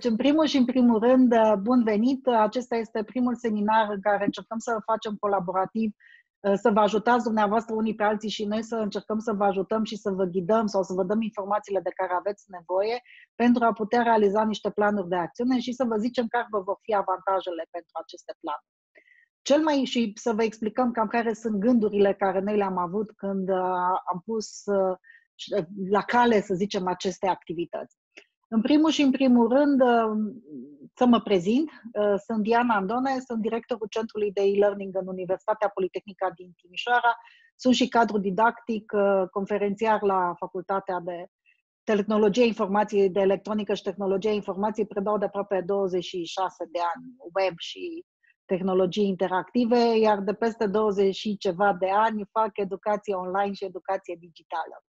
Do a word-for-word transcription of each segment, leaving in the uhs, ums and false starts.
Deci, în primul și în primul rând, bun venit! Acesta este primul seminar în care încercăm să facem colaborativ, să vă ajutați dumneavoastră unii pe alții și noi să încercăm să vă ajutăm și să vă ghidăm sau să vă dăm informațiile de care aveți nevoie pentru a putea realiza niște planuri de acțiune și să vă zicem care vă vor fi avantajele pentru aceste planuri. Cel mai și să vă explicăm cam care sunt gândurile care noi le-am avut când am pus la cale, să zicem, aceste activități. În primul și în primul rând, să mă prezint, sunt Diana Andone, sunt directorul Centrului de e-learning în Universitatea Politehnică din Timișoara, sunt și cadru didactic, conferențiar la Facultatea de Tehnologie Informației, de Electronică și Tehnologie Informației, predau de aproape douăzeci și șase de ani web și tehnologii interactive, iar de peste douăzeci și ceva de ani fac educație online și educație digitală.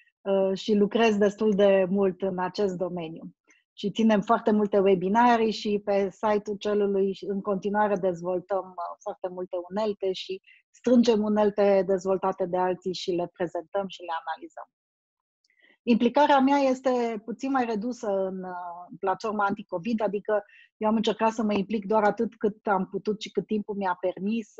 Și lucrez destul de mult în acest domeniu. Și ținem foarte multe webinarii și pe site-ul celului în continuare dezvoltăm foarte multe unelte și strângem unelte dezvoltate de alții și le prezentăm și le analizăm. Implicarea mea este puțin mai redusă în platforma anti-COVID, adică eu am încercat să mă implic doar atât cât am putut și cât timpul mi-a permis,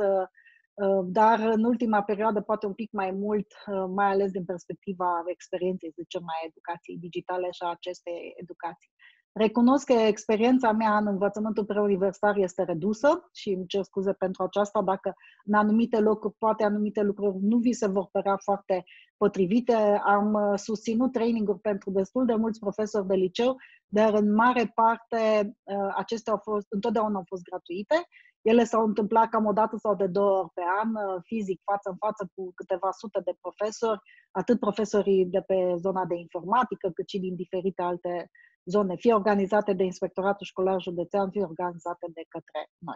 dar în ultima perioadă poate un pic mai mult, mai ales din perspectiva experienței, să zicem, a educației digitale și a acestei educații. Recunosc că experiența mea în învățământul preuniversitar este redusă și îmi cer scuze pentru aceasta dacă în anumite locuri, poate anumite lucruri nu vi se vor părea foarte potrivite. Am susținut training-uri pentru destul de mulți profesori de liceu, dar în mare parte acestea au fost, întotdeauna au fost gratuite. Ele s-au întâmplat cam o dată sau de două ori pe an, fizic, față în față, cu câteva sute de profesori, atât profesorii de pe zona de informatică, cât și din diferite alte zone, fie organizate de Inspectoratul Școlar Județean, fie organizate de către noi.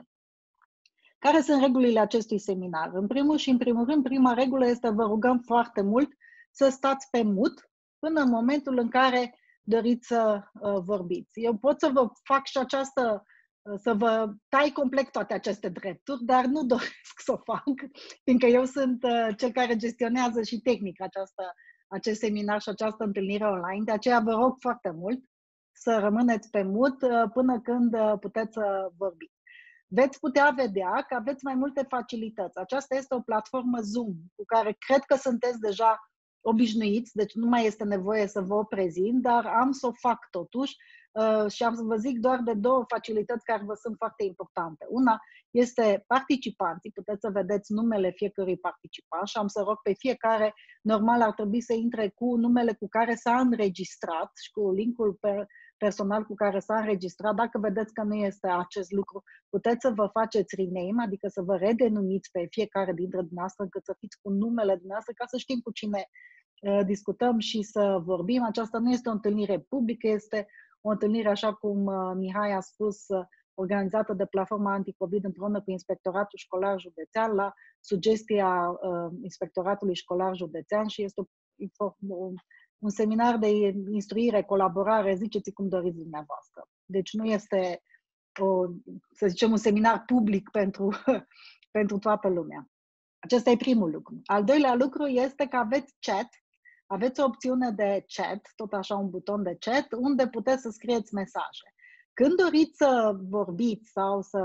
Care sunt regulile acestui seminar? În primul și în primul rând, prima regulă este vă rugăm foarte mult să stați pe mut până în momentul în care doriți să uh, vorbiți. Eu pot să vă fac și această să vă tai complet toate aceste drepturi, dar nu doresc să o fac, fiindcă eu sunt cel care gestionează și tehnic această, acest seminar și această întâlnire online. De aceea vă rog foarte mult să rămâneți pe mut până când puteți să vorbiți. Veți putea vedea că aveți mai multe facilități. Aceasta este o platformă Zoom, cu care cred că sunteți deja obișnuiți, deci nu mai este nevoie să vă prezint, dar am să o fac totuși. Uh, și am să vă zic doar de două facilități care vă sunt foarte importante. Una este participanții, puteți să vedeți numele fiecărui participant și am să rog pe fiecare, normal ar trebui să intre cu numele cu care s-a înregistrat și cu linkul per personal cu care s-a înregistrat. Dacă vedeți că nu este acest lucru, puteți să vă faceți rename, adică să vă redenumiți pe fiecare dintre dumneavoastră, încât să fiți cu numele dumneavoastră, ca să știm cu cine uh, discutăm și să vorbim. Aceasta nu este o întâlnire publică, este o întâlnire, așa cum uh, Mihai a spus, uh, organizată de Platforma Anticovid împreună cu Inspectoratul Școlar Județean la sugestia uh, Inspectoratului Școlar Județean și este o, un, un seminar de instruire, colaborare, ziceți cum doriți dumneavoastră. Deci nu este, o, să zicem, un seminar public pentru, pentru toată lumea. Acesta e primul lucru. Al doilea lucru este că aveți chat. Aveți o opțiune de chat, tot așa un buton de chat, unde puteți să scrieți mesaje. Când doriți să vorbiți sau să,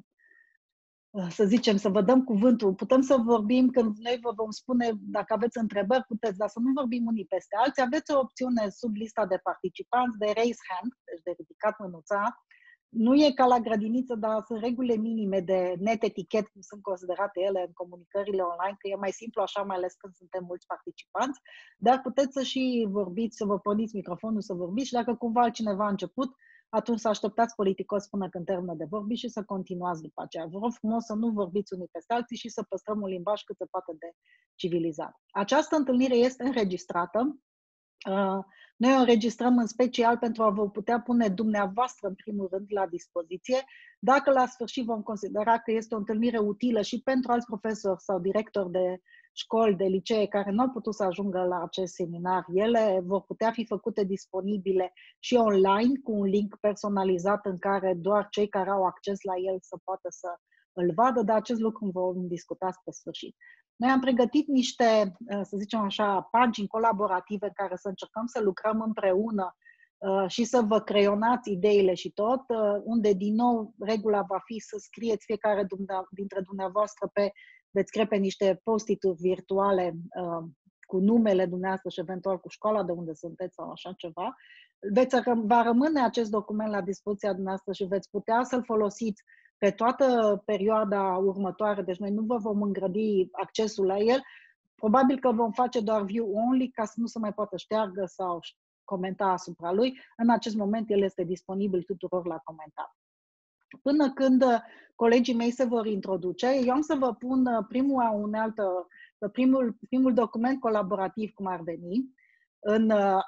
să zicem, să vă dăm cuvântul, putem să vorbim când noi vă vom spune, dacă aveți întrebări, puteți, dar să nu vorbim unii peste alții. Aveți o opțiune sub lista de participanți de raise hand, deci de ridicat mânuța. Nu e ca la grădiniță, dar sunt regulile minime de net etichet, cum sunt considerate ele în comunicările online, că e mai simplu așa, mai ales când suntem mulți participanți, dar puteți să și vorbiți, să vă porniți microfonul, să vorbiți și dacă cumva altcineva a început, atunci să așteptați politicos până când termină de vorbit și să continuați după aceea. Vă rog frumos să nu vorbiți unii peste alții și să păstrăm un limbaj cât se poate de civilizat. Această întâlnire este înregistrată. Noi o înregistrăm în special pentru a vă putea pune dumneavoastră în primul rând la dispoziție. Dacă la sfârșit vom considera că este o întâlnire utilă și pentru alți profesori sau directori de școli, de licee care nu au putut să ajungă la acest seminar, ele vor putea fi făcute disponibile și online cu un link personalizat în care doar cei care au acces la el să poată să îl vadă, dar acest lucru vom discuta pe sfârșit. Noi am pregătit niște, să zicem așa, pagini colaborative în care să încercăm să lucrăm împreună și să vă creionați ideile și tot, unde din nou regula va fi să scrieți fiecare dintre dumneavoastră pe, veți scrie pe niște post-it-uri virtuale cu numele dumneavoastră și eventual cu școala de unde sunteți sau așa ceva. Veți, va rămâne acest document la dispoziția dumneavoastră și veți putea să-l folosiți pe toată perioada următoare, deci noi nu vă vom îngrădi accesul la el. Probabil că vom face doar view-only ca să nu se mai poată șteargă sau comenta asupra lui. În acest moment el este disponibil tuturor la comentat. Până când colegii mei se vor introduce, eu am să vă pun primul, unealtă, primul, primul document colaborativ, cum ar veni, în,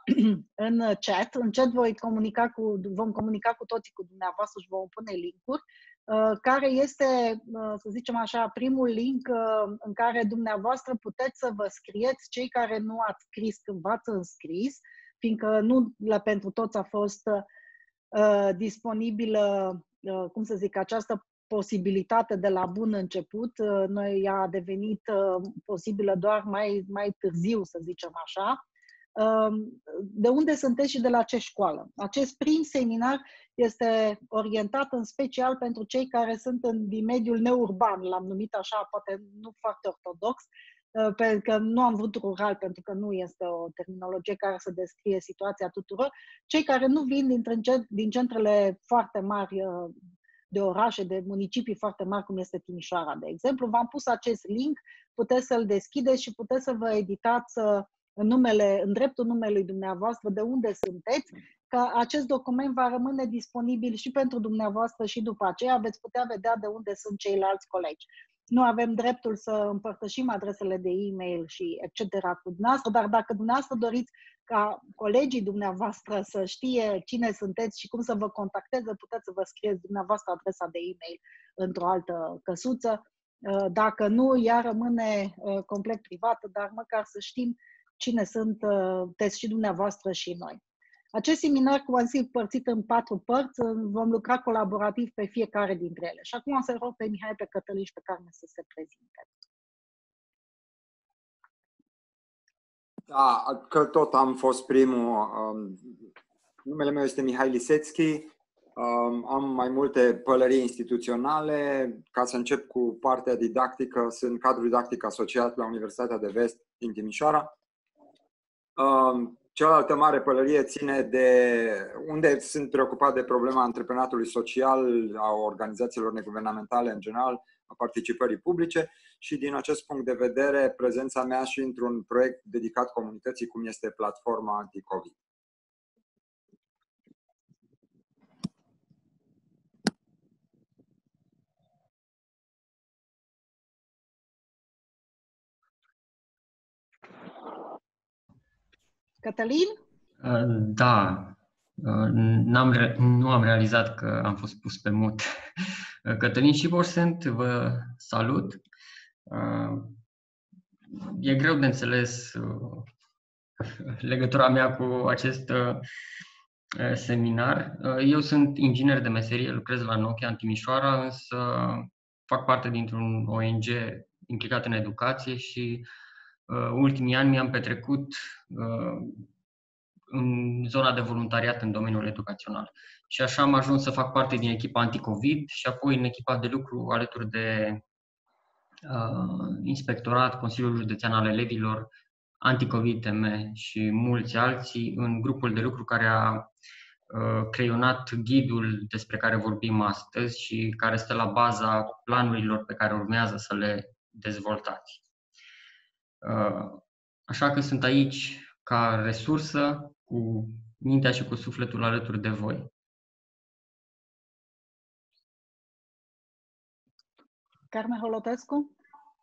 în chat. În chat voi comunica cu, vom comunica cu toții cu dumneavoastră și vom pune link-uri, care este, să zicem așa, primul link în care dumneavoastră puteți să vă scrieți, cei care nu ați scris când v-ați înscris, fiindcă nu la pentru toți a fost uh, disponibilă, uh, cum să zic, această posibilitate de la bun început. Uh, noi ea a devenit uh, posibilă doar mai, mai târziu, să zicem așa. Uh, de unde sunteți și de la ce școală? Acest prim seminar este orientat în special pentru cei care sunt în, din mediul neurban, l-am numit așa, poate nu foarte ortodox, pentru că nu am vrut rural, pentru că nu este o terminologie care să descrie situația tuturor. Cei care nu vin dintre, din centrele foarte mari de orașe, de municipii foarte mari, cum este Timișoara, de exemplu, v-am pus acest link, puteți să-l deschideți și puteți să vă editați în, numele, în dreptul numelui dumneavoastră de unde sunteți, că acest document va rămâne disponibil și pentru dumneavoastră și după aceea veți putea vedea de unde sunt ceilalți colegi. Nu avem dreptul să împărtășim adresele de e-mail și et cetera cu dumneavoastră, dar dacă dumneavoastră doriți ca colegii dumneavoastră să știe cine sunteți și cum să vă contacteze, puteți să vă scrieți dumneavoastră adresa de e-mail într-o altă căsuță. Dacă nu, ea rămâne complet privată, dar măcar să știm cine sunteți și dumneavoastră și noi. Acest seminar, cum am zis, împărțit în patru părți, vom lucra colaborativ pe fiecare dintre ele. Și acum o să rog pe Mihai, pe Cătălin și pe Carmen să se prezinte. Da, că tot am fost primul. Numele meu este Mihai Lisețchi. Am mai multe pălării instituționale. Ca să încep cu partea didactică, sunt cadru didactic asociat la Universitatea de Vest din Timișoara. Cealaltă mare pălărie ține de unde sunt preocupat de problema antreprenatului social, a organizațiilor neguvernamentale în general, a participării publice și din acest punct de vedere prezența mea și într-un proiect dedicat comunității cum este Platforma Anticovid. Cătălin? Da, N-am re- nu am realizat că am fost pus pe mut. Cătălin Șibor sunt, vă salut. E greu de înțeles legătura mea cu acest seminar. Eu sunt inginer de meserie, lucrez la Nokia în Timișoara, însă fac parte dintr-un O N G implicat în educație și ultimii ani mi-am petrecut în zona de voluntariat în domeniul educațional. Și așa am ajuns să fac parte din echipa anticovid și apoi în echipa de lucru alături de uh, Inspectorat, Consiliul Județean al Elevilor, Anticovid T M și mulți alții în grupul de lucru care a uh, creionat ghidul despre care vorbim astăzi și care stă la baza planurilor pe care urmează să le dezvoltați. Uh, așa că sunt aici ca resursă, cu mintea și cu sufletul alături de voi. Carmen Holotescu?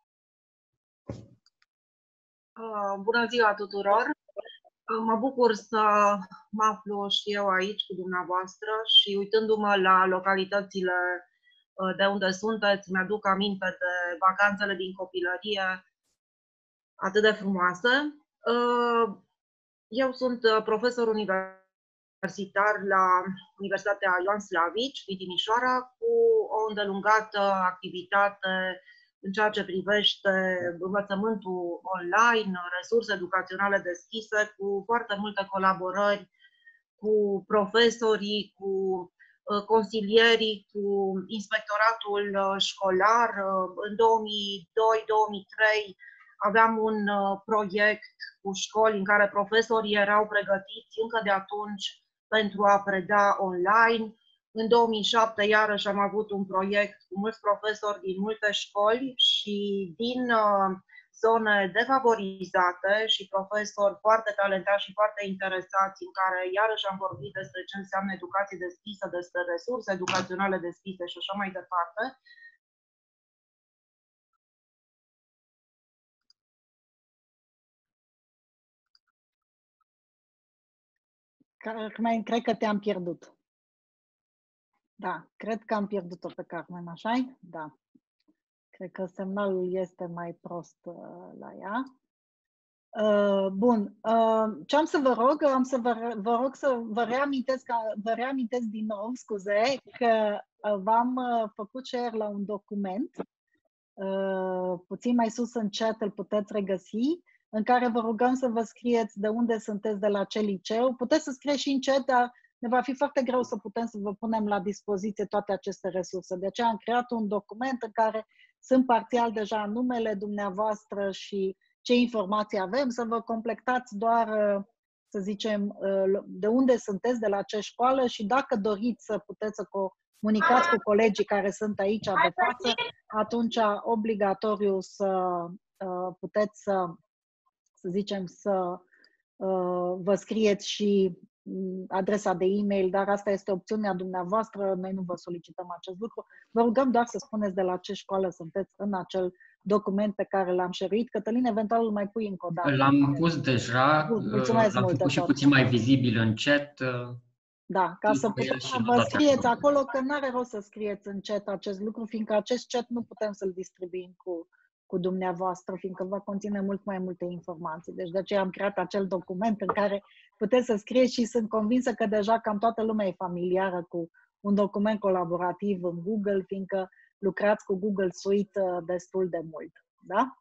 Bună ziua tuturor! Mă bucur să mă aflu și eu aici cu dumneavoastră și uitându-mă la localitățile de unde sunteți, mi-aduc aminte de vacanțele din copilărie atât de frumoase. Eu sunt profesor universitar la Universitatea Ioan Slavici din Timișoara, cu o îndelungată activitate în ceea ce privește învățământul online, resurse educaționale deschise, cu foarte multe colaborări cu profesorii, cu consilierii, cu inspectoratul școlar. În două mii doi două mii trei aveam un proiect cu școli în care profesorii erau pregătiți încă de atunci pentru a preda online. În două mii șapte, iarăși, am avut un proiect cu mulți profesori din multe școli și din zone defavorizate și profesori foarte talentați și foarte interesați, în care iarăși am vorbit despre ce înseamnă educație deschisă, despre resurse educaționale deschise și așa mai departe. Carmen, cred că te-am pierdut. Da, cred că am pierdut-o pe Carmen, așa-i? Da. Cred că semnalul este mai prost uh, la ea. Uh, bun. Uh, ce am să vă rog? Am să vă, vă rog să vă reamintesc, vă reamintesc din nou, scuze, că uh, v-am uh, făcut share la un document. Uh, puțin mai sus în chat îl puteți regăsi, în care vă rugăm să vă scrieți de unde sunteți, de la ce liceu. Puteți să scrieți și în chat, dar ne va fi foarte greu să putem să vă punem la dispoziție toate aceste resurse. De aceea am creat un document în care sunt parțial deja numele dumneavoastră și ce informații avem, să vă completați doar, să zicem, de unde sunteți, de la ce școală și dacă doriți să puteți să comunicați cu colegii care sunt aici de față, atunci obligatoriu să puteți să, să zicem, să vă scrieți și adresa de e-mail, dar asta este opțiunea dumneavoastră, noi nu vă solicităm acest lucru. Vă rugăm doar să spuneți de la ce școală sunteți în acel document pe care l-am share-uit. Cătălin, eventual îl mai pui încă o dată. L-am pus deja, mulțumesc l-am mult făcut și tot. puțin mai vizibil în chat. Da, ca să puteți să vă scrieți acolo, că nu are rost să scrieți în chat acest lucru, fiindcă acest chat nu putem să-l distribuim cu, cu dumneavoastră, fiindcă va conține mult mai multe informații. Deci de aceea am creat acel document în care puteți să scrieți și sunt convinsă că deja cam toată lumea e familiară cu un document colaborativ în Google, fiindcă lucrați cu Google Suite destul de mult. Da?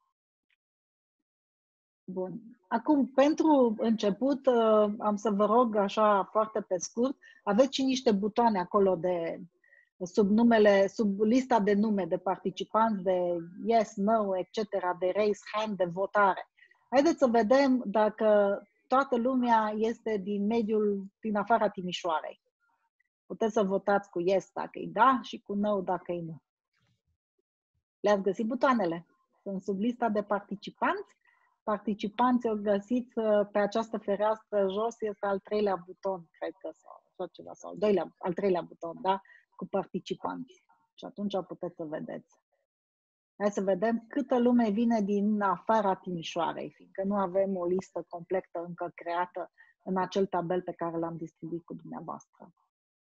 Bun. Acum, pentru început, am să vă rog așa foarte pe scurt, aveți și niște butoane acolo de sub numele, sub lista de nume de participanți, de yes, no, et cetera, de raise hand, de votare. Haideți să vedem dacă toată lumea este din mediul, din afara Timișoarei. Puteți să votați cu yes dacă e da și cu no dacă e nu. Le-ați găsit butoanele? Sunt sub lista de participanți. Participanții o găsiți pe această fereastră jos, este al treilea buton, cred că, sau, sau ceva, sau al, doilea, al treilea buton, da? Cu participanți. Și atunci puteți să vedeți. Hai să vedem câtă lume vine din afara Timișoarei, fiindcă nu avem o listă completă încă creată în acel tabel pe care l-am distribuit cu dumneavoastră.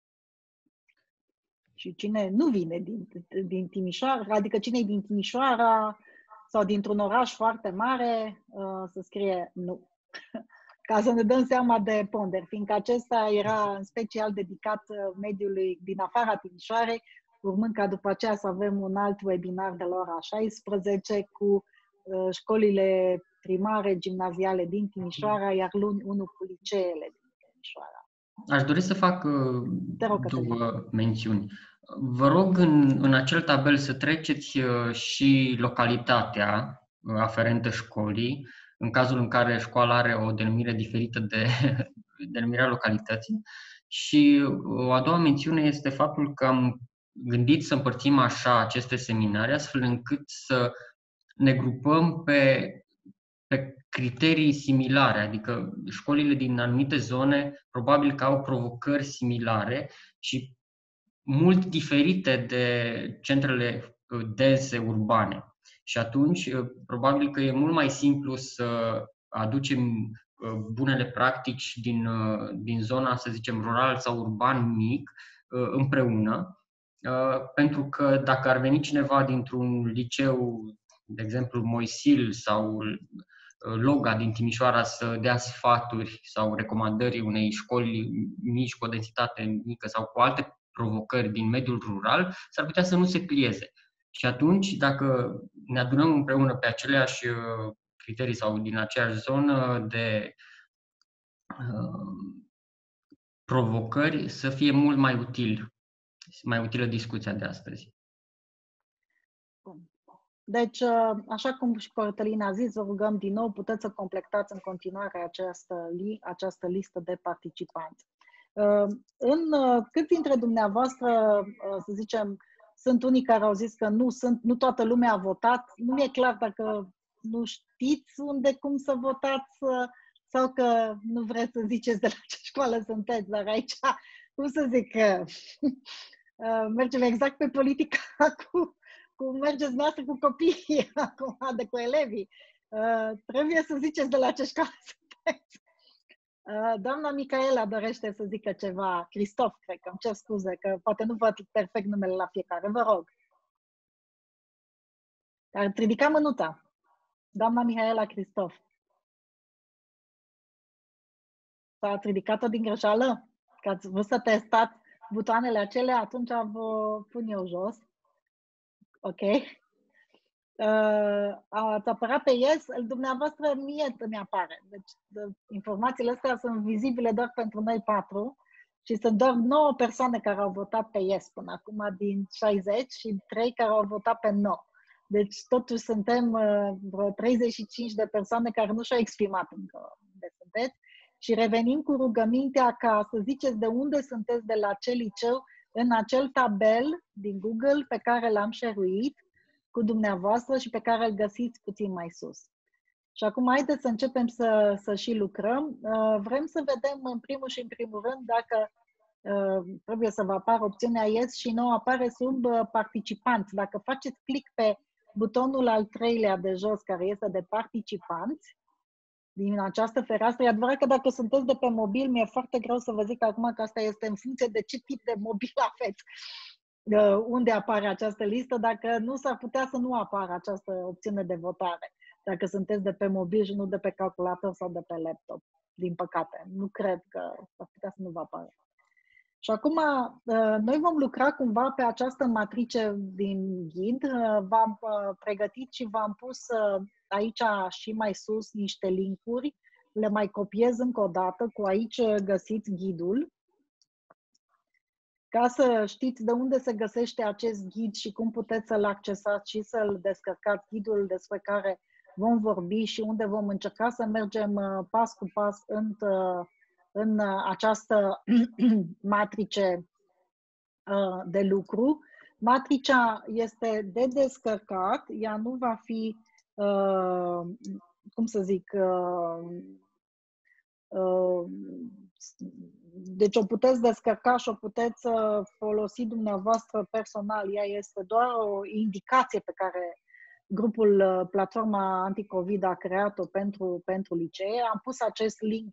Și cine nu vine din, din Timișoara, adică cine e din Timișoara sau dintr-un oraș foarte mare, să scrie nu. Ca să ne dăm seama de ponderi, fiindcă acesta era în special dedicat mediului din afara Timișoarei, urmând ca după aceea să avem un alt webinar de la ora șaisprezece cu școlile primare, gimnaziale din Timișoara, iar luni unul cu liceele din Timișoara. Aș dori să fac rog, două mențiuni. Vă rog în, în acel tabel să treceți și localitatea aferentă școlii, în cazul în care școala are o denumire diferită de denumirea localității. Și o a doua mențiune este faptul că am gândit să împărțim așa aceste seminarii, astfel încât să ne grupăm pe, pe criterii similare, adică școlile din anumite zone probabil că au provocări similare și mult diferite de centrele dense urbane. Și atunci, probabil că e mult mai simplu să aducem bunele practici din, din zona, să zicem, rural sau urban mic împreună. Pentru că dacă ar veni cineva dintr-un liceu, de exemplu Moisil sau Loga din Timișoara să dea sfaturi sau recomandări unei școli mici cu o densitate mică sau cu alte provocări din mediul rural, s-ar putea să nu se plieze. Și atunci, dacă ne adunăm împreună pe aceleași criterii sau din aceeași zonă de provocări să fie mult mai util, mai utilă discuția de astăzi. Deci, așa cum și Cătălina a zis, vă rugăm din nou, puteți să completați în continuare această, li, această listă de participanți. În cât dintre dumneavoastră, să zicem, sunt unii care au zis că nu, sunt, nu toată lumea a votat, nu mi-e clar dacă nu știți unde, cum să votați sau că nu vreți să ziceți de la ce școală sunteți, dar aici, cum să zic, mergem exact pe politica cu... cum mergeți noastră cu copiii, acum, de cu elevii. Uh, trebuie să ziceți de la ce școală sunteți. Uh, doamna Micaela dorește să zică ceva. Cristof, cred că îmi cer scuze, că poate nu văd perfect numele la fiecare. Vă rog. Dar ridica mânuța. Doamna Mihaela Cristof. S-ați ridicat-o din greșeală? Că ați vrut să testați butoanele acelea, atunci vă pun eu jos. Ok. Uh, ați apărat pe Yes, dumneavoastră mie mi apare. Deci informațiile astea sunt vizibile doar pentru noi patru și sunt doar nouă persoane care au votat pe Yes până acum din șaizeci și trei care au votat pe No. Deci totuși suntem uh, vreo treizeci și cinci de persoane care nu și-au exprimat încă unde sunteți și revenim cu rugămintea ca să ziceți de unde sunteți, de la ce liceu, în acel tabel din Google pe care l-am share-uit cu dumneavoastră și pe care îl găsiți puțin mai sus. Și acum haideți să începem să, să și lucrăm. Uh, vrem să vedem în primul și în primul rând dacă uh, trebuie să vă apară opțiunea Yes și No, apare sub uh, participanți. Dacă faceți click pe butonul al treilea de jos, care este de participanți, din această fereastră, e adevărat că dacă sunteți de pe mobil, mi-e foarte greu să vă zic acum că asta este în funcție de ce tip de mobil aveți. Unde apare această listă, dacă nu s-ar putea să nu apară această opțiune de votare, dacă sunteți de pe mobil și nu de pe calculator sau de pe laptop, din păcate. Nu cred că s-ar putea să nu vă apară. Și acum, noi vom lucra cumva pe această matrice din ghid, v-am pregătit și v-am pus aici și mai sus niște linkuri, le mai copiez încă o dată, cu aici găsiți ghidul, ca să știți de unde se găsește acest ghid și cum puteți să-l accesați și să-l descărcați, ghidul despre care vom vorbi și unde vom încerca să mergem pas cu pas în, în această matrice de lucru. Matricea este de descărcat, ea nu va fi, cum să zic, deci o puteți descărca și o puteți folosi dumneavoastră personal. Ea este doar o indicație pe care grupul Platforma Anticovid a creat-o pentru, pentru licee. Am pus acest link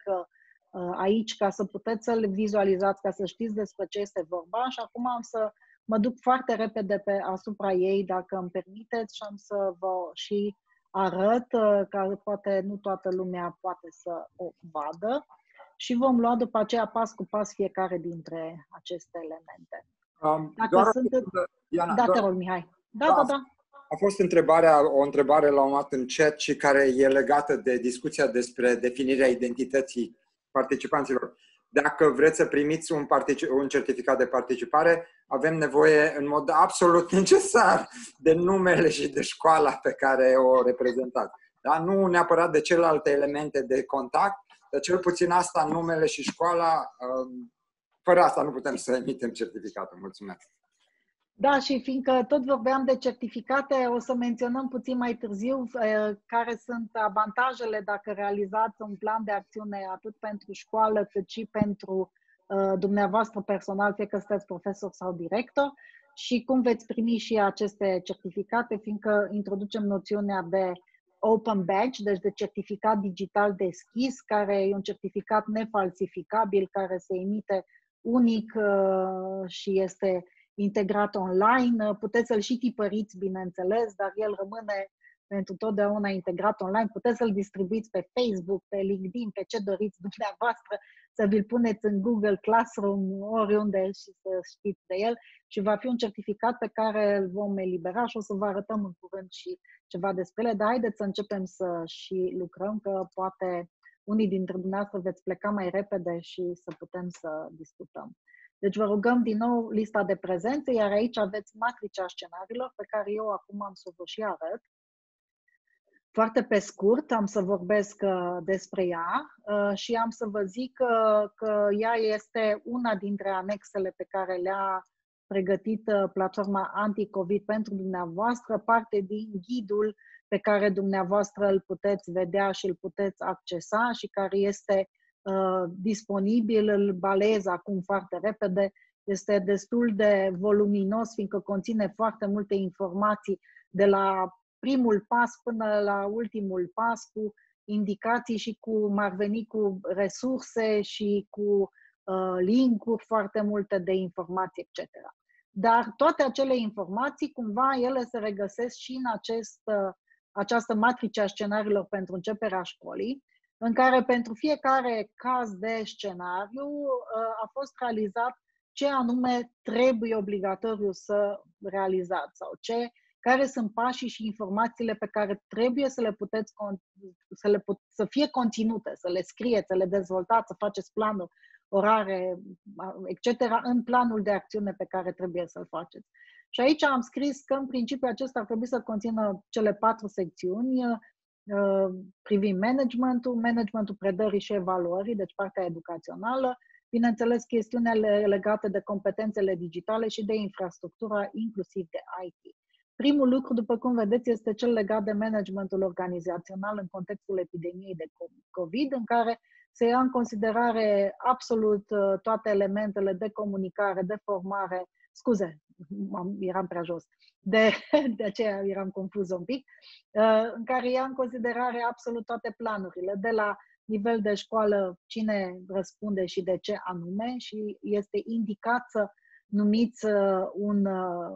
aici ca să puteți să-l vizualizați, ca să știți despre ce este vorba și acum am să mă duc foarte repede pe asupra ei, dacă îmi permiteți, și am să vă și arăt, că poate nu toată lumea poate să o vadă. Și vom lua după aceea pas cu pas fiecare dintre aceste elemente. Um, Dacă doar sunt... Diana, da, doar... te rog, Mihai. Da, da, da, da. A fost întrebarea, o întrebare la un moment dat în chat și care e legată de discuția despre definirea identității participanților. Dacă vreți să primiți un, particip, un certificat de participare, avem nevoie în mod absolut necesar de numele și de școala pe care o reprezentați. Da? Nu neapărat de celelalte elemente de contact, dar cel puțin asta, numele și școala, fără asta nu putem să emitem certificatul. Mulțumesc! Da, și fiindcă tot vorbeam de certificate, o să menționăm puțin mai târziu care sunt avantajele dacă realizați un plan de acțiune atât pentru școală cât și pentru dumneavoastră personal, fie că sunteți profesor sau director, și cum veți primi și aceste certificate, fiindcă introducem noțiunea de Open Badge, deci de certificat digital deschis, care e un certificat nefalsificabil, care se emite unic și este integrat online. Puteți să-l și tipăriți, bineînțeles, dar el rămâne pentru totdeauna integrat online. Puteți să-l distribuiți pe Facebook, pe LinkedIn, pe ce doriți dumneavoastră, să vi-l puneți în Google Classroom, oriunde și să știți de el. Și va fi un certificat pe care îl vom elibera și o să vă arătăm în curând și ceva despre ele. Dar haideți să începem să și lucrăm, că poate unii dintre dumneavoastră veți pleca mai repede și să putem să discutăm. Deci vă rugăm din nou lista de prezențe, iar aici aveți matricea scenariilor pe care eu acum am să vă și arăt. Foarte pe scurt am să vorbesc uh, despre ea uh, și am să vă zic uh, că ea este una dintre anexele pe care le-a pregătit uh, platforma Anticovid pentru dumneavoastră, parte din ghidul pe care dumneavoastră îl puteți vedea și îl puteți accesa și care este uh, disponibil, îl balez acum foarte repede, este destul de voluminos, fiindcă conține foarte multe informații de la primul pas până la ultimul pas, cu indicații și cu, ar veni cu resurse și cu uh, link-uri foarte multe de informații, et cetera. Dar toate acele informații, cumva, ele se regăsesc și în acest, uh, această matrice a scenariilor pentru începerea școlii, în care pentru fiecare caz de scenariu uh, a fost realizat ce anume trebuie obligatoriu să realizați sau ce care sunt pașii și informațiile pe care trebuie să le puteți, să, le put, să fie conținute, să le scrieți, să le dezvoltați, să faceți planuri, orare, et cetera, în planul de acțiune pe care trebuie să-l faceți. Și aici am scris că, în principiu, acesta ar trebui să conțină cele patru secțiuni privind managementul, managementul predării și evaluării, deci partea educațională, bineînțeles, chestiunile legate de competențele digitale și de infrastructura, inclusiv de I T. Primul lucru, după cum vedeți, este cel legat de managementul organizațional în contextul epidemiei de COVID, în care se ia în considerare absolut toate elementele de comunicare, de formare, scuze, eram prea jos, de, de aceea eram confuză un pic, în care ia în considerare absolut toate planurile, de la nivel de școală, cine răspunde și de ce anume, și este indicat să numiți un,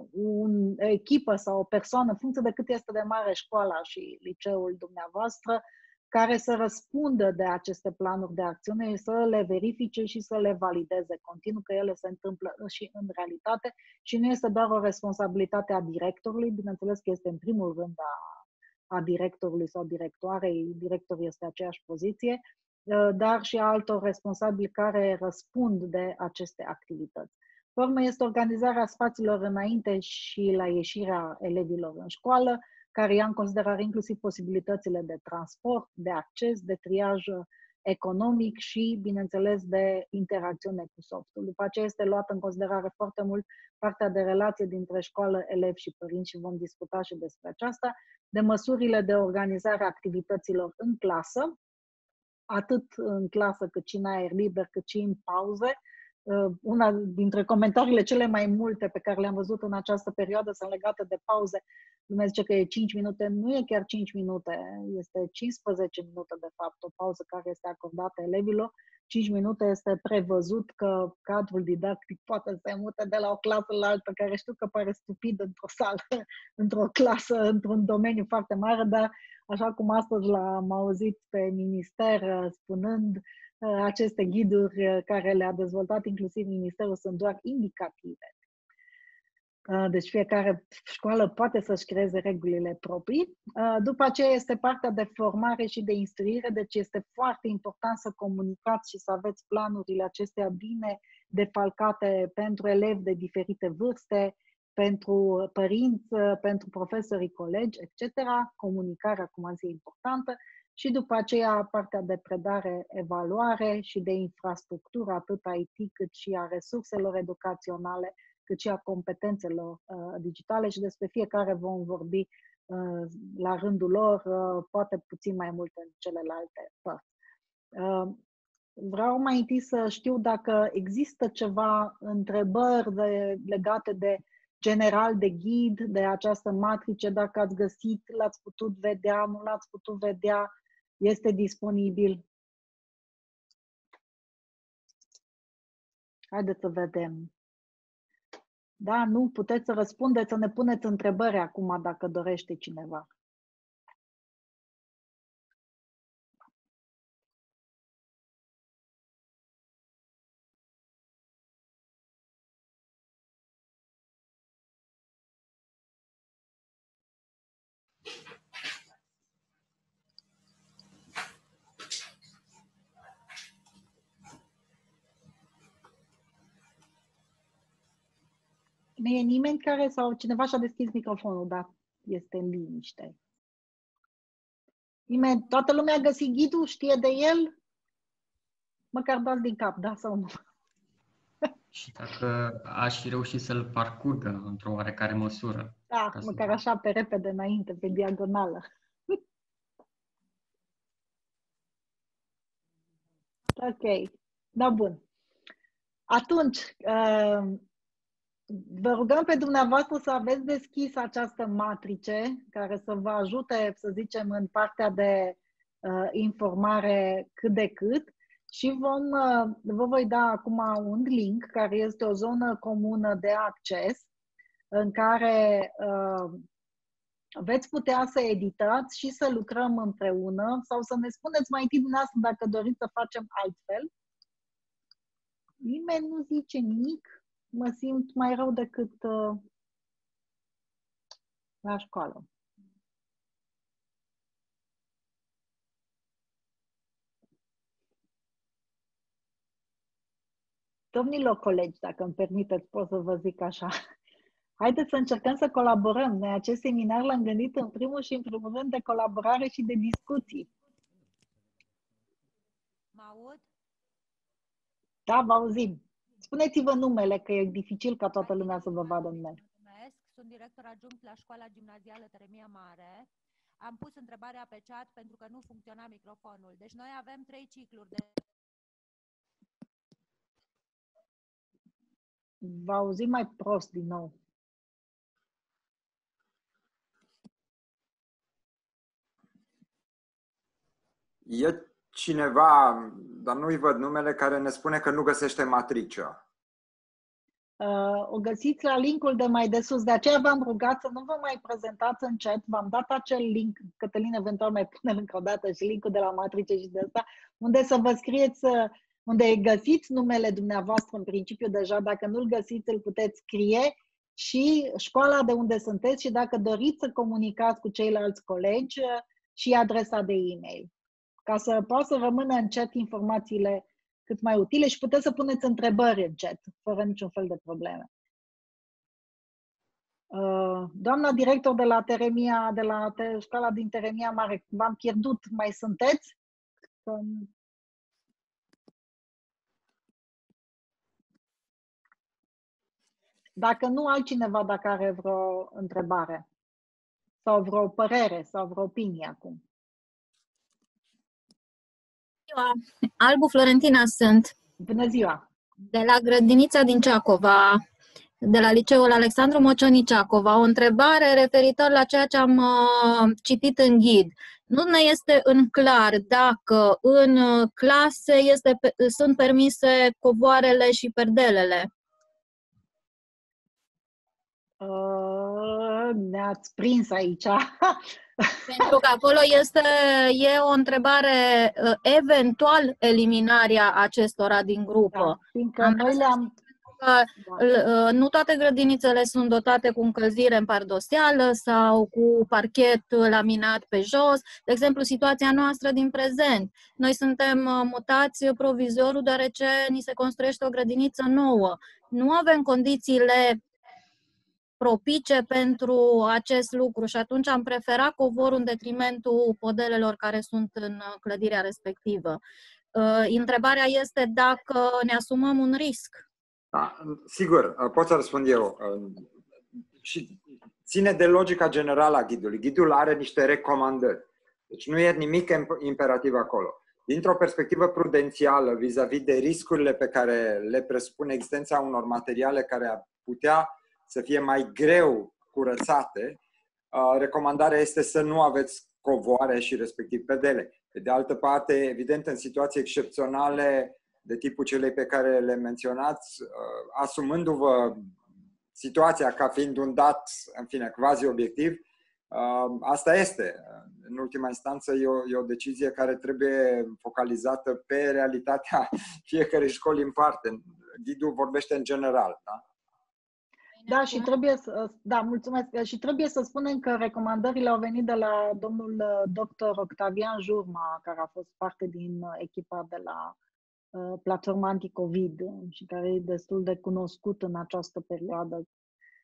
un echipă sau o persoană, în funcție de cât este de mare școala și liceul dumneavoastră, care să răspundă de aceste planuri de acțiune, să le verifice și să le valideze continuu, că ele se întâmplă și în realitate și nu este doar o responsabilitate a directorului, bineînțeles că este în primul rând a, a directorului sau directoarei, directorul este aceeași poziție, dar și a altor responsabili care răspund de aceste activități. Formă este organizarea spațiilor înainte și la ieșirea elevilor în școală, care ia în considerare inclusiv posibilitățile de transport, de acces, de triaj economic și, bineînțeles, de interacțiune cu softul. După aceea este luată în considerare foarte mult partea de relație dintre școală, elevi și părinți și vom discuta și despre aceasta, de măsurile de organizare a activităților în clasă, atât în clasă cât și în aer liber, cât și în pauze. Una dintre comentariile cele mai multe pe care le-am văzut în această perioadă sunt legate de pauze. Lumea zice că e cinci minute, nu e chiar cinci minute, este cincisprezece minute de fapt, o pauză care este acordată elevilor. cinci minute este prevăzut că cadrul didactic poate să se mute de la o clasă la altă, care știu că pare stupid într-o sală, într-o clasă, într-un domeniu foarte mare, dar așa cum astăzi l-am auzit pe minister spunând, aceste ghiduri care le-a dezvoltat inclusiv ministerul sunt doar indicative. Deci fiecare școală poate să-și creeze regulile proprii. După aceea este partea de formare și de instruire, deci este foarte important să comunicați și să aveți planurile acestea bine defalcate pentru elevi de diferite vârste, pentru părinți, pentru profesorii, colegi, et cetera. Comunicarea, cum am zis, e importantă. Și după aceea partea de predare, evaluare și de infrastructură, atât I T cât și a resurselor educaționale, cât și a competențelor uh, digitale și despre fiecare vom vorbi uh, la rândul lor, uh, poate puțin mai mult în celelalte părți. Uh, vreau mai întâi să știu dacă există ceva întrebări de, legate de general de ghid, de această matrice, dacă ați găsit, l-ați putut vedea, nu l-ați putut vedea, este disponibil. Haideți să vedem. Da, nu, puteți să răspundeți, să ne puneți întrebări acum dacă dorește cineva. Nu e nimeni care sau cineva și-a deschis microfonul, dar este în liniște. Nimeni, toată lumea a găsit ghidul, știe de el? Măcar dați din cap, da sau nu? Și dacă aș fi reușit să-l parcurgă într-o oarecare măsură. Da, măcar să... așa, pe repede înainte, pe diagonală. Ok, da, bun. Atunci, uh, vă rugăm pe dumneavoastră să aveți deschis această matrice care să vă ajute, să zicem, în partea de uh, informare cât de cât și vom, uh, vă voi da acum un link care este o zonă comună de acces în care uh, veți putea să editați și să lucrăm împreună sau să ne spuneți mai întâi din asta dacă doriți să facem altfel. Nimeni nu zice nimic. Mă simt mai rău decât uh, la școală. Domnilor colegi, dacă îmi permiteți, pot să vă zic așa. Haideți să încercăm să colaborăm. Noi acest seminar l-am gândit în primul și în primul rând de colaborare și de discuții. Mă aud? Da, vă auzim. Spuneți-vă numele, că e dificil ca toată lumea să vă vadă numele. Mulțumesc. Sunt director adjunct la școala gimnazială Teremia Mare. Am pus întrebarea pe chat pentru că nu funcționa microfonul. Deci noi avem trei cicluri de... Vă auzim mai prost din nou. E cineva, dar nu-i văd numele, care ne spune că nu găsește matricea. Uh, o găsiți la linkul de mai de sus. De aceea v-am rugat să nu vă mai prezentați în chat. V-am dat acel link, Cătălin eventual mai pune încă o dată și linkul de la matrice și de asta, unde să vă scrieți, unde găsiți numele dumneavoastră în principiu deja. Dacă nu-l găsiți, îl puteți scrie și școala de unde sunteți și dacă doriți să comunicați cu ceilalți colegi și adresa de e-mail. Ca să poată să rămână în chat informațiile cât mai utile și puteți să puneți întrebări în chat, fără niciun fel de probleme. Doamna director de la Teremia, de la școala din Teremia Mare, v-am pierdut, mai sunteți? Dacă nu, altcineva dacă are vreo întrebare sau vreo părere sau vreo opinie acum. Albu Florentina sunt. Bună ziua! De la grădinița din Ceacova, de la liceul Alexandru Mocioni Ceacova, o întrebare referitor la ceea ce am uh, citit în ghid. Nu ne este în clar dacă în clase este, sunt permise covoarele și perdelele. Uh, ne-ați prins aici. Pentru că acolo este e o întrebare, eventual eliminarea acestora din grupă. Da, fiindcă noi le-am... Da. Nu toate grădinițele sunt dotate cu încălzire în pardoseală sau cu parchet laminat pe jos. De exemplu, situația noastră din prezent. Noi suntem mutați provizoriu deoarece ni se construiește o grădiniță nouă. Nu avem condițiile propice pentru acest lucru și atunci am preferat covorul în detrimentul podelelor care sunt în clădirea respectivă. Întrebarea este dacă ne asumăm un risc. Da, sigur, pot să răspund eu. Și ține de logica generală a ghidului. Ghidul are niște recomandări. Deci nu e nimic imperativ acolo. Dintr-o perspectivă prudențială vis-a-vis de riscurile pe care le presupune existența unor materiale care ar putea să fie mai greu curățate, recomandarea este să nu aveți covoare și respectiv pedele. Pe de altă parte, evident, în situații excepționale de tipul celei pe care le menționați, asumându-vă situația ca fiind un dat, în fine, quasi obiectiv, asta este. În ultima instanță e o, e o decizie care trebuie focalizată pe realitatea fiecărei școli în parte. Ghidul vorbește în general, da? Da, și trebuie să, da, mulțumesc. Și trebuie să spunem că recomandările au venit de la domnul doctor Octavian Jurma, care a fost parte din echipa de la uh, platforma anticovid și care e destul de cunoscut în această perioadă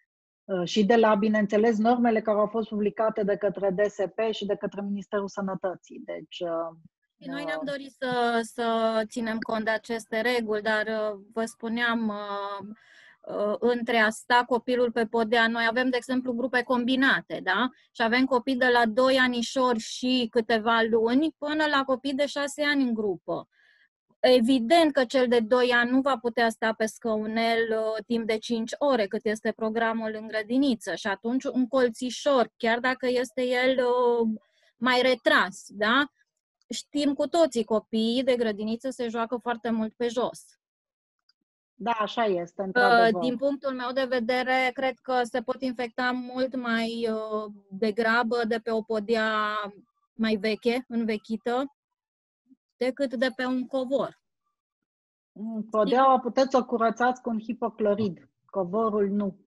și de la, bineînțeles, normele care au fost publicate de către D S P și de către Ministerul Sănătății. Deci, noi ne-am dorit să, să ținem cont de aceste reguli, dar vă spuneam, între a sta copilul pe podea, noi avem, de exemplu, grupe combinate, da? Și avem copii de la doi anișori și câteva luni până la copii de șase ani în grupă. Evident că cel de doi ani nu va putea sta pe scăunel uh, timp de cinci ore, cât este programul în grădiniță, și atunci un colțișor, chiar dacă este el uh, mai retras, da? Știm cu toții, copiii de grădiniță se joacă foarte mult pe jos. Da, așa este, într-adevăr. Din punctul meu de vedere, cred că se pot infecta mult mai uh, degrabă de pe o podea mai veche, învechită, decât de pe un covor. Podeaua puteți să o curățați cu un hipoclorid, covorul nu.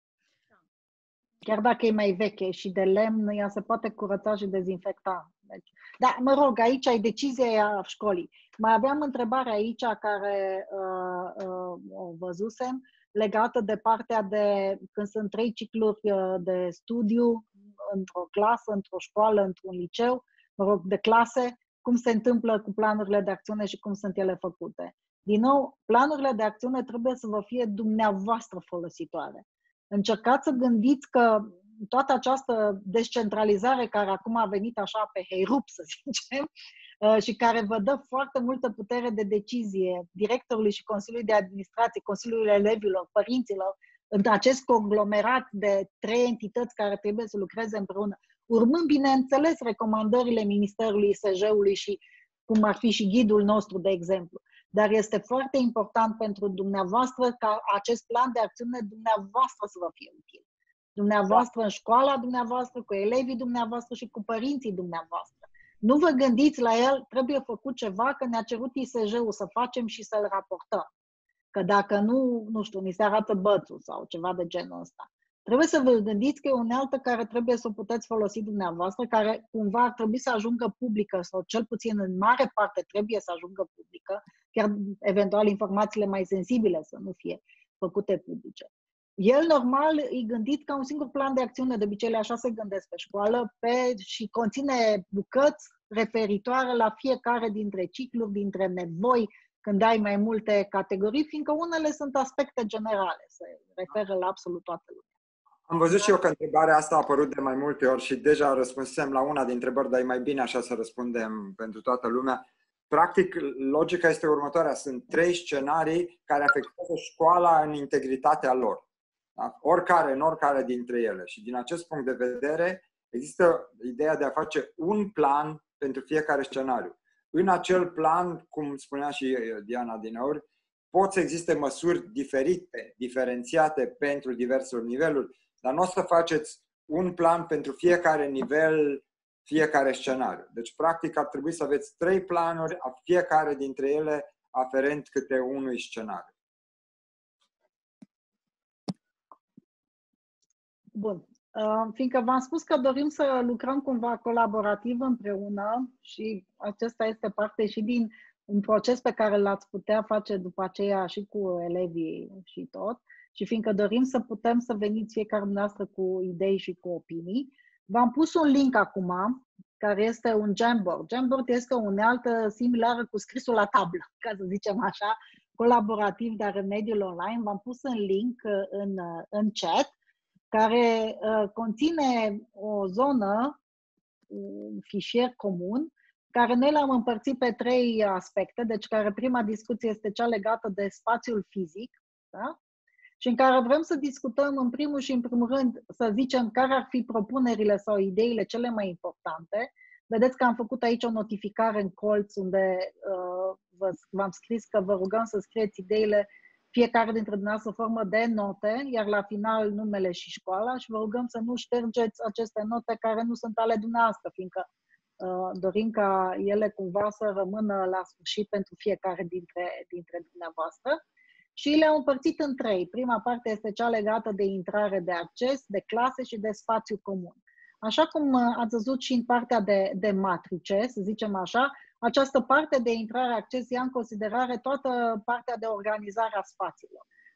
Chiar dacă e mai veche și de lemn, ea se poate curăța și dezinfecta. Deci, da, mă rog, aici e decizia școlii. Mai aveam întrebare aici care uh, uh, o văzusem, legată de partea de când sunt trei cicluri de studiu într-o clasă, într-o școală, într-un liceu, mă rog, de clase, cum se întâmplă cu planurile de acțiune și cum sunt ele făcute. Din nou, planurile de acțiune trebuie să vă fie dumneavoastră folositoare. Încercați să gândiți că toată această descentralizare care acum a venit așa pe heirup, să zicem, și care vă dă foarte multă putere de decizie directorului și Consiliului de Administrație, Consiliului Elevilor, părinților, între acest conglomerat de trei entități care trebuie să lucreze împreună, urmând, bineînțeles, recomandările Ministerului S J-ului și cum ar fi și ghidul nostru, de exemplu. Dar este foarte important pentru dumneavoastră ca acest plan de acțiune dumneavoastră să vă fie util. Dumneavoastră în școala dumneavoastră, cu elevii dumneavoastră și cu părinții dumneavoastră. Nu vă gândiți la el, trebuie făcut ceva, că ne-a cerut I S J-ul să facem și să-l raportăm. Că dacă nu, nu știu, ni se arată bățul sau ceva de genul ăsta. Trebuie să vă gândiți că e o unealtă care trebuie să o puteți folosi dumneavoastră, care cumva ar trebui să ajungă publică sau cel puțin în mare parte trebuie să ajungă publică, chiar eventual informațiile mai sensibile să nu fie făcute publice. El normal e gândit ca un singur plan de acțiune, de obicei așa se gândesc pe școală, pe, și conține bucăți referitoare la fiecare dintre cicluri, dintre nevoi, când ai mai multe categorii, fiindcă unele sunt aspecte generale, se referă la absolut toată lumea. Am văzut și eu că întrebarea asta a apărut de mai multe ori și deja răspunsem la una din întrebări, dar e mai bine așa să răspundem pentru toată lumea. Practic, logica este următoarea. Sunt trei scenarii care afectează școala în integritatea lor. Da? Oricare, în oricare dintre ele. Și din acest punct de vedere, există ideea de a face un plan pentru fiecare scenariu. În acel plan, cum spunea și Diana dinauri, pot să existe măsuri diferite, diferențiate pentru diverse niveluri, dar nu o să faceți un plan pentru fiecare nivel, fiecare scenariu. Deci, practic, ar trebui să aveți trei planuri, fiecare dintre ele aferent câte unui scenariu. Bun. Fiindcă v-am spus că dorim să lucrăm cumva colaborativ împreună și acesta este parte și din un proces pe care l-ați putea face după aceea și cu elevii și tot, și fiindcă dorim să putem să veniți fiecare dumneavoastră cu idei și cu opinii, v-am pus un link acum, care este un Jamboard. Jamboard este o unealtă similară cu scrisul la tablă, ca să zicem așa, colaborativ, dar în mediul online. V-am pus un link în, în chat, care uh, conține o zonă, un fișier comun, care noi l-am împărțit pe trei aspecte, deci care prima discuție este cea legată de spațiul fizic, da? Și în care vrem să discutăm în primul și în primul rând, să zicem care ar fi propunerile sau ideile cele mai importante. Vedeți că am făcut aici o notificare în colț unde uh, v-am scris că vă rugăm să scrieți ideile fiecare dintre dumneavoastră sub formă de note, iar la final numele și școala, și vă rugăm să nu ștergeți aceste note care nu sunt ale dumneavoastră, fiindcă uh, dorim ca ele cumva să rămână la sfârșit pentru fiecare dintre, dintre dumneavoastră. Și le-am împărțit în trei. Prima parte este cea legată de intrare, de acces, de clase și de spațiu comun. Așa cum ați văzut și în partea de, de matrice, să zicem așa, această parte de intrare, acces ia în considerare toată partea de organizare a spațiilor.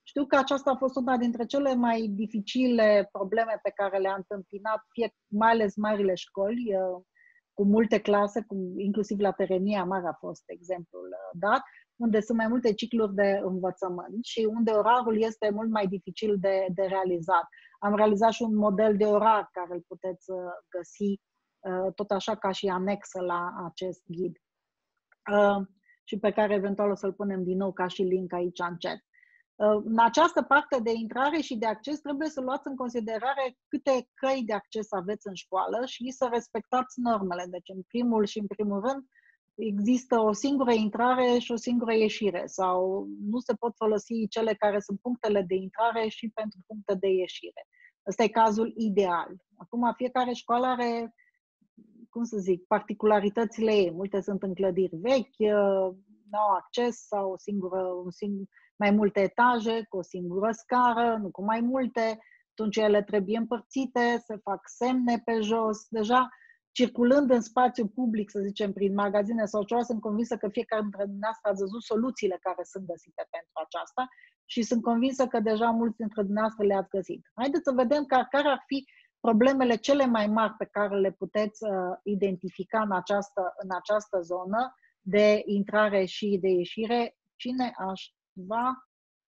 Știu că aceasta a fost una dintre cele mai dificile probleme pe care le-a întâmpinat, fie, mai ales marile școli, cu multe clase, cu, inclusiv la Terenia Mare a fost exemplul dat, unde sunt mai multe cicluri de învățământ și unde orarul este mult mai dificil de, de realizat. Am realizat și un model de orar care îl puteți găsi tot așa ca și anexă la acest ghid și pe care eventual o să-l punem din nou ca și link aici în chat. În această parte de intrare și de acces trebuie să luați în considerare câte căi de acces aveți în școală și să respectați normele. Deci, în primul și în primul rând, există o singură intrare și o singură ieșire sau nu se pot folosi cele care sunt punctele de intrare și pentru puncte de ieșire. Ăsta e cazul ideal. Acum, fiecare școală are, cum să zic, particularitățile ei. Multe sunt în clădiri vechi, nu au acces sau o singură, un singur, mai multe etaje, cu o singură scară, nu cu mai multe, atunci ele trebuie împărțite, se fac semne pe jos. Deja, circulând în spațiu public, să zicem, prin magazine sau ceva, sunt convinsă că fiecare dintre dumneavoastră ați văzut soluțiile care sunt găsite pentru aceasta și sunt convinsă că deja mulți dintre dumneavoastră le-ați găsit. Haideți să vedem care ar fi problemele cele mai mari pe care le puteți uh, identifica în această, în această zonă de intrare și de ieșire. Cine aș va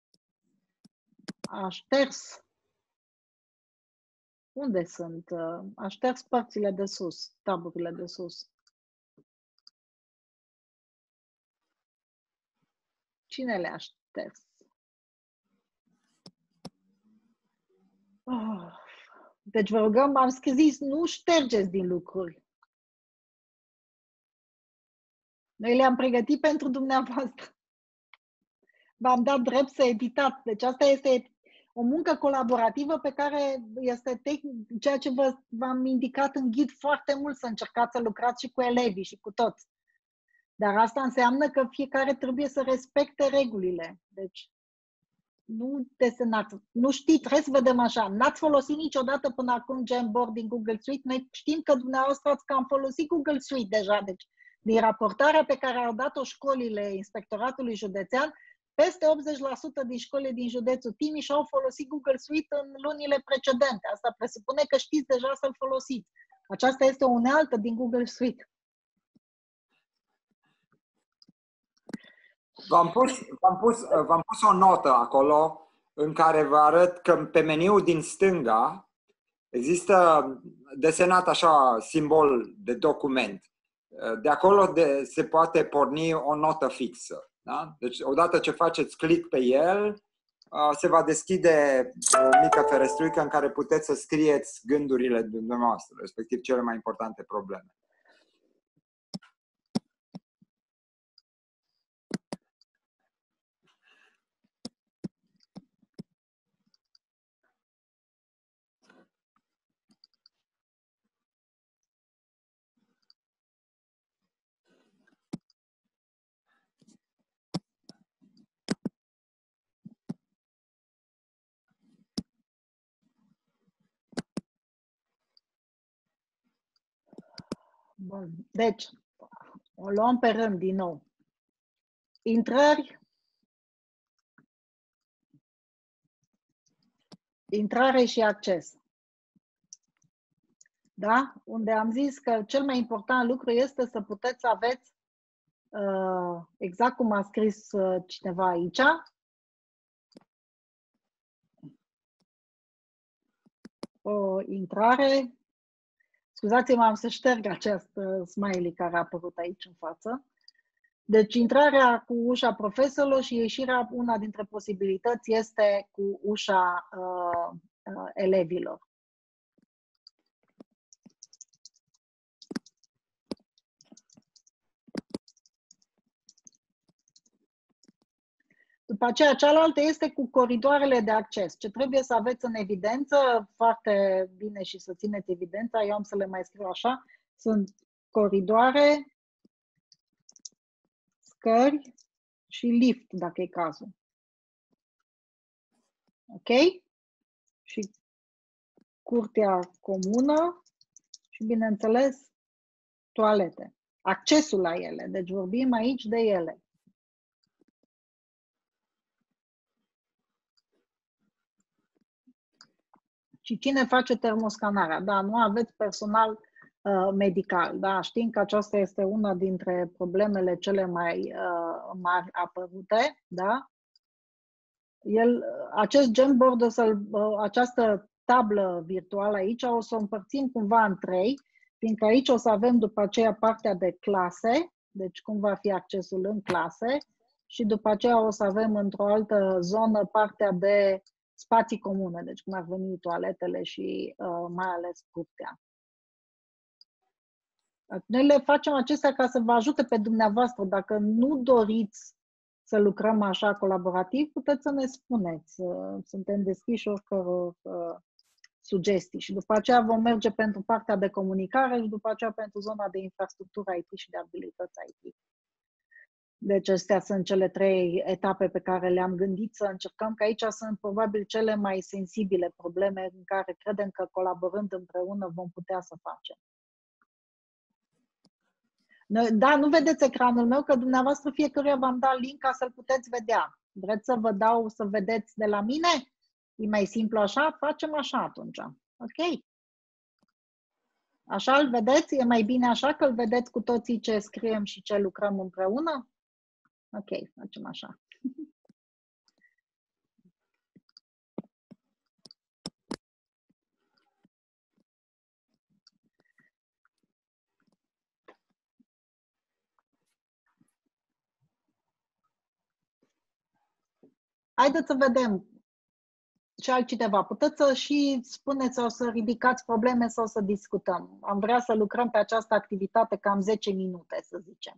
a șters. Unde sunt? A șters părțile de sus, taburile de sus. Cine le-a șters? Oh. Deci vă rugăm, am scris, nu ștergeți din lucruri. Noi le-am pregătit pentru dumneavoastră. V-am dat drept să editați. Deci asta este o muncă colaborativă pe care este tehnic, ceea ce v-am indicat în ghid foarte mult, să încercați să lucrați și cu elevii și cu toți. Dar asta înseamnă că fiecare trebuie să respecte regulile. Deci nu desenați. Nu știți, trebuie să vedem așa. N-ați folosit niciodată până acum Jamboard din Google Suite. Noi știm că dumneavoastră ați cam folosit Google Suite deja. Deci din raportarea pe care au dat-o școlile Inspectoratului Județean, peste optzeci la sută din școlile din județul Timiș au folosit Google Suite în lunile precedente. Asta presupune că știți deja să-l folosiți. Aceasta este o unealtă din Google Suite. V-am pus, v-am pus, v-am pus o notă acolo în care vă arăt că pe meniul din stânga există desenat așa simbol de document. De acolo de, se poate porni o notă fixă. Da? Deci odată ce faceți click pe el, se va deschide o mică ferestruică în care puteți să scrieți gândurile dumneavoastră, respectiv cele mai importante probleme. Bun. Deci, o luăm pe rând din nou. Intrări, intrare și acces. Da? Unde am zis că cel mai important lucru este să puteți să aveți, uh, exact cum a scris uh, cineva aici, o intrare. Scuzați-mă, am să șterg acest smiley care a apărut aici în față. Deci, intrarea cu ușa profesorilor și ieșirea, una dintre posibilități, este cu ușa uh, uh, elevilor. După aceea, cealaltă este cu coridoarele de acces. Ce trebuie să aveți în evidență, foarte bine și să țineți evidența, eu am să le mai scriu așa, sunt coridoare, scări și lift, dacă e cazul. Ok? Și curtea comună și, bineînțeles, toalete. Accesul la ele, deci vorbim aici de ele. Și cine face termoscanarea? Da, nu aveți personal uh, medical. Da, știm că aceasta este una dintre problemele cele mai uh, mari apărute. Da? El, acest Jamboard, o să, uh, această tablă virtuală aici, o să o împărțim cumva în trei, fiindcă aici o să avem după aceea partea de clase, deci cum va fi accesul în clase, și după aceea o să avem într-o altă zonă partea de spații comune, deci cum ar veni toaletele și uh, mai ales curtea. Noi le facem acestea ca să vă ajute pe dumneavoastră. Dacă nu doriți să lucrăm așa colaborativ, puteți să ne spuneți. Uh, suntem deschiși oricăror uh, sugestii. Și după aceea vom merge pentru partea de comunicare și după aceea pentru zona de infrastructură I T și de abilități I T. Deci astea sunt cele trei etape pe care le-am gândit să încercăm, că aici sunt probabil cele mai sensibile probleme în care credem că colaborând împreună vom putea să facem. Da, nu vedeți ecranul meu, că dumneavoastră fiecăruia v-am dat link ca să-l puteți vedea. Vreți să vă dau să vedeți de la mine? E mai simplu așa? Facem așa atunci. Ok. Așa îl vedeți? E mai bine așa că îl vedeți cu toții ce scriem și ce lucrăm împreună? Ok, facem așa. Haideți să vedem ce altcineva. Puteți să și spuneți sau să ridicați probleme sau să discutăm. Am vrea să lucrăm pe această activitate cam zece minute, să zicem.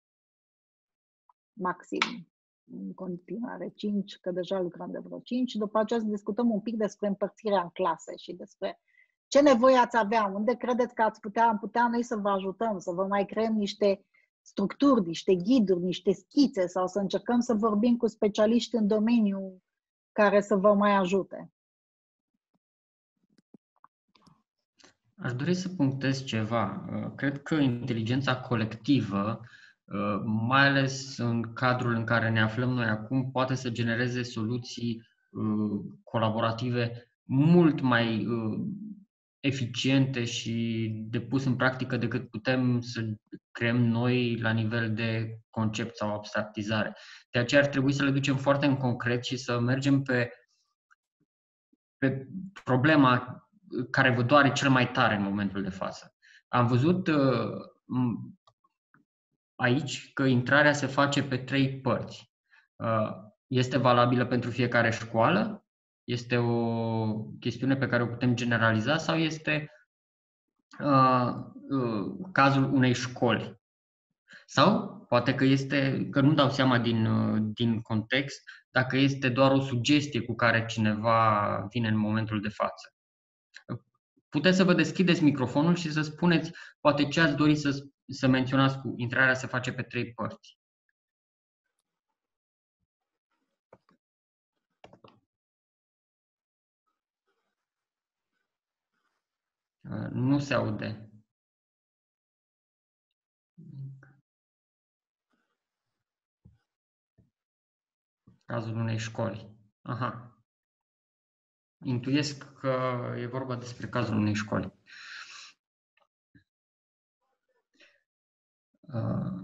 Maxim. În continuare cinci, că deja lucrăm de vreo cinci. După aceea să discutăm un pic despre împărțirea în clase și despre ce nevoie ați avea, unde credeți că ați putea, am putea noi să vă ajutăm, să vă mai creăm niște structuri, niște ghiduri, niște schițe sau să încercăm să vorbim cu specialiști în domeniu care să vă mai ajute. Aș dori să punctez ceva. Cred că inteligența colectivă, mai ales în cadrul în care ne aflăm noi acum, poate să genereze soluții colaborative mult mai eficiente și de pus în practică decât putem să creăm noi la nivel de concept sau abstractizare. De aceea ar trebui să le ducem foarte în concret și să mergem pe, pe problema care vă doare cel mai tare în momentul de față. Am văzut aici că intrarea se face pe trei părți. Este valabilă pentru fiecare școală? Este o chestiune pe care o putem generaliza sau este uh, uh, cazul unei școli? Sau poate că este, că nu dau seama din, uh, din context, dacă este doar o sugestie cu care cineva vine în momentul de față. Puteți să vă deschideți microfonul și să spuneți poate ce ați dori să, să menționați cu intrarea se face pe trei părți. Nu se aude. Cazul unei școli. Aha. Intuiesc că e vorba despre cazul unei școli. Uh,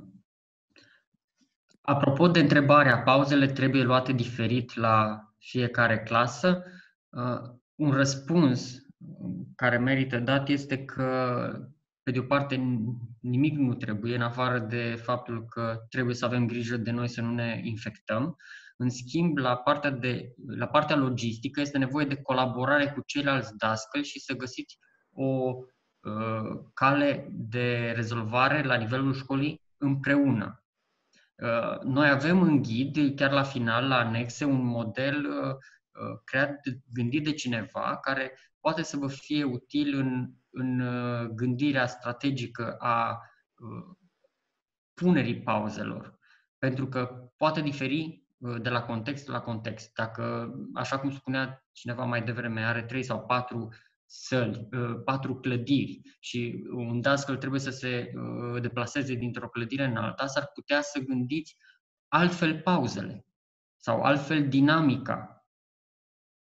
apropo de întrebarea, pauzele trebuie luate diferit la fiecare clasă? Uh, un răspuns care merită dat este că, pe de o parte, nimic nu trebuie, în afară de faptul că trebuie să avem grijă de noi să nu ne infectăm. În schimb, la partea, de, la partea logistică este nevoie de colaborare cu ceilalți dascăli și să găsiți o uh, cale de rezolvare la nivelul școlii împreună. Uh, noi avem în ghid, chiar la final, la anexe, un model uh, creat, gândit de cineva care poate să vă fie util în, în gândirea strategică a punerii pauzelor. Pentru că poate diferi de la context la context. Dacă, așa cum spunea cineva mai devreme, are trei sau patru săli, patru clădiri și un dascăl trebuie să se deplaseze dintr-o clădire în alta, s-ar putea să gândiți altfel pauzele sau altfel dinamica.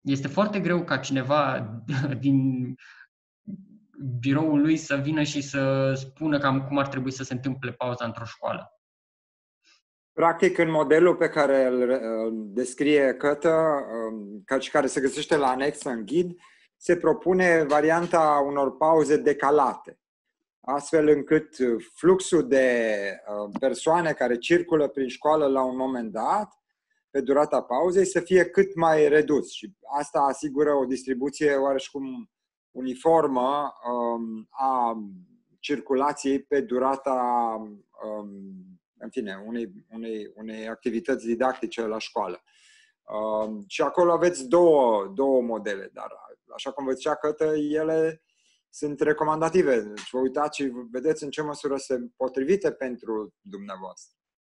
este foarte greu ca cineva din biroul lui să vină și să spună cam cum ar trebui să se întâmple pauza într-o școală. Practic, în modelul pe care îl descrie Cătă, și care se găsește la anexă în ghid, se propune varianta unor pauze decalate, astfel încât fluxul de persoane care circulă prin școală la un moment dat, pe durata pauzei, să fie cât mai redus. Și asta asigură o distribuție oareșcum uniformă a circulației pe durata, în fine, unei, unei, unei activități didactice la școală. Și acolo aveți două, două modele, dar așa cum vă zicea Cătă, ele sunt recomandative. Deci vă uitați și vedeți în ce măsură sunt potrivite pentru dumneavoastră.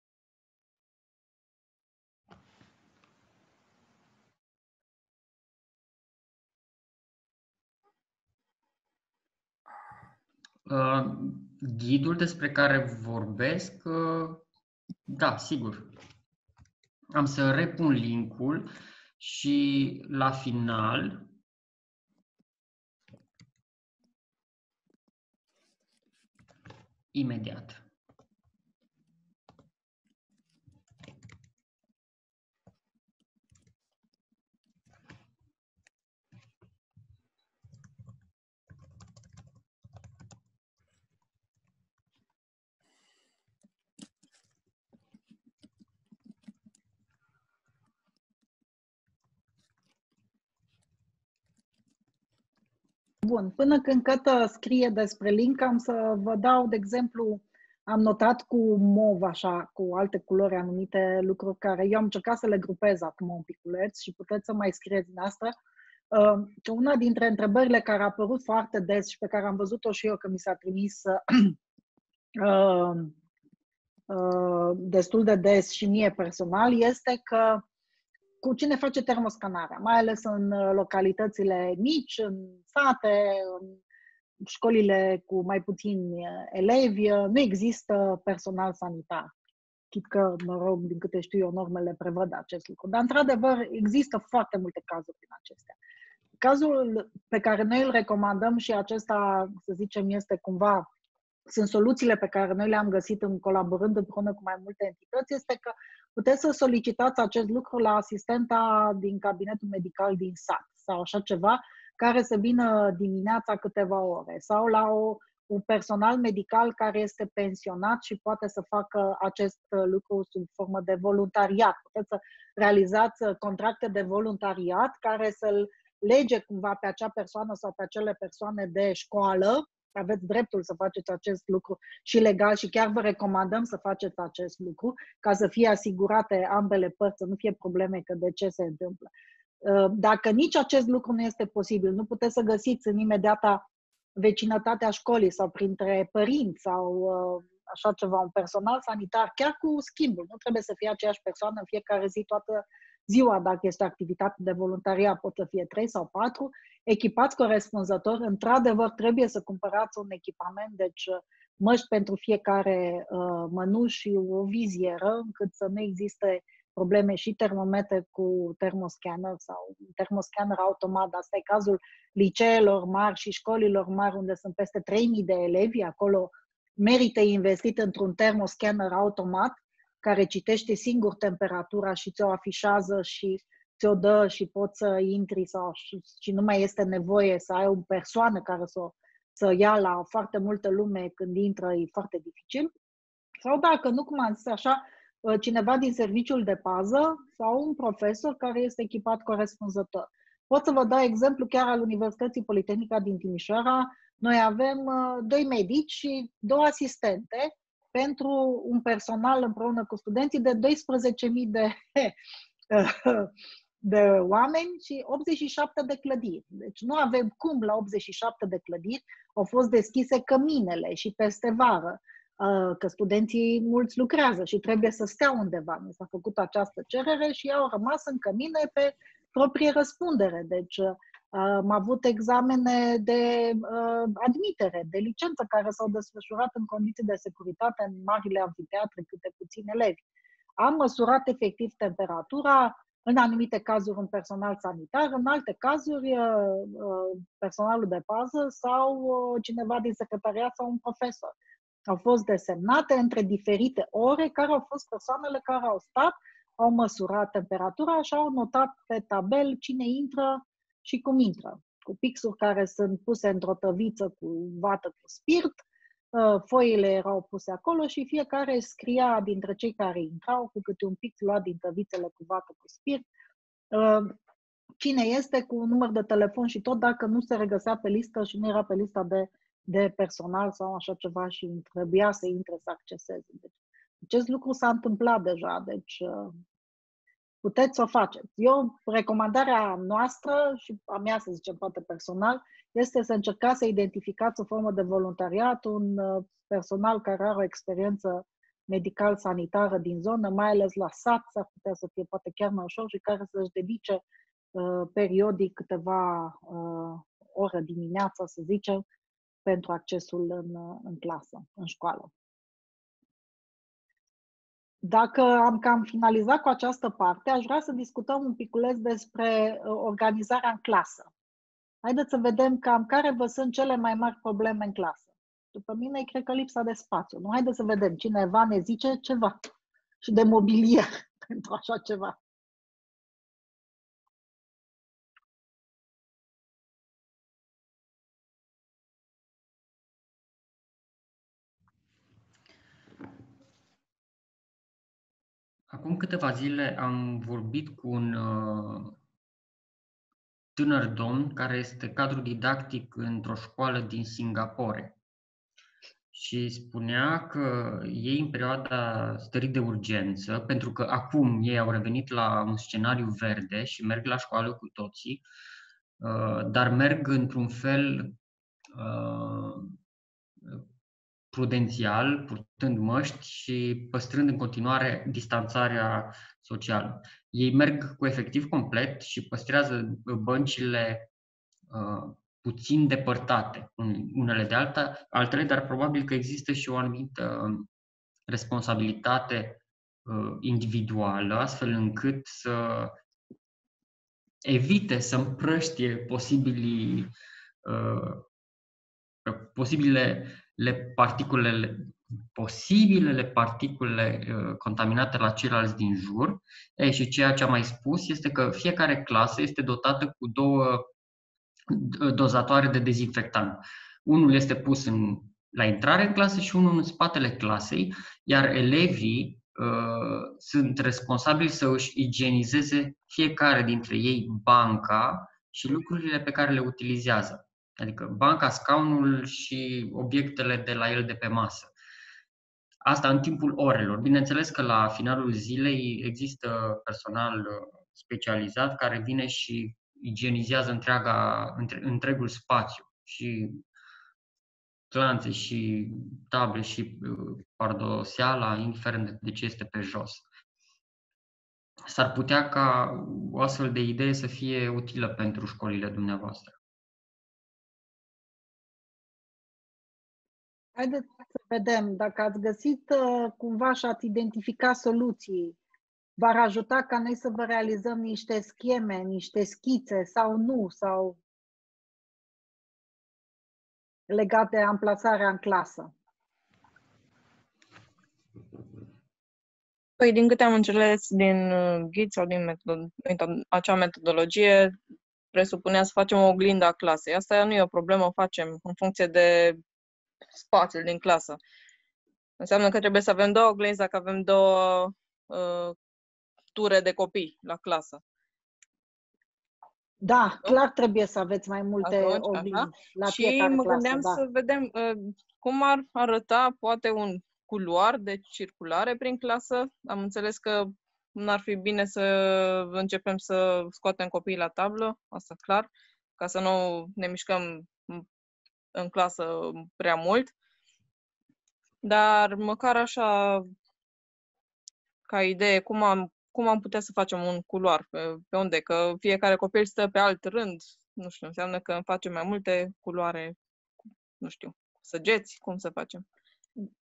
Uh, ghidul despre care vorbesc, uh, da, sigur. Am să repun linkul și la final imediat. Bun, până când Cătă scrie despre link, am să vă dau, de exemplu, am notat cu mov, așa, cu alte culori, anumite lucruri care eu am încercat să le grupez acum un piculeț și puteți să mai scrieți din asta. Că una dintre întrebările care a apărut foarte des și pe care am văzut-o și eu, că mi s-a trimis uh, uh, destul de des și mie personal, este că cu cine face termoscanarea, mai ales în localitățile mici, în sate, în școlile cu mai puțini elevi, nu există personal sanitar. Chit că, mă rog, din câte știu eu, normele prevăd acest lucru. Dar, într-adevăr, există foarte multe cazuri din acestea. Cazul pe care noi îl recomandăm și acesta, să zicem, este cumva, sunt soluțiile pe care noi le-am găsit în colaborând împreună cu mai multe entități, este că puteți să solicitați acest lucru la asistenta din cabinetul medical din sat sau așa ceva, care să vină dimineața câteva ore, sau la o, un personal medical care este pensionat și poate să facă acest lucru sub formă de voluntariat. Puteți să realizați contracte de voluntariat care să-l lege cumva pe acea persoană sau pe acele persoane de școală. Aveți dreptul să faceți acest lucru și legal și chiar vă recomandăm să faceți acest lucru ca să fie asigurate ambele părți, să nu fie probleme că de ce se întâmplă. Dacă nici acest lucru nu este posibil, nu puteți să găsiți în imediata vecinătatea școlii sau printre părinți sau așa ceva, un personal sanitar, chiar cu schimbul, nu trebuie să fie aceeași persoană în fiecare zi toată ziua, dacă este activitate de voluntariat, pot să fie trei sau patru, echipați corespunzător, într-adevăr trebuie să cumpărați un echipament, deci măști pentru fiecare uh, mănuș și o vizieră, încât să nu existe probleme și termometre cu termoscanner sau un termoscanner automat. Asta e cazul liceelor mari și școlilor mari, unde sunt peste trei mii de elevi, acolo merită investit într-un termoscanner automat, care citește singur temperatura și ți-o afișează și ți-o dă și poți să intri sau, și, și nu mai este nevoie să ai o persoană care să o să ia la foarte multă lume când intră, e foarte dificil. Sau dacă nu, cum am zis așa, cineva din serviciul de pază sau un profesor care este echipat corespunzător. Pot să vă dau exemplu chiar al Universității Politehnica din Timișoara. Noi avem doi medici și două asistente pentru un personal împreună cu studenții de doisprezece mii de, de oameni și optzeci și șapte de clădiri. Deci nu avem cum la optzeci și șapte de clădiri au fost deschise căminele și peste vară, că studenții mulți lucrează și trebuie să stea undeva. Mi s-a făcut această cerere și au rămas în cămine pe proprie răspundere. Deci am avut examene de uh, admitere, de licență, care s-au desfășurat în condiții de securitate în marile amfiteatre, câte puțini elevi. Am măsurat efectiv temperatura, În anumite cazuri un personal sanitar, în alte cazuri personalul de pază sau cineva din secretariat sau un profesor. Au fost desemnate între diferite ore care au fost persoanele care au stat, au măsurat temperatura și au notat pe tabel cine intră și cum intră. Cu pixuri care sunt puse într-o tăviță cu vată cu spirit, foile erau puse acolo și fiecare scria dintre cei care intrau cu câte un pix luat din tăvițele cu vată cu spirit, cine este, cu un număr de telefon și tot, dacă nu se regăsea pe listă și nu era pe lista de, de personal sau așa ceva și trebuia să intre să acceseze. Deci, acest lucru s-a întâmplat deja, deci puteți să o faceți. Eu, recomandarea noastră și a mea, să zicem, poate personal, este să încercați să identificați o formă de voluntariat, un personal care are o experiență medical-sanitară din zonă, mai ales la sat, s-ar putea să fie poate chiar mai ușor și care să-și dedice uh, periodic câteva uh, ore dimineața, să zicem, pentru accesul în, în clasă, în școală. Dacă am cam finalizat cu această parte, aș vrea să discutăm un piculeț despre organizarea în clasă. Haideți să vedem cam care vă sunt cele mai mari probleme în clasă. După mine, cred că lipsa de spațiu. Nu? Haideți să vedem. Cineva ne zice ceva. Și de mobilier pentru așa ceva. Acum câteva zile am vorbit cu un uh, tânăr domn care este cadru didactic într-o școală din Singapore. Și spunea că ei, în perioada stării de urgență, pentru că acum ei au revenit la un scenariu verde și merg la școală cu toții, uh, dar merg într-un fel uh, prudențial, purtând măști și păstrând în continuare distanțarea socială. Ei merg cu efectiv complet și păstrează băncile uh, puțin depărtate unele de alta, altele, dar probabil că există și o anumită responsabilitate uh, individuală, astfel încât să evite să împrăștie posibilii, uh, posibile le particulele, posibilele particule uh, contaminate la ceilalți din jur. Ei, și ceea ce am mai spus este că fiecare clasă este dotată cu două dozatoare de dezinfectant. Unul este pus în, la intrare în clasă și unul în spatele clasei, iar elevii uh, sunt responsabili să își igienizeze fiecare dintre ei banca și lucrurile pe care le utilizează. Adică banca, scaunul și obiectele de la el de pe masă. Asta în timpul orelor. Bineînțeles că la finalul zilei există personal specializat care vine și igienizează întreaga, între, întregul spațiu, și clanțe și table și pardoseala, indiferent de ce este pe jos. S-ar putea ca o astfel de idee să fie utilă pentru școlile dumneavoastră. Haideți să vedem dacă ați găsit uh, cumva și ați identificat soluții. V-ar ajuta ca noi să vă realizăm niște scheme, niște schițe sau nu, sau legate de amplasarea în clasă. Păi, din câte am înțeles din ghid sau din metod- acea metodologie, presupunea să facem o oglindă a clasei. Asta nu e o problemă, o facem în funcție de spațiul din clasă. Înseamnă că trebuie să avem două oglinzi dacă avem două uh, ture de copii la clasă. Da, clar trebuie să aveți mai multe Atunci, oglinzi la și fiecare mă clasă. gândeam Da. să vedem uh, cum ar arăta poate un culoar de circulare prin clasă. Am înțeles că n-ar fi bine să începem să scoatem copiii la tablă, asta clar, ca să nu ne mișcăm în clasă prea mult. Dar măcar așa, ca idee, cum am, cum am putea să facem un culoar? Pe, pe unde? Că fiecare copil stă pe alt rând. Nu știu, înseamnă că facem mai multe culoare, nu știu, săgeți, cum să facem?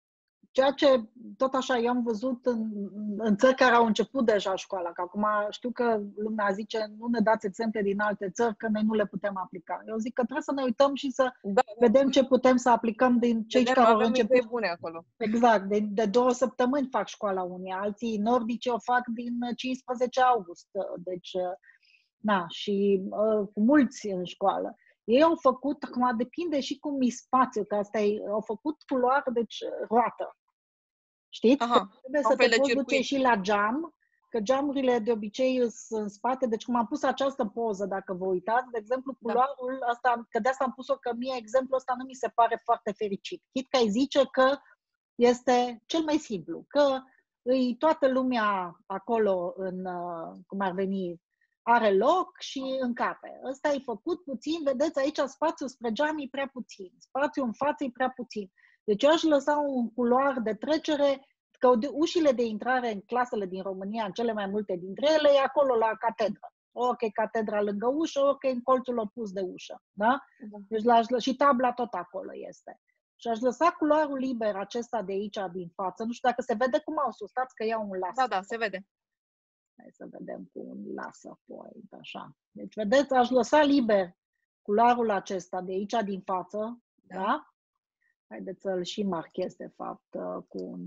ceea ce tot așa eu am văzut în, în țări care au început deja școala, că acum știu că lumea zice nu ne dați exemple din alte țări, că noi nu le putem aplica. Eu zic că trebuie să ne uităm și să Da, vedem ce putem să aplicăm din cei vedem, care au avem idei început. bune acolo. Exact, de, de două săptămâni fac școala unii, alții nordici o fac din cincisprezece august, deci, na, și uh, cu mulți în școală. Ei au făcut, acum depinde și cum e spațiu, că asta e, au făcut culoare, deci roată. Știți? Aha, Că trebuie un să fel te de poți duce circuit. și la geam, că geamurile de obicei sunt în spate, deci cum am pus această poză, dacă vă uitați, de exemplu, culoarul da. ăsta, că de asta am pus-o, că mie exemplul ăsta nu mi se pare foarte fericit. Chit că ai zice că este cel mai simplu, că îi toată lumea acolo, în, cum ar veni, are loc și încape. Ăsta e făcut puțin, vedeți aici spațiul spre geam e prea puțin, spațiul în față e prea puțin. Deci eu aș lăsa un culoar de trecere, că ușile de intrare în clasele din România, în cele mai multe dintre ele, e acolo la catedră. Ok, catedra lângă ușă, ok, în colțul opus de ușă. Da? Deci la, și tabla tot acolo este. Și aș lăsa culoarul liber acesta de aici, din față. Nu știu dacă se vede cum au sus, stați că iau un laser. Da, da, se vede. Hai să vedem cu un laser point, așa. Deci, vedeți, aș lăsa liber culoarul acesta de aici, din față. Da? Da? Haideți să-l și marchez, de fapt, cu un,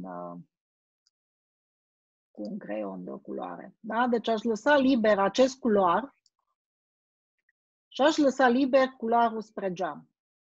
cu un creion de o culoare. Da? Deci aș lăsa liber acest culoar și aș lăsa liber culoarul spre geam.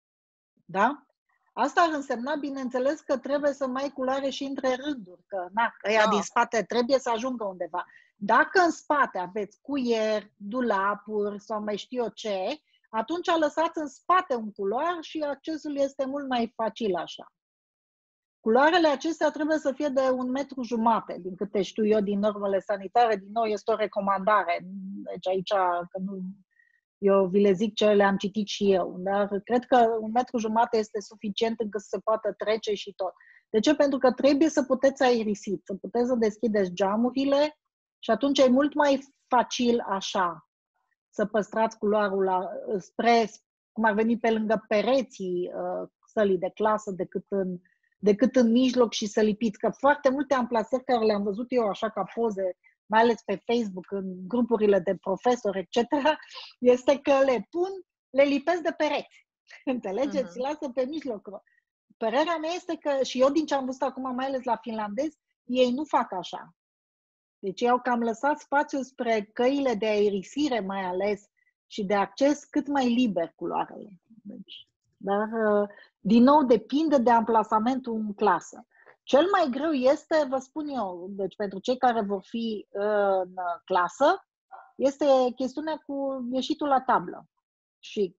Da? Asta ar însemna, bineînțeles, că trebuie să mai ai culoare și între rânduri, că na, ăia Da. din spate trebuie să ajungă undeva. Dacă în spate aveți cuier, dulapuri sau mai știu eu ce, atunci lăsați în spate un culoar și accesul este mult mai facil așa. Culoarele acestea trebuie să fie de un metru jumate, din câte știu eu din normele sanitare, din nou este o recomandare. Deci aici, că nu, eu vi le zic ce le-am citit și eu, dar cred că un metru jumate este suficient încât să se poată trece și tot. De ce? Pentru că trebuie să puteți aerisi, să puteți să deschideți geamurile și atunci e mult mai facil așa să păstrați culoarul la, spre, cum ar veni pe lângă pereții uh, sălii de clasă decât în, decât în mijloc și să lipiți. Că foarte multe amplasări care le-am văzut eu așa ca poze, mai ales pe Facebook, în grupurile de profesori, et cetera, este că le pun, le lipesc de pereți. Înțelegeți? Uh-huh. Lasă pe mijloc. Părerea mea este că, și eu din ce am văzut acum, mai ales la finlandezi, ei nu fac așa. Deci ei au cam lăsat spațiul spre căile de aerisire, mai ales, și de acces cât mai liber culoarele. Deci, dar, din nou, depinde de amplasamentul în clasă. Cel mai greu este, vă spun eu, deci pentru cei care vor fi în clasă, este chestiunea cu ieșitul la tablă. Și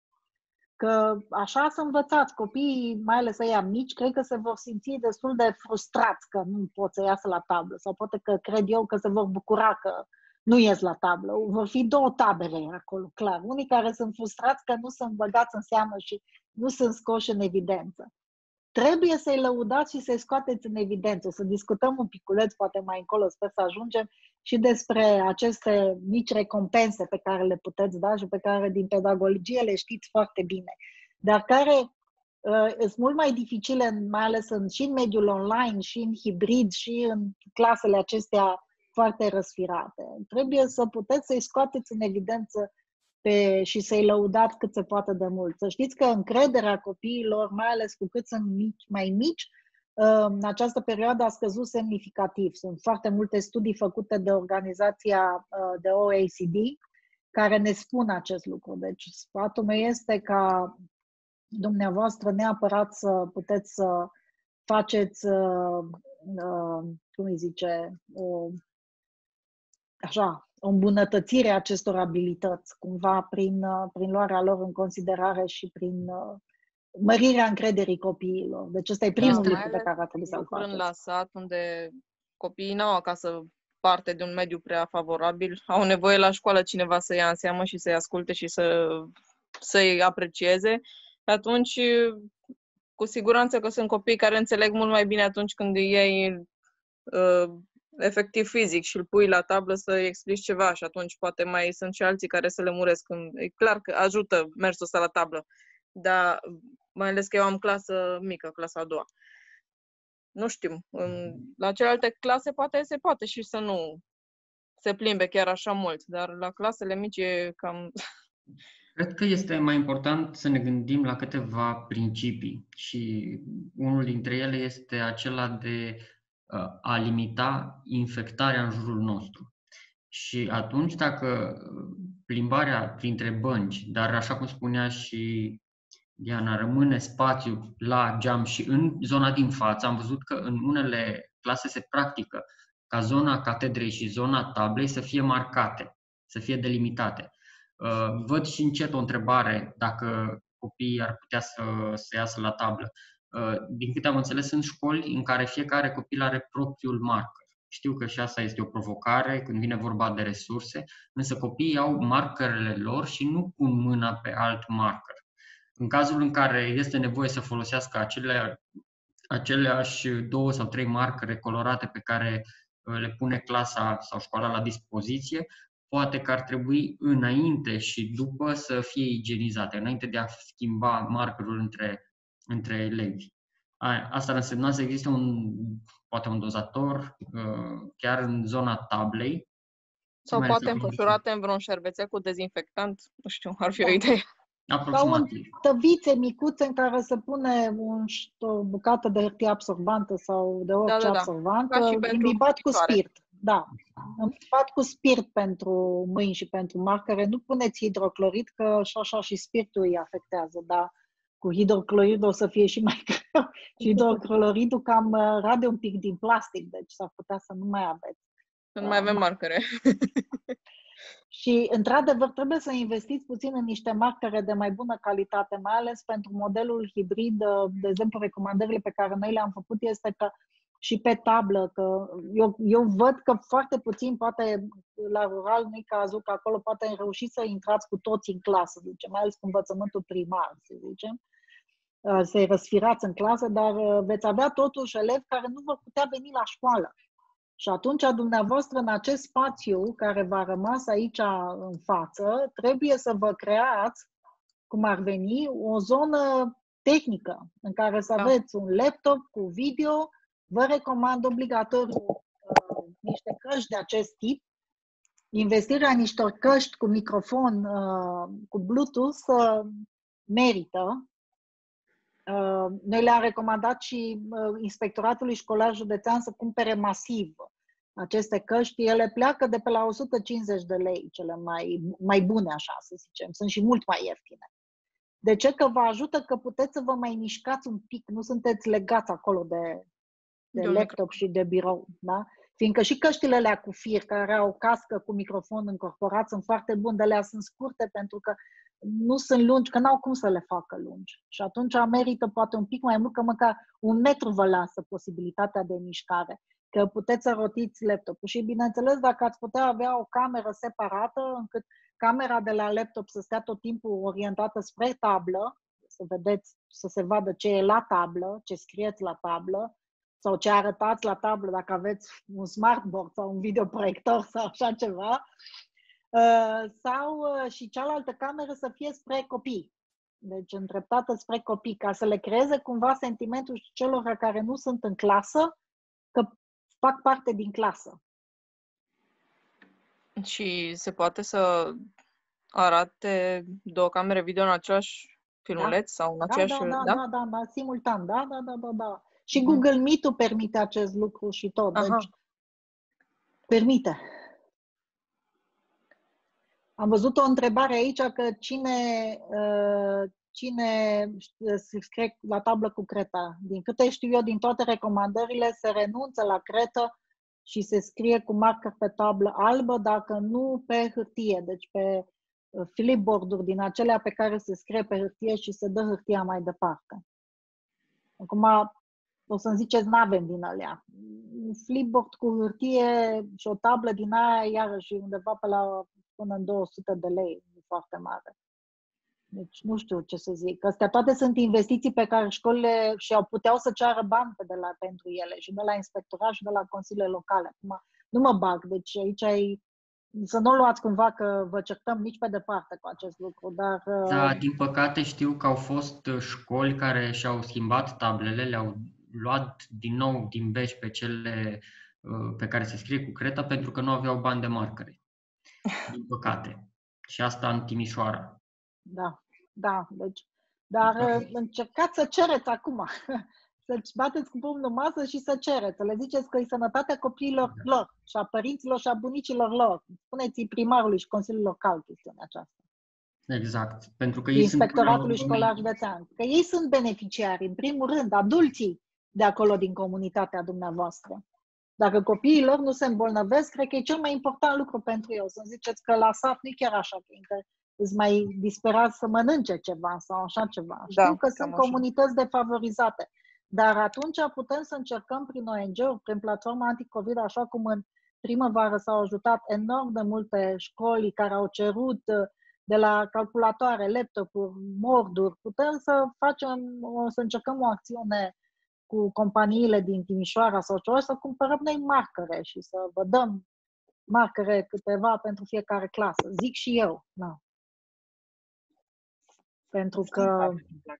că așa să învățați copiii, mai ales ăia mici, cred că se vor simți destul de frustrați că nu pot să iasă la tablă. Sau poate că cred eu că se vor bucura că nu ies la tablă. Vor fi două tabere acolo, clar. Unii care sunt frustrați că nu sunt băgați în seamă și nu sunt scoși în evidență. Trebuie să-i lăudați și să-i scoateți în evidență, să discutăm un piculeț, poate mai încolo, sper să ajungem, și despre aceste mici recompense pe care le puteți da și pe care din pedagogie le știți foarte bine, dar care uh, sunt mult mai dificile, mai ales în, și în mediul online, și în hibrid, și în clasele acestea foarte răsfirate. Trebuie să puteți să-i scoateți în evidență Pe, și să-i lăudați cât se poate de mult. Să știți că încrederea copiilor, mai ales cu cât sunt mici, mai mici, în această perioadă a scăzut semnificativ. Sunt foarte multe studii făcute de organizația de O E C D care ne spun acest lucru. Deci sfatul meu este ca dumneavoastră neapărat să puteți să faceți, cum îi zice, o, așa, o îmbunătățire a acestor abilități, cumva prin, prin luarea lor în considerare și prin uh, mărirea încrederii copiilor. Deci ăsta e primul da, lucru pe care ar trebui să-l faceți. La sat, unde copiii n-au acasă parte de un mediu prea favorabil, au nevoie la școală cineva să ia în seamă și să-i asculte și să, să-i aprecieze, atunci cu siguranță că sunt copii care înțeleg mult mai bine atunci când iei uh, efectiv fizic și îl pui la tablă să-i explici ceva și atunci poate mai sunt și alții care să le muresc. E clar că ajută mersul ăsta la tablă, dar mai ales că eu am clasă mică, clasa a doua. nu știu, în, la celelalte clase poate se poate și să nu se plimbe chiar așa mult, dar la clasele mici e cam... Cred că este mai important să ne gândim la câteva principii și unul dintre ele este acela de a limita infectarea în jurul nostru. Și atunci, dacă plimbarea printre bănci, dar așa cum spunea și Diana, rămâne spațiu la geam și în zona din față, am văzut că în unele clase se practică ca zona catedrei și zona tablei să fie marcate, să fie delimitate. Văd și încet o întrebare dacă copiii ar putea să, să iasă la tablă. Din câte am înțeles, sunt școli în care fiecare copil are propriul marker. Știu că și asta este o provocare când vine vorba de resurse, însă copiii au markerele lor și nu pun mâna pe alt marker. În cazul în care este nevoie să folosească acele, aceleași două sau trei marcare colorate pe care le pune clasa sau școala la dispoziție, poate că ar trebui înainte și după să fie igienizate, înainte de a schimba markerul între, între elevi. Asta ar însemna să existe un, poate un dozator chiar în zona tablei. Sau poate înfășurate în vreun șervețel cu dezinfectant, nu știu, ar fi o idee. Sau în tăvițe micuțe în care se pune un, o bucată de hârtie absorbantă sau de orice da, da, da. absorbantă, imbibat cu spirit. Da, imbibat cu spirit pentru mâini și pentru marcare. Nu puneți hidroclorid, că și așa și spiritul îi afectează, dar cu hidroclorid o să fie și mai greu. Și hidrocloridul cam rade un pic din plastic, deci s-ar putea să nu mai aveți. Să nu mai avem marcare. Și, într-adevăr, trebuie să investiți puțin în niște marcare de mai bună calitate, mai ales pentru modelul hibrid. De exemplu, recomandările pe care noi le-am făcut este că și pe tablă, că eu, eu văd că foarte puțin, poate la rural nu-i cazul, că acolo poate reuși să intrați cu toți în clasă, zice, mai ales cu învățământul primar, să zicem, să-i răsfirați în clasă, dar veți avea totuși elevi care nu vor putea veni la școală. Și atunci, dumneavoastră, în acest spațiu care v-a rămas aici în față, trebuie să vă creați, cum ar veni, o zonă tehnică în care să aveți un laptop cu video. Vă recomand obligatoriu uh, niște căști de acest tip. Investirea în niște căști cu microfon, uh, cu Bluetooth, uh, merită. Uh, noi le-am recomandat și uh, Inspectoratului Școlar Județean să cumpere masiv aceste căști. Ele pleacă de pe la o sută cincizeci de lei, cele mai, mai bune, așa să zicem. Sunt și mult mai ieftine. De ce? Că vă ajută că puteți să vă mai mișcați un pic, nu sunteți legați acolo de, de laptop și de birou. Da? Fiindcă și căștile alea cu fir, care au cască cu microfon încorporat, sunt foarte bune, de alea sunt scurte pentru că nu sunt lungi, că n-au cum să le facă lungi. Și atunci merită poate un pic mai mult, că măcar un metru vă lasă posibilitatea de mișcare, că puteți să rotiți laptopul. Și bineînțeles, dacă ați putea avea o cameră separată, încât camera de la laptop să stea tot timpul orientată spre tablă, să vedeți, să se vadă ce e la tablă, ce scrieți la tablă, sau ce arătați la tablă, dacă aveți un smartboard sau un videoproiector sau așa ceva, sau și cealaltă cameră să fie spre copii. Deci îndreptată spre copii, ca să le creeze cumva sentimentul celor care nu sunt în clasă, că fac parte din clasă. Și se poate să arate două camere video în același filmuleț da. sau în aceeași... Da, da, da, da, da, da, simultan, da, da, da, da, da. Și Google Meet-ul permite acest lucru și tot, deci Aha. permite. Am văzut o întrebare aici că cine, uh, cine se scrie la tablă cu creta. Din câte știu eu, din toate recomandările, se renunță la cretă și se scrie cu marker pe tablă albă, dacă nu pe hârtie, deci pe flipboard-uri din acelea pe care se scrie pe hârtie și se dă hârtia mai departe. Acum, o să-mi ziceți, n-avem din alea. Un flipboard cu hârtie și o tablă din aia, iarăși undeva pe la până în două sute de lei, e foarte mare. Deci nu știu ce să zic. Astea toate sunt investiții pe care școlile și-au puteau să ceară bani pe de la, pentru ele, și de la inspectorat și de la consiliile locale. Acum nu mă bag, deci aici ai, să nu luați cumva că vă certăm nici pe departe cu acest lucru, dar... Da, din păcate știu că au fost școli care și-au schimbat tablele, le-au luat din nou din beci pe cele uh, pe care se scrie cu creta pentru că nu aveau bani de marcare. Din păcate. Și asta în Timișoara. Da, da, deci, dar Da. încercați să cereți acum, să bateți cu pumnul în masă și să cereți, să le ziceți că e sănătatea copiilor lor și a părinților și a bunicilor lor. Spuneți-i primarului și Consiliul Local chestiunea aceasta. Exact. Pentru că ei Inspectoratului sunt... școlar județean. Că ei sunt beneficiari, în primul rând, adulții de acolo din comunitatea dumneavoastră. Dacă copiii lor nu se îmbolnăvesc, cred că e cel mai important lucru pentru eu. Să ziceți că la sat nu e chiar așa, că îți mai disperați să mănânce ceva sau așa ceva. Da, Știu că sunt așa. comunități defavorizate, dar atunci putem să încercăm prin O N G-uri, prin platforma anticovid, așa cum în primăvară s-au ajutat enorm de multe școli care au cerut de la calculatoare, laptopuri, morduri. Putem să facem, să încercăm o acțiune cu companiile din Timișoara sau ceva, să cumpărăm noi marcare și să vă dăm marcare câteva pentru fiecare clasă. Zic și eu. Da. Pentru că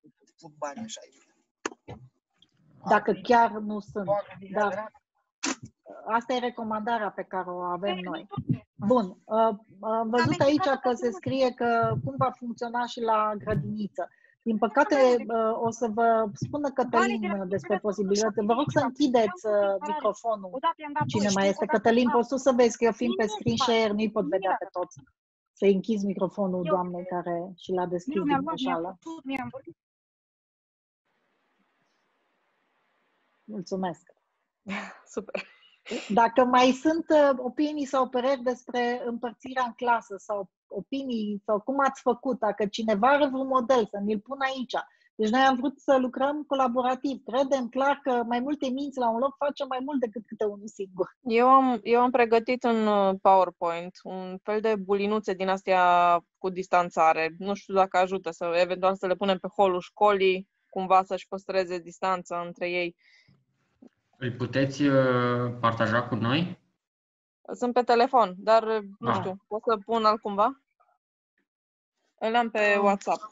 dacă chiar nu sunt. Dar asta e recomandarea pe care o avem noi. Bun. Am văzut aici că se scrie că cum va funcționa și la grădiniță. Din păcate, o să vă spună Cătălin despre posibilitate. Vă rog să închideți microfonul. Cine mai este? Cătălin, poți tu să vezi că eu fiind pe screen share nu-i pot vedea pe toți. Să-i închizi microfonul doamnei care și l-a deschis din greșeală. Mulțumesc. Super. Dacă mai sunt opinii sau păreri despre împărțirea în clasă sau opinii sau cum ați făcut, dacă cineva are vreun model, să ne-l pun aici. Deci noi am vrut să lucrăm colaborativ. Credem clar că mai multe minți la un loc face mai mult decât câte unul singur. Eu am, eu am pregătit în PowerPoint un fel de bulinuțe din astea cu distanțare. Nu știu dacă ajută să eventual să le punem pe holul școlii, cumva să-și păstreze distanța între ei. Îl puteți partaja cu noi? Sunt pe telefon, dar nu Ah. știu, pot să pun altcumva? Îl am pe WhatsApp.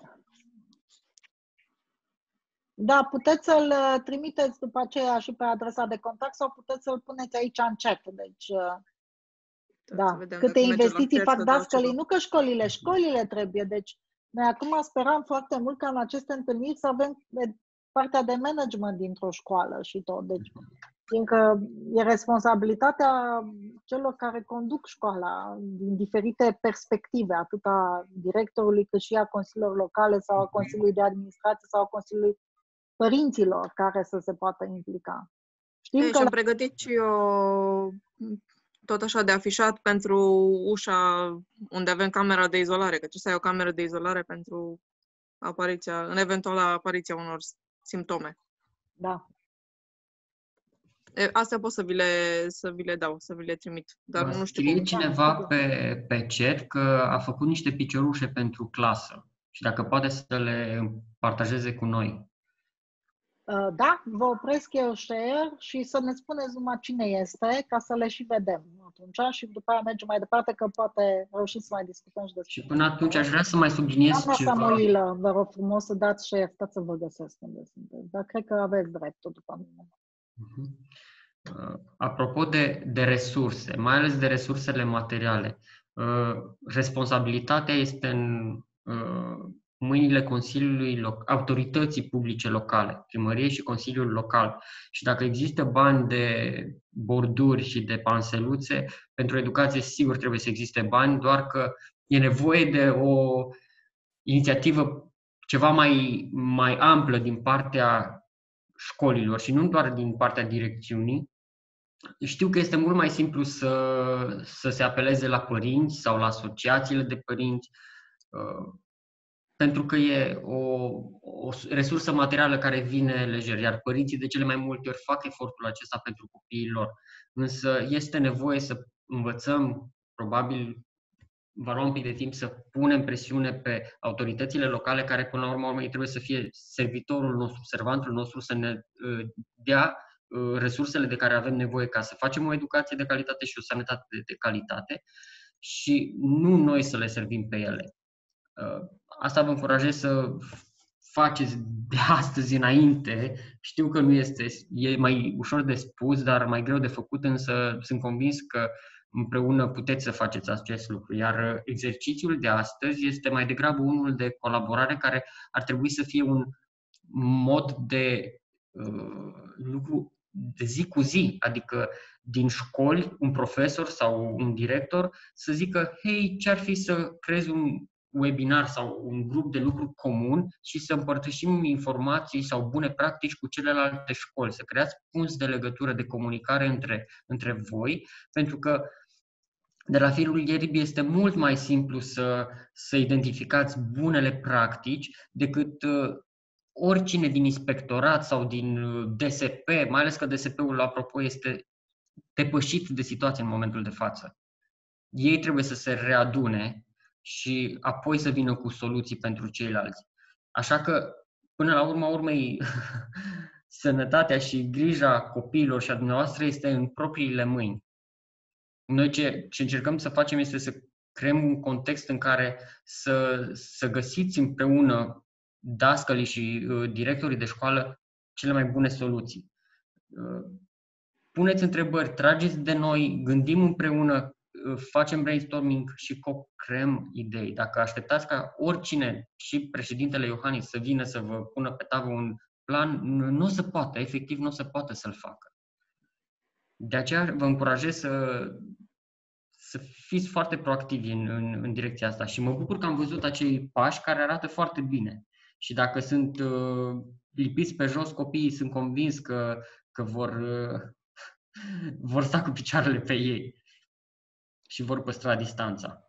Da, puteți să-l trimiteți după aceea și pe adresa de contact sau puteți să-l puneți aici în chat. Deci, da, câte investiții fac dascălii, nu că școlile, școlile trebuie. Deci, noi acum sperăm foarte mult ca în aceste întâlniri să avem partea de management dintr-o școală și tot. Deci, fiindcă e responsabilitatea celor care conduc școala din diferite perspective, atât a directorului cât și a consiliilor locale sau a consiliului de administrație sau a consiliului părinților care să se poată implica. Știm Ei, că și-am la... pregătit și eu tot așa de afișat pentru ușa unde avem camera de izolare, că să ai o cameră de izolare pentru apariția, în eventuală apariția unor simptome. Da. Astea pot să vi le, să vi le dau, să vi le trimit. Dar nu știu Scrie cum. cineva pe, pe chat că a făcut niște piciorușe pentru clasă și dacă poate să le partajeze cu noi. Da, vă opresc eu share și să ne spuneți numai cine este, ca să le și vedem atunci și după aia mergem mai departe, că poate reușim să mai discutăm și despre. Și până atunci aș vrea să mai subliniez Doamna ceva. Samuilă, vă rog frumos să dați share, stați să vă găsesc unde sunteți, dar cred că aveți dreptul după mine. Uh, apropo de, de resurse, mai ales de resursele materiale, uh, responsabilitatea este în uh, mâinile Consiliului, autorității publice locale, primărie și Consiliul Local. Și dacă există bani de borduri și de panseluțe, pentru educație sigur trebuie să existe bani, doar că e nevoie de o inițiativă ceva mai, mai amplă din partea școlilor și nu doar din partea direcțiunii. Știu că este mult mai simplu să, să se apeleze la părinți sau la asociațiile de părinți, pentru că e o, o resursă materială care vine lejer, iar părinții de cele mai multe ori fac efortul acesta pentru copiii lor. Însă este nevoie să învățăm, probabil va lua un pic de timp, să punem presiune pe autoritățile locale care până la urmă trebuie să fie servitorul nostru, servantul nostru, să ne dea resursele de care avem nevoie ca să facem o educație de calitate și o sănătate de, de calitate și nu noi să le servim pe ele. Asta vă încurajez să faceți de astăzi înainte. Știu că nu este, e mai ușor de spus, dar mai greu de făcut, însă sunt convins că împreună puteți să faceți acest lucru. Iar exercițiul de astăzi este mai degrabă unul de colaborare care ar trebui să fie un mod de uh, lucru de zi cu zi, adică din școli, un profesor sau un director să zică, hei, ce-ar fi să creezi un webinar sau un grup de lucru comun și să împărtășim informații sau bune practici cu celelalte școli, să creați punți de legătură, de comunicare între, între voi, pentru că de la firul ierbii este mult mai simplu să, să identificați bunele practici decât uh, oricine din inspectorat sau din D S P, mai ales că D S P-ul, apropo, este depășit de situație în momentul de față. Ei trebuie să se readune și apoi să vină cu soluții pentru ceilalți. Așa că, până la urma urmei, sănătatea și grija copiilor și a dumneavoastră este în propriile mâini. Noi ce, ce încercăm să facem este să creăm un context în care să, să găsiți împreună dascălii și uh, directorii de școală cele mai bune soluții. Uh, puneți întrebări, trageți de noi, gândim împreună, uh, facem brainstorming și co-creăm idei. Dacă așteptați ca oricine, și președintele Iohannis, să vină să vă pună pe tavă un plan, nu o să poată, efectiv nu o să poată să-l facă. De aceea vă încurajez să, să fiți foarte proactivi în, în, în direcția asta și mă bucur că am văzut acei pași care arată foarte bine. Și dacă sunt uh, lipiți pe jos, copiii sunt convins că, că vor, uh, vor sta cu picioarele pe ei și vor păstra distanța.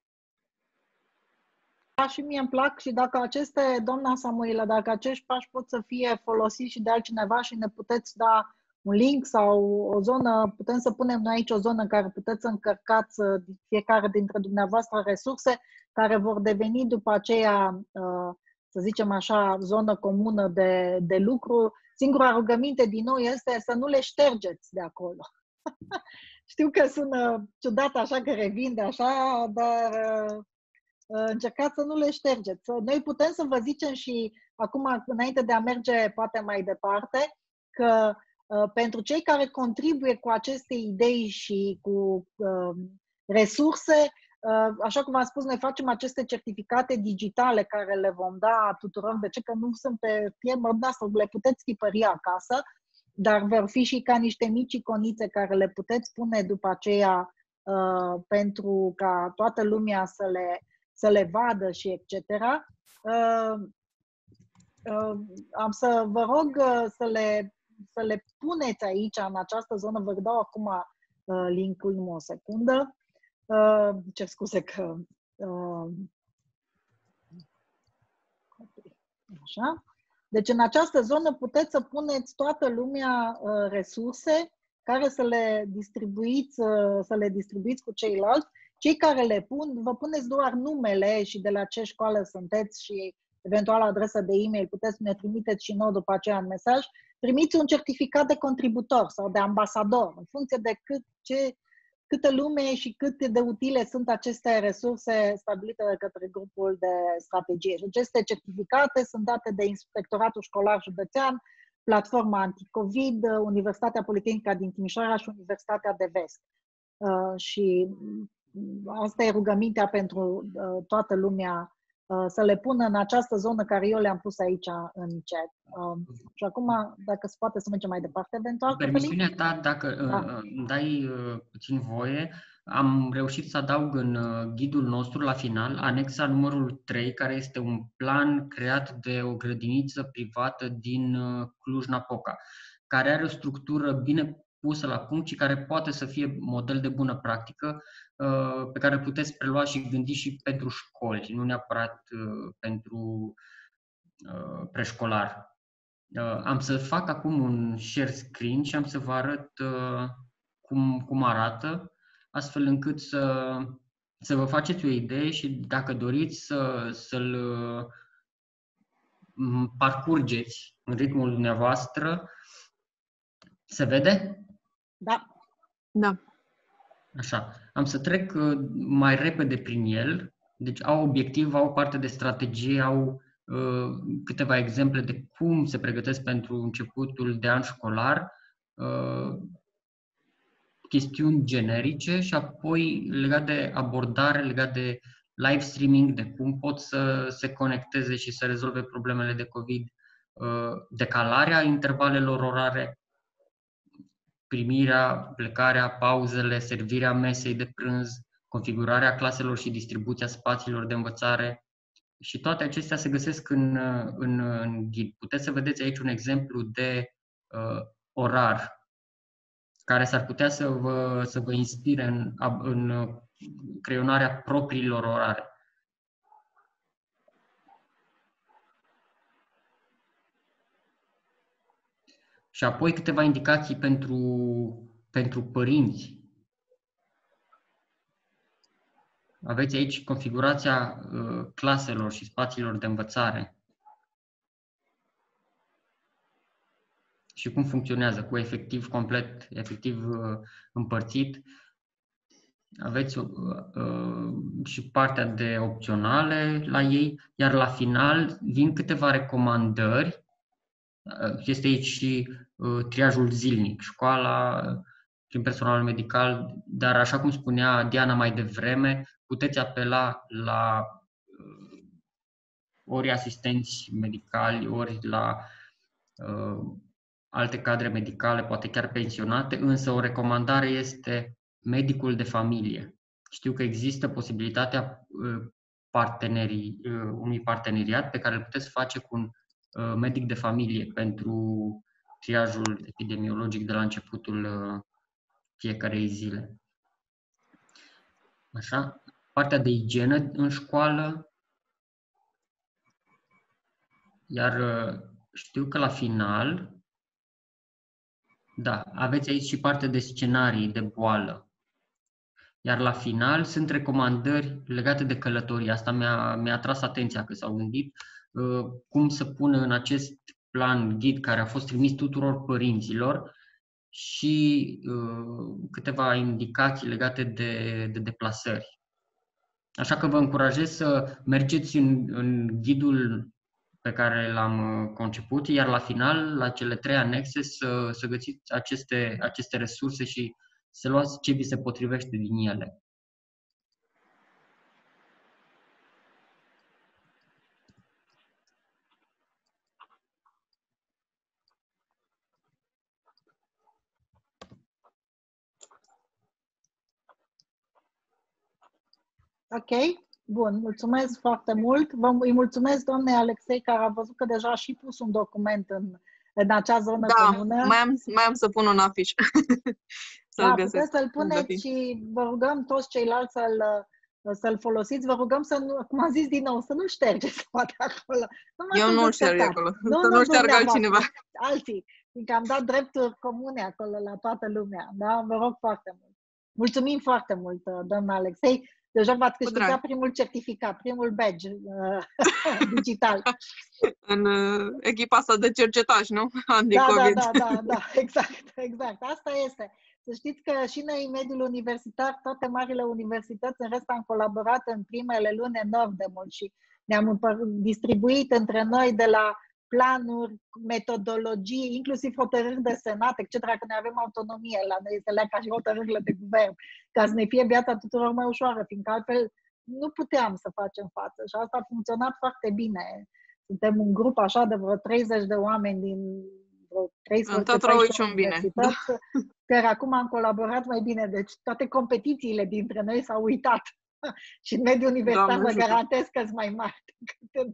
Da, și mie îmi plac și dacă aceste, doamna Samuila, dacă acești pași pot să fie folosiți și de altcineva și ne puteți da un link sau o zonă, putem să punem noi aici o zonă în care puteți să încărcați fiecare dintre dumneavoastră resurse care vor deveni după aceea, să zicem așa, zonă comună de, de lucru. Singura rugăminte din nou este să nu le ștergeți de acolo. Știu că sună ciudat așa că revin de așa, dar încercați să nu le ștergeți. Noi putem să vă zicem și acum, înainte de a merge poate mai departe, că pentru cei care contribuie cu aceste idei și cu uh, resurse, uh, așa cum am spus, noi facem aceste certificate digitale care le vom da tuturor, de ce că nu sunt pe firmă, asta le puteți tipări acasă, dar vor fi și ca niște mici iconițe care le puteți pune după aceea uh, pentru ca toată lumea să le, să le vadă și et cetera. Uh, uh, am să vă rog uh, să le să le puneți aici, în această zonă. Vă dau acum uh, link-ul, numai o secundă. Uh, ce scuze că... Uh, așa. Deci în această zonă puteți să puneți toată lumea uh, resurse care să le distribuiți, uh, să le distribuiți cu ceilalți. Cei care le pun, vă puneți doar numele și de la ce școală sunteți și eventual adresa de e-mail, puteți să ne trimiteți și nouă după aceea în mesaj. Primiți un certificat de contributor sau de ambasador, în funcție de cât, ce, câtă lume și cât de utile sunt aceste resurse stabilite de către grupul de strategie. Și aceste certificate sunt date de Inspectoratul Școlar Județean, Platforma Anticovid, Universitatea Politehnică din Timișoara și Universitatea de Vest. Uh, și asta e rugămintea pentru uh, toată lumea, să le pună în această zonă care eu le-am pus aici în chat. Um, și acum, dacă se poate să mergem mai departe, eventual. Permisiunea ta, dacă da. îmi dai puțin voie, am reușit să adaug în ghidul nostru, la final, anexa numărul trei, care este un plan creat de o grădiniță privată din Cluj-Napoca, care are o structură bine pusă la punct și care poate să fie model de bună practică pe care îl puteți prelua și gândi și pentru școli, nu neapărat pentru preșcolar. Am să fac acum un share screen și am să vă arăt cum, cum arată, astfel încât să, să vă faceți o idee și dacă doriți să, să-l parcurgeți în ritmul dumneavoastră. Se vede? Da. Da. Așa. Am să trec mai repede prin el. Deci au obiectiv, au parte de strategie, au câteva exemple de cum se pregătesc pentru începutul de an școlar, chestiuni generice și apoi legat de abordare, legat de live streaming, de cum pot să se conecteze și să rezolve problemele de COVID, decalarea intervalelor orare, primirea, plecarea, pauzele, servirea mesei de prânz, configurarea claselor și distribuția spațiilor de învățare. Și toate acestea se găsesc în, în, în ghid. Puteți să vedeți aici un exemplu de uh, orar care s-ar putea să vă, să vă inspire în, în creionarea propriilor orare. Și apoi câteva indicații pentru, pentru părinți. Aveți aici configurația uh, claselor și spațiilor de învățare. Și cum funcționează cu efectiv complet, efectiv uh, împărțit. Aveți uh, uh, și partea de opționale la ei, iar la final vin câteva recomandări. Uh, este aici și uh, triajul zilnic, școala, prin personal medical, dar așa cum spunea Diana mai devreme, puteți apela la uh, ori asistenți medicali, ori la uh, alte cadre medicale, poate chiar pensionate, însă o recomandare este medicul de familie. Știu că există posibilitatea uh, partenerii, uh, unui parteneriat pe care îl puteți face cu un uh, medic de familie pentru triajul epidemiologic de la începutul uh, fiecarei zile. Așa? Partea de igienă în școală, iar știu că la final, da, aveți aici și partea de scenarii de boală. Iar la final sunt recomandări legate de călătorie. Asta mi-a, mi-a atras atenția că s-au gândit uh, cum să pună în acest plan ghid care a fost trimis tuturor părinților și uh, câteva indicații legate de, de deplasări. Așa că vă încurajez să mergeți în, în ghidul pe care l-am conceput, iar la final, la cele trei anexe, să, să găsiți aceste, aceste resurse și să luați ce vi se potrivește din ele. Ok, bun, mulțumesc foarte mult. Vă, îi mulțumesc doamnei Alexei, care a văzut că deja a și pus un document în, în acea zonă da, comună. mai am, mai am să pun un afiș. să da, puteți să-l puneți și vă rugăm toți ceilalți să-l să-l folosiți. Vă rugăm să nu, cum am zis din nou, să nu ștergeți poate acolo. Nu Eu nu-l șterg acolo, nu, să nu șteargă altcineva. Alții, fiindcă am dat drepturi comune acolo la toată lumea. Da? Vă rog foarte mult. Mulțumim foarte mult, doamna Alexei. Deja v-ați câștigat primul certificat, primul badge uh, digital. În uh, echipa asta de cercetaj, nu? Da, da, da, da, da, exact, exact. Asta este. Să știți că și noi, în mediul universitar, toate marile universități, în rest, am colaborat în primele luni enorm de mult și ne-am distribuit între noi de la planuri, metodologii, inclusiv hotărâri de senat, et cetera, că noi avem autonomie la noi, este la ca și hotărârile de guvern, ca să ne fie viața tuturor mai ușoară, fiindcă altfel nu puteam să facem față și asta a funcționat foarte bine. Suntem un grup așa de vreo treizeci de oameni din vreo treisprezece universități, care acum am colaborat mai bine, deci toate competițiile dintre noi s-au uitat. Și în mediul universitar vă garantez că sunt mai mari decât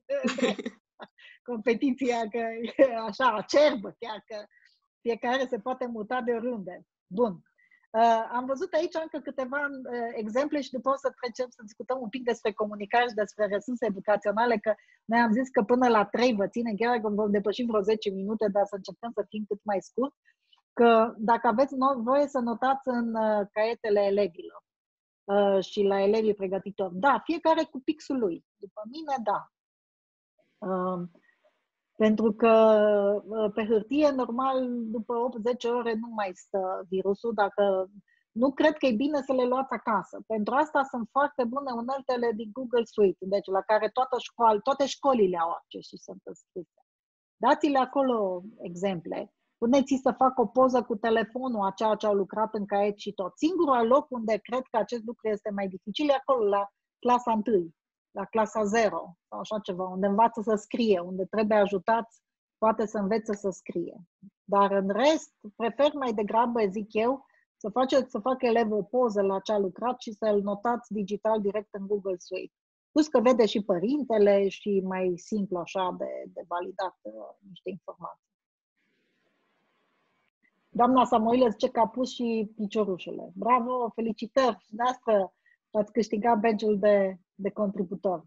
competiția, că e așa, acerbă chiar, că fiecare se poate muta de oriunde. Bun. Uh, am văzut aici încă câteva uh, exemple și după o să trecem să discutăm un pic despre comunicare și despre resurse educaționale, că noi am zis că până la trei vă ține, chiar că vom depăși vreo zece minute, dar să încercăm să fim cât mai scurt, că dacă aveți no- voie să notați în uh, caietele elevilor uh, și la elevii pregătitori, da, fiecare cu pixul lui. După mine, da. Uh, Pentru că pe hârtie, normal, după opt zece ore nu mai stă virusul. Dacă nu cred că e bine să le luați acasă. Pentru asta sunt foarte bune uneltele din Google Suite, deci la care toată școală, toate școlile au acces și sunt înscrise. Dați-le acolo exemple. Puneți-i să facă o poză cu telefonul a ceea ce au lucrat în caiet și tot. Singurul loc unde cred că acest lucru este mai dificil e acolo, la clasa unu, la clasa zero sau așa ceva, unde învață să scrie, unde trebuie ajutați, poate să învețe să scrie. Dar în rest, prefer mai degrabă, zic eu, să, faceți, să facă elevul o poză la ce a lucrat și să-l notați digital direct în Google Suite. Plus că vede și părintele și mai simplu așa de, de validat uh, niște informații. Doamna Samoilă zice că a pus și piciorușele. Bravo, felicitări! Dumneavoastră ați câștigat badge-ul de, de contributor.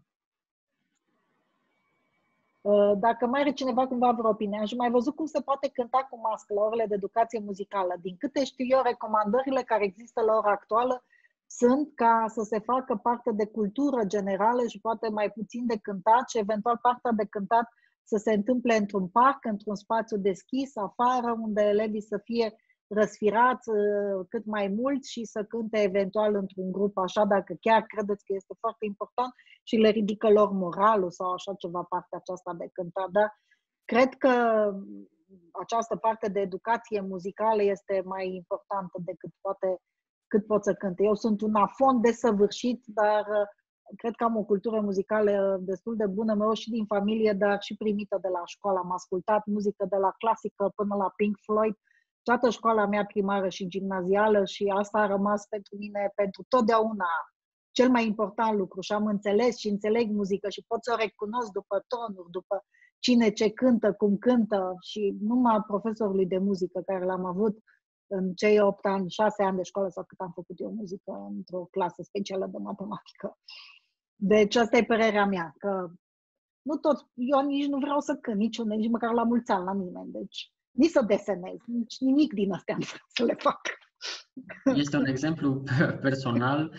Dacă mai are cineva cumva vreo opinie, aș mai văzut cum se poate cânta cu mască la orele de educație muzicală. Din câte știu eu, recomandările care există la ora actuală sunt ca să se facă parte de cultură generală și poate mai puțin de cântat și eventual partea de cântat să se întâmple într-un parc, într-un spațiu deschis, afară, unde elevii să fie răsfirați uh, cât mai mult și să cânte eventual într-un grup, așa, dacă chiar credeți că este foarte important și le ridică lor moralul sau așa ceva, partea aceasta de cântat. Dar cred că această parte de educație muzicală este mai importantă decât poate, cât pot să cânte. Eu sunt un afon desăvârșit, dar uh, cred că am o cultură muzicală destul de bună, mă și din familie, dar și primită de la școală. Am ascultat muzică de la clasică până la Pink Floyd, toată școala mea primară și gimnazială și asta a rămas pentru mine pentru totdeauna cel mai important lucru și am înțeles și înțeleg muzică și pot să o recunosc după tonuri, după cine ce cântă, cum cântă și numai profesorului de muzică care l-am avut în cei opt ani, șase ani de școală sau cât am făcut eu muzică într-o clasă specială de matematică. Deci asta e părerea mea, că nu tot, eu nici nu vreau să cânt, nici, nici măcar la mulți ani la nimeni, deci nici să desenez, nici nimic din astea nu vreau să le fac. Este un exemplu personal.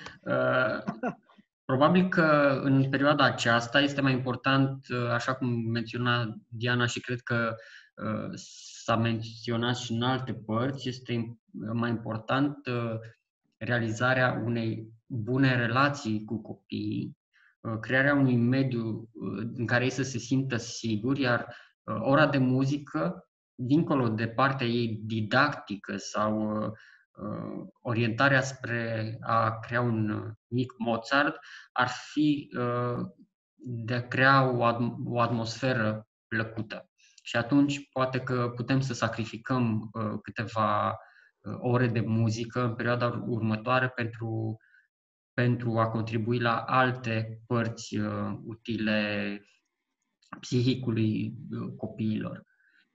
Probabil că în perioada aceasta este mai important, așa cum menționa Diana și cred că s-a menționat și în alte părți, este mai important realizarea unei bune relații cu copiii, crearea unui mediu în care ei să se simtă siguri, iar ora de muzică, dincolo de partea ei didactică sau uh, orientarea spre a crea un mic Mozart, ar fi uh, de a crea o, ad- o atmosferă plăcută. Și atunci poate că putem să sacrificăm uh, câteva uh, ore de muzică în perioada următoare pentru, pentru a contribui la alte părți uh, utile psihicului uh, copiilor.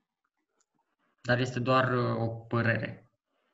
Dar este doar uh, o părere.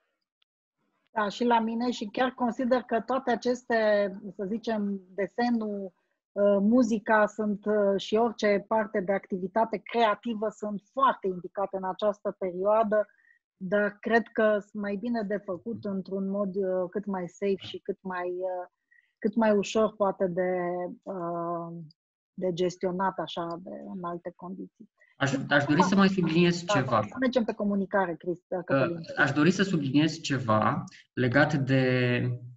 Da, și la mine și chiar consider că toate aceste, să zicem, desenul, uh, muzica sunt uh, și orice parte de activitate creativă sunt foarte indicate în această perioadă, dar cred că sunt mai bine de făcut într-un mod uh, cât mai safe și cât mai, uh, cât mai ușor poate de, uh, de gestionat așa de, în alte condiții. Aș, aș dori să mai subliniez da, ceva. Să mergem pe comunicare, Cristi. Aș dori să subliniez ceva legat de,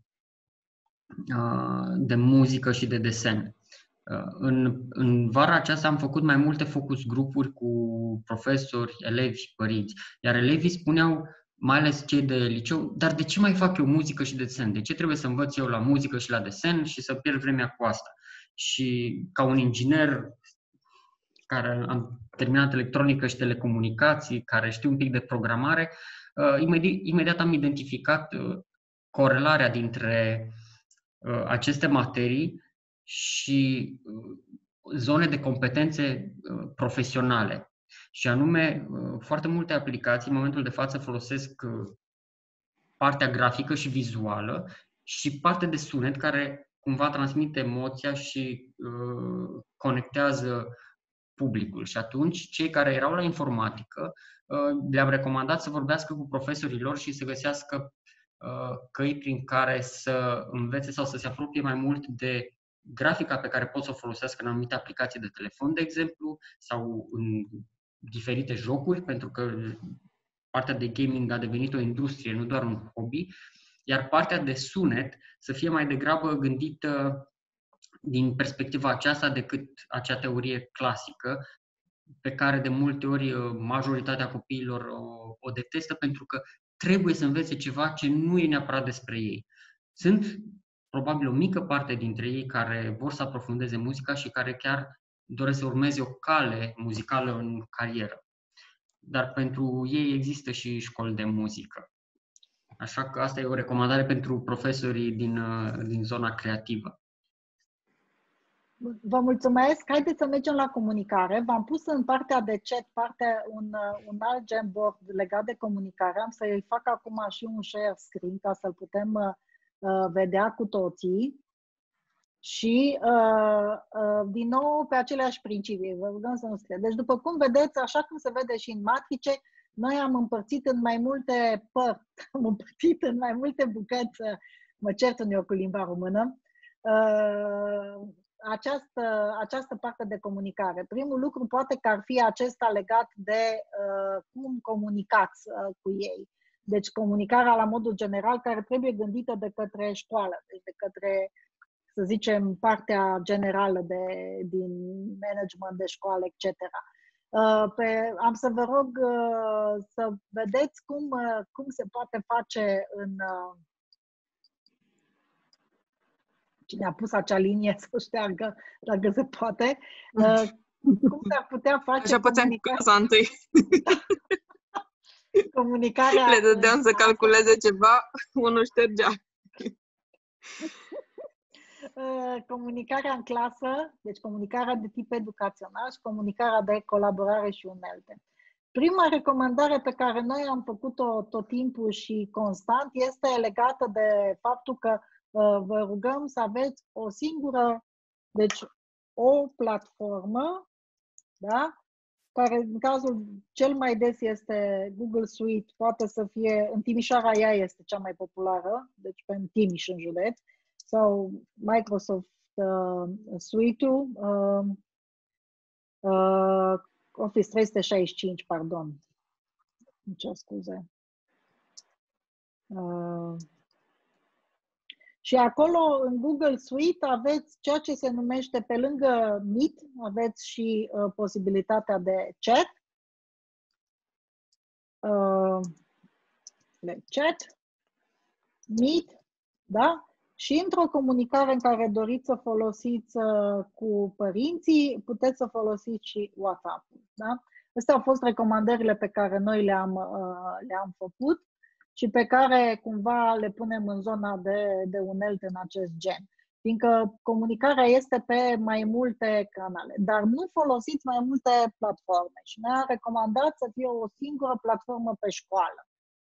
de muzică și de desen. În, în vara aceasta am făcut mai multe focus grupuri cu profesori, elevi și părinți. Iar elevii spuneau, mai ales cei de liceu, dar de ce mai fac eu muzică și desen? De ce trebuie să învăț eu la muzică și la desen și să pierd vremea cu asta? Și ca un inginer care am terminat electronică și telecomunicații, care știu un pic de programare, imediat am identificat corelarea dintre aceste materii și zone de competențe profesionale. Și anume, foarte multe aplicații în momentul de față folosesc partea grafică și vizuală și partea de sunet care cumva transmite emoția și uh, conectează publicul. Și atunci, cei care erau la informatică, uh, le-am recomandat să vorbească cu profesorii lor și să găsească uh, căi prin care să învețe sau să se apropie mai mult de grafica pe care pot să o folosească în anumite aplicații de telefon, de exemplu, sau în diferite jocuri, pentru că partea de gaming a devenit o industrie, nu doar un hobby. iar partea de sunet să fie mai degrabă gândită din perspectiva aceasta decât acea teorie clasică, pe care de multe ori majoritatea copiilor o, o detestă pentru că trebuie să învețe ceva ce nu e neapărat despre ei. Sunt probabil o mică parte dintre ei care vor să aprofundeze muzica și care chiar doresc să urmeze o cale muzicală în carieră. Dar pentru ei există și școli de muzică. Așa că asta e o recomandare pentru profesorii din, din zona creativă. Vă mulțumesc. Haideți să mergem la comunicare. V-am pus în partea de chat partea, un, un alt Jamboard legat de comunicare. Am să-i fac acum și un share screen ca să-l putem uh, vedea cu toții. Și, uh, uh, din nou, pe aceleași principii. Vă rugăm să nu scrie. Deci, după cum vedeți, așa cum se vede și în matrice, noi am împărțit în mai multe părți, am împărțit în mai multe bucăți, mă cert în eu cu limba română, uh, această, această parte de comunicare. Primul lucru poate că ar fi acesta legat de uh, cum comunicați uh, cu ei. Deci comunicarea la modul general care trebuie gândită de către școală, deci de către, să zicem, partea generală de, din management de școală, et cetera. Uh, pe, am să vă rog uh, să vedeți cum, uh, cum se poate face în... Uh, cine a pus acea linie să șteargă, dacă se poate. Uh, cum s-ar putea face... Așa puteam cu casa întâi. Comunicarea... Le dădeam să calculeze ceva, unul ștergea. Comunicarea în clasă, deci comunicarea de tip educațional și comunicarea de colaborare și unelte. Prima recomandare pe care noi am făcut-o tot timpul și constant este legată de faptul că uh, vă rugăm să aveți o singură, deci o platformă, da? Care în cazul cel mai des este Google Suite, poate să fie, în Timișoara ea este cea mai populară, deci pe Timiș în județ, sau Microsoft uh, Suite-ul, uh, uh, Office trei sute șaizeci și cinci, pardon, îmi cer scuze. Uh, și acolo, în Google Suite, aveți ceea ce se numește, pe lângă Meet, aveți și uh, posibilitatea de chat. Uh, de chat, Meet, da? Și într-o comunicare în care doriți să folosiți uh, cu părinții, puteți să folosiți și WhatsApp-ul. Da? Astea au fost recomandările pe care noi le-am uh, le-am făcut și pe care cumva le punem în zona de, de unelte în acest gen. Fiindcă comunicarea este pe mai multe canale, dar nu folosiți mai multe platforme. Și noi am recomandat să fie o singură platformă pe școală.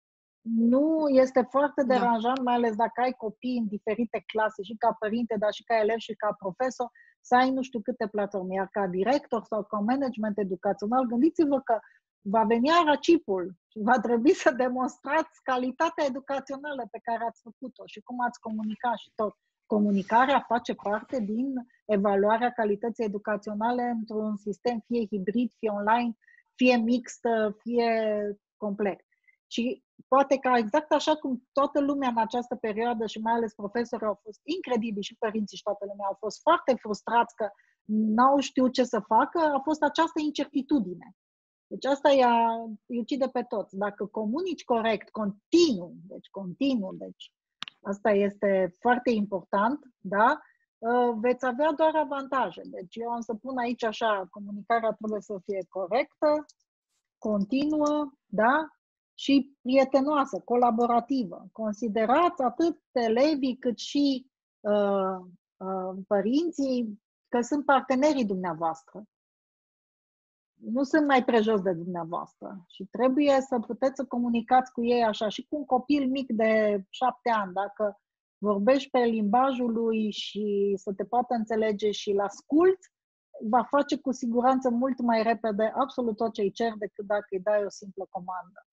Nu este foarte deranjant, mai ales dacă ai copii în diferite clase, și ca părinte, dar și ca elev și ca profesor, să ai nu știu câte platforme. Iar ca director sau ca management educațional, gândiți-vă că va veni aracipul și va trebui să demonstrați calitatea educațională pe care ați făcut-o și cum ați comunicat și tot. Comunicarea face parte din evaluarea calității educaționale într-un sistem fie hibrid, fie online, fie mixt, fie complet. Și poate că exact așa cum toată lumea în această perioadă și mai ales profesorii au fost incredibili și părinții și toată lumea au fost foarte frustrați că n-au știut ce să facă, a fost această incertitudine. Deci asta îi ucide pe toți. Dacă comunici corect, continuu, deci continuu, deci asta este foarte important, da? Veți avea doar avantaje. Deci eu am să pun aici așa, comunicarea trebuie să fie corectă, continuă, da? Și prietenoasă, colaborativă. Considerați atât elevii cât și uh, uh, părinții că sunt partenerii dumneavoastră. Nu sunt mai prejos de dumneavoastră și trebuie să puteți să comunicați cu ei așa și cu un copil mic de șapte ani. Dacă vorbești pe limbajul lui și să te poată înțelege și îl asculți, va face cu siguranță mult mai repede absolut tot ce îi cer decât dacă îi dai o simplă comandă.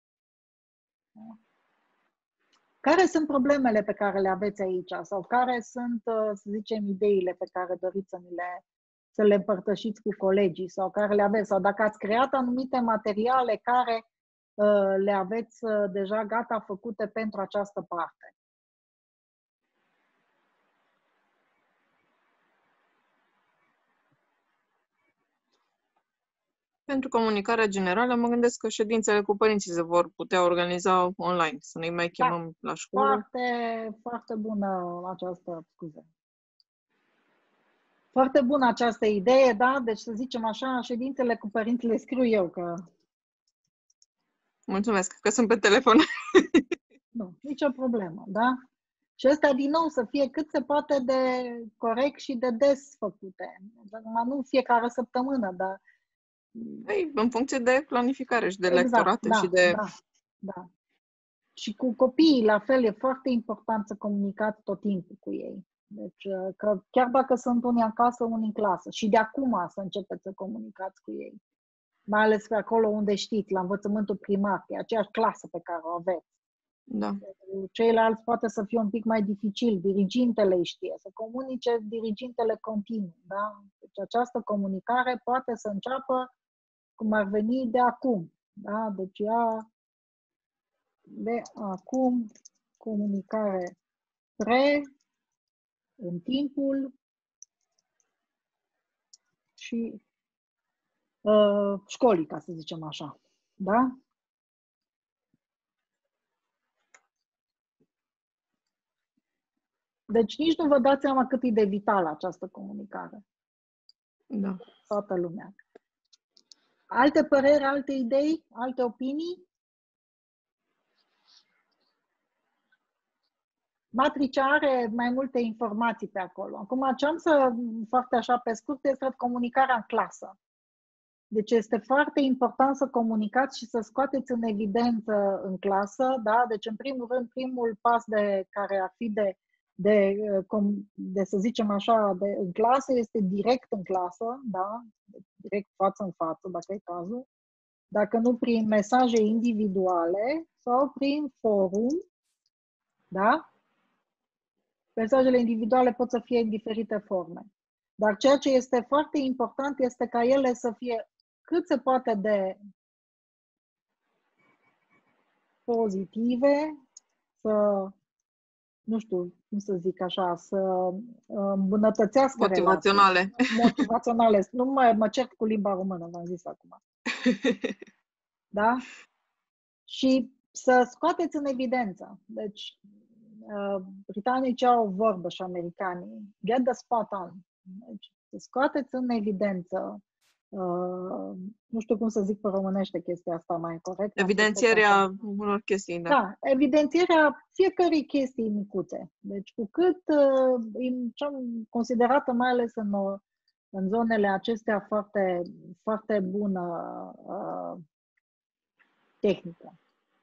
Care sunt problemele pe care le aveți aici? Sau care sunt, să zicem, ideile pe care doriți să, le, să le împărtășiți cu colegii? Sau care le aveți? Sau dacă ați creat anumite materiale care uh, le aveți uh, deja gata făcute pentru această parte? Pentru comunicarea generală, mă gândesc că ședințele cu părinții se vor putea organiza online, să ne mai chemăm da. la școală. Foarte, foarte bună această, scuze. Foarte bună această idee, da? Deci să zicem așa, ședințele cu părinții le scriu eu că... Mulțumesc, că sunt pe telefon. Nu, nicio problemă, da? Și astea, din nou, să fie cât se poate de corect și de des făcute. Acum, nu fiecare săptămână, dar... Ei, în funcție de planificare și de exact, lectorate da, și de... Da, da. Și cu copiii, la fel, e foarte important să comunicați tot timpul cu ei. Deci, că chiar dacă sunt unii acasă, unii în clasă. Și de acum să începeți să comunicați cu ei. Mai ales pe acolo unde știți, la învățământul primar, e aceeași clasă pe care o aveți. Da. Ceilalți poate să fie un pic mai dificil, dirigintele îi știe, să comunice dirigintele continuu, da? Deci această comunicare poate să înceapă cum ar veni de acum, da? Deci ea de acum, comunicare pre, în timpul și uh, școlii, ca să zicem așa, da? Deci nici nu vă dați seama cât e de vitală această comunicare. Da. Toată lumea. Alte păreri, alte idei, alte opinii? Matricea are mai multe informații pe acolo. Acum, ce am să, foarte așa pe scurt, este comunicarea în clasă. Deci este foarte important să comunicați și să scoateți în evidență în clasă, da? Deci, în primul rând, primul pas de care ar fi de De, de, să zicem așa, de, în clasă, este direct în clasă, da? Direct față în față, dacă e cazul. Dacă nu, prin mesaje individuale sau prin forum, da? Mesajele individuale pot să fie în diferite forme. Dar ceea ce este foarte important este ca ele să fie cât se poate de pozitive, să... nu știu cum să zic așa, să îmbunătățească motivaționale. Relații. Motivaționale. Nu mai mă cert cu limba română, v-am zis acum. Da? Și să scoateți în evidență. Deci, uh, britanicii au o vorbă și americanii. Get the spot on. Deci, să scoateți în evidență. Uh, nu știu cum să zic pe românește chestia asta mai corect. Evidențierea unor chestii, da. Da, evidențierea fiecărei chestii micuțe. Deci cu cât uh, ce-am considerată mai ales în, în zonele acestea foarte, foarte bună uh, tehnică.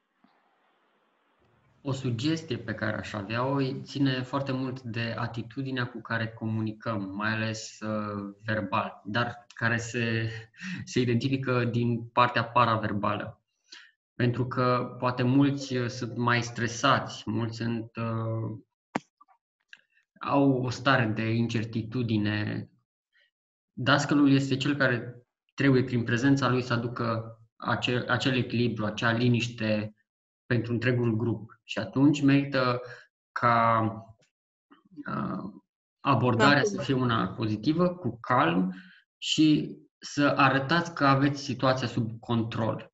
O sugestie pe care aș avea-o ține foarte mult de atitudinea cu care comunicăm, mai ales uh, verbal, dar care se, se identifică din partea paraverbală. Pentru că poate mulți sunt mai stresați, mulți sunt, uh, au o stare de incertitudine. Dascălul este cel care trebuie prin prezența lui să aducă acel, acel echilibru, acea liniște pentru întregul grup. Și atunci merită ca uh, abordarea da. să fie una pozitivă, cu calm și să arătați că aveți situația sub control.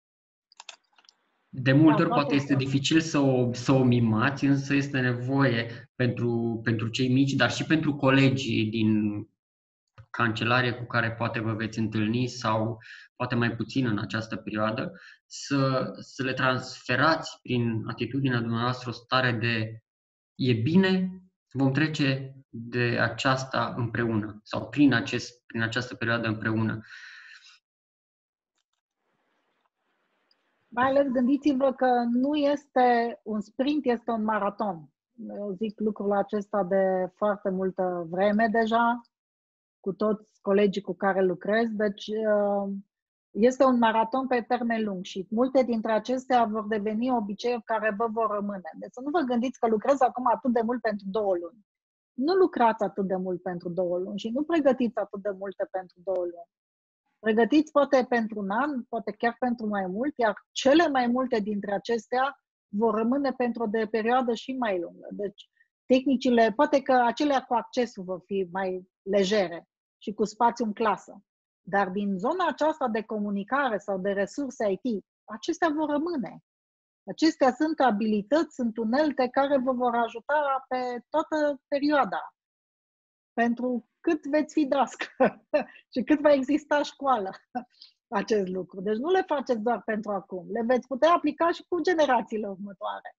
De multe da, ori poate este dificil să o, să o mimați, însă este nevoie pentru, pentru cei mici, dar și pentru colegii din cancelarie cu care poate vă veți întâlni sau poate mai puțin în această perioadă, să, să le transferați prin atitudinea dumneavoastră o stare de e bine, vom trece de aceasta împreună sau prin, acest, prin această perioadă împreună. Mai ales gândiți-vă că nu este un sprint, este un maraton. Eu zic lucrul acesta de foarte multă vreme deja, cu toți colegii cu care lucrez, deci este un maraton pe termen lung și multe dintre acestea vor deveni obiceiuri care vă vor rămâne. Deci să nu vă gândiți că lucrez acum atât de mult pentru două luni. Nu lucrați atât de mult pentru două luni și nu pregătiți atât de multe pentru două luni. Pregătiți poate pentru un an, poate chiar pentru mai mult, iar cele mai multe dintre acestea vor rămâne pentru o de perioadă și mai lungă. Deci tehnicile, poate că acelea cu accesul vor fi mai legere și cu spațiu în clasă. Dar din zona aceasta de comunicare sau de resurse I T, acestea vor rămâne. Acestea sunt abilități, sunt unelte care vă vor ajuta pe toată perioada. Pentru cât veți fi dască și cât va exista școală acest lucru. Deci nu le faceți doar pentru acum. Le veți putea aplica și cu generațiile următoare.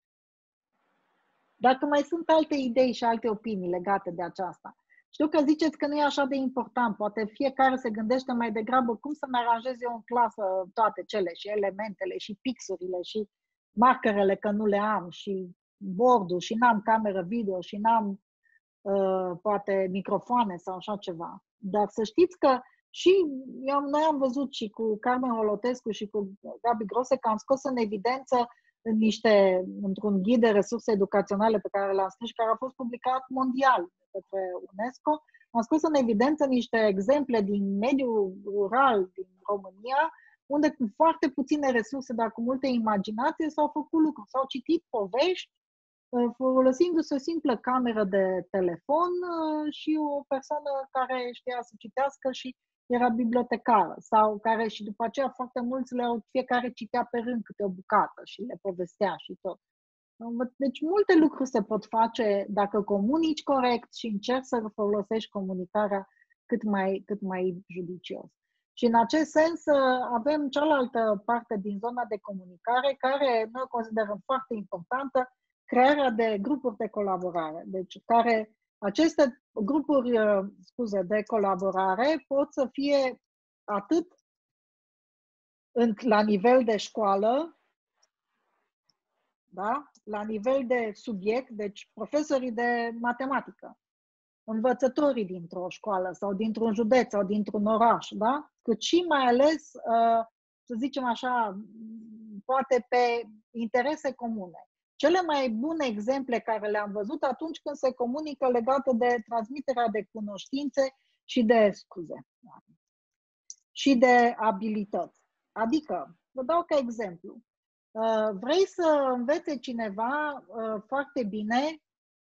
Dacă mai sunt alte idei și alte opinii legate de aceasta. Știu că ziceți că nu e așa de important. Poate fiecare se gândește mai degrabă cum să-mi aranjez eu în clasă toate cele, și elementele, și pixurile, și markerele, că nu le am, și board-ul, și n-am cameră video, și n-am uh, poate microfoane sau așa ceva. Dar să știți că și eu, noi am văzut și cu Carmen Holotescu și cu Gabi Grose că am scos în evidență în niște, într-un ghid de resurse educaționale pe care l-am scris și care a fost publicat mondial de către UNESCO, am scos în evidență niște exemple din mediul rural din România, unde cu foarte puține resurse, dar cu multe imaginație, s-au făcut lucruri. S-au citit povești folosindu-se o simplă cameră de telefon și o persoană care știa să citească și era bibliotecară, sau care și după aceea foarte mulți le-au, fiecare citea pe rând câte o bucată și le povestea și tot. Deci multe lucruri se pot face dacă comunici corect și încerci să folosești comunicarea cât mai, cât mai judicios. Și în acest sens avem cealaltă parte din zona de comunicare care noi considerăm foarte importantă, crearea de grupuri de colaborare. Deci care aceste grupuri, scuze, de colaborare pot să fie atât în, la nivel de școală, da? La nivel de subiect, deci profesorii de matematică, învățătorii dintr-o școală sau dintr-un județ sau dintr-un oraș, da? Cât și mai ales, să zicem așa, poate pe interese comune. Cele mai bune exemple care le-am văzut atunci când se comunică legate de transmiterea de cunoștințe și de scuze și de abilități. Adică, vă dau ca exemplu, vrei să învețe cineva foarte bine,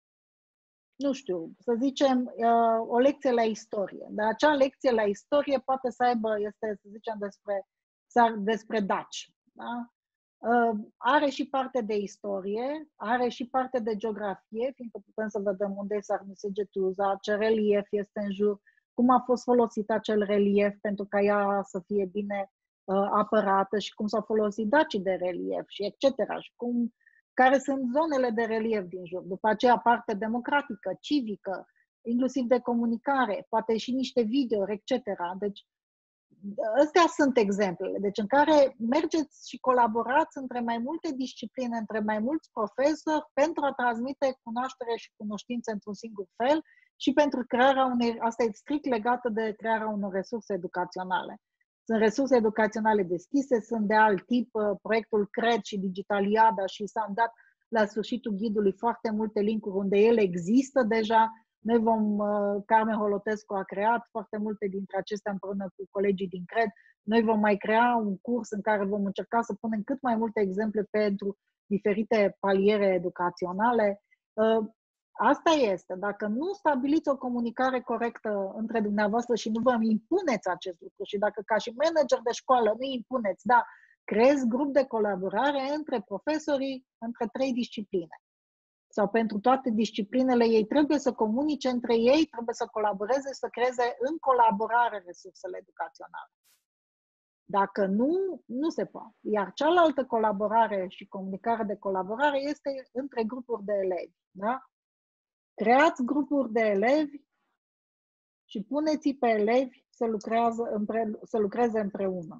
nu știu, să zicem, o lecție la istorie. Dar acea lecție la istorie poate să aibă, este, să zicem, despre, despre daci. Da? Are și parte de istorie, are și parte de geografie, fiindcă putem să vedem unde este Armisegetuza, ce relief este în jur, cum a fost folosit acel relief pentru ca ea să fie bine uh, apărată și cum s-au folosit dacii de relief și et cetera. Și cum, care sunt zonele de relief din jur. După aceea parte democratică, civică, inclusiv de comunicare, poate și niște video, et cetera. Deci astea sunt exemplele, deci în care mergeți și colaborați între mai multe discipline, între mai mulți profesori pentru a transmite cunoaștere și cunoștințe într-un singur fel și pentru crearea unei, asta e strict legată de crearea unor resurse educaționale. Sunt resurse educaționale deschise, sunt de alt tip, proiectul Cred și Digitaliada și s-au dat la sfârșitul ghidului foarte multe linkuri unde ele există deja. Noi vom, Carmen Holotescu a creat foarte multe dintre acestea împreună cu colegii din Cred. Noi vom mai crea un curs în care vom încerca să punem cât mai multe exemple pentru diferite paliere educaționale. Asta este. Dacă nu stabiliți o comunicare corectă între dumneavoastră și nu vă impuneți acest lucru și dacă ca și manager de școală nu impuneți, da, creezi grup de colaborare între profesorii, între trei discipline. Sau pentru toate disciplinele, ei trebuie să comunice între ei, trebuie să colaboreze, să creeze în colaborare resursele educaționale. Dacă nu, nu se poate. Iar cealaltă colaborare și comunicare de colaborare este între grupuri de elevi. Da? Creați grupuri de elevi și puneți-i pe elevi să, lucrează împre, să lucreze împreună.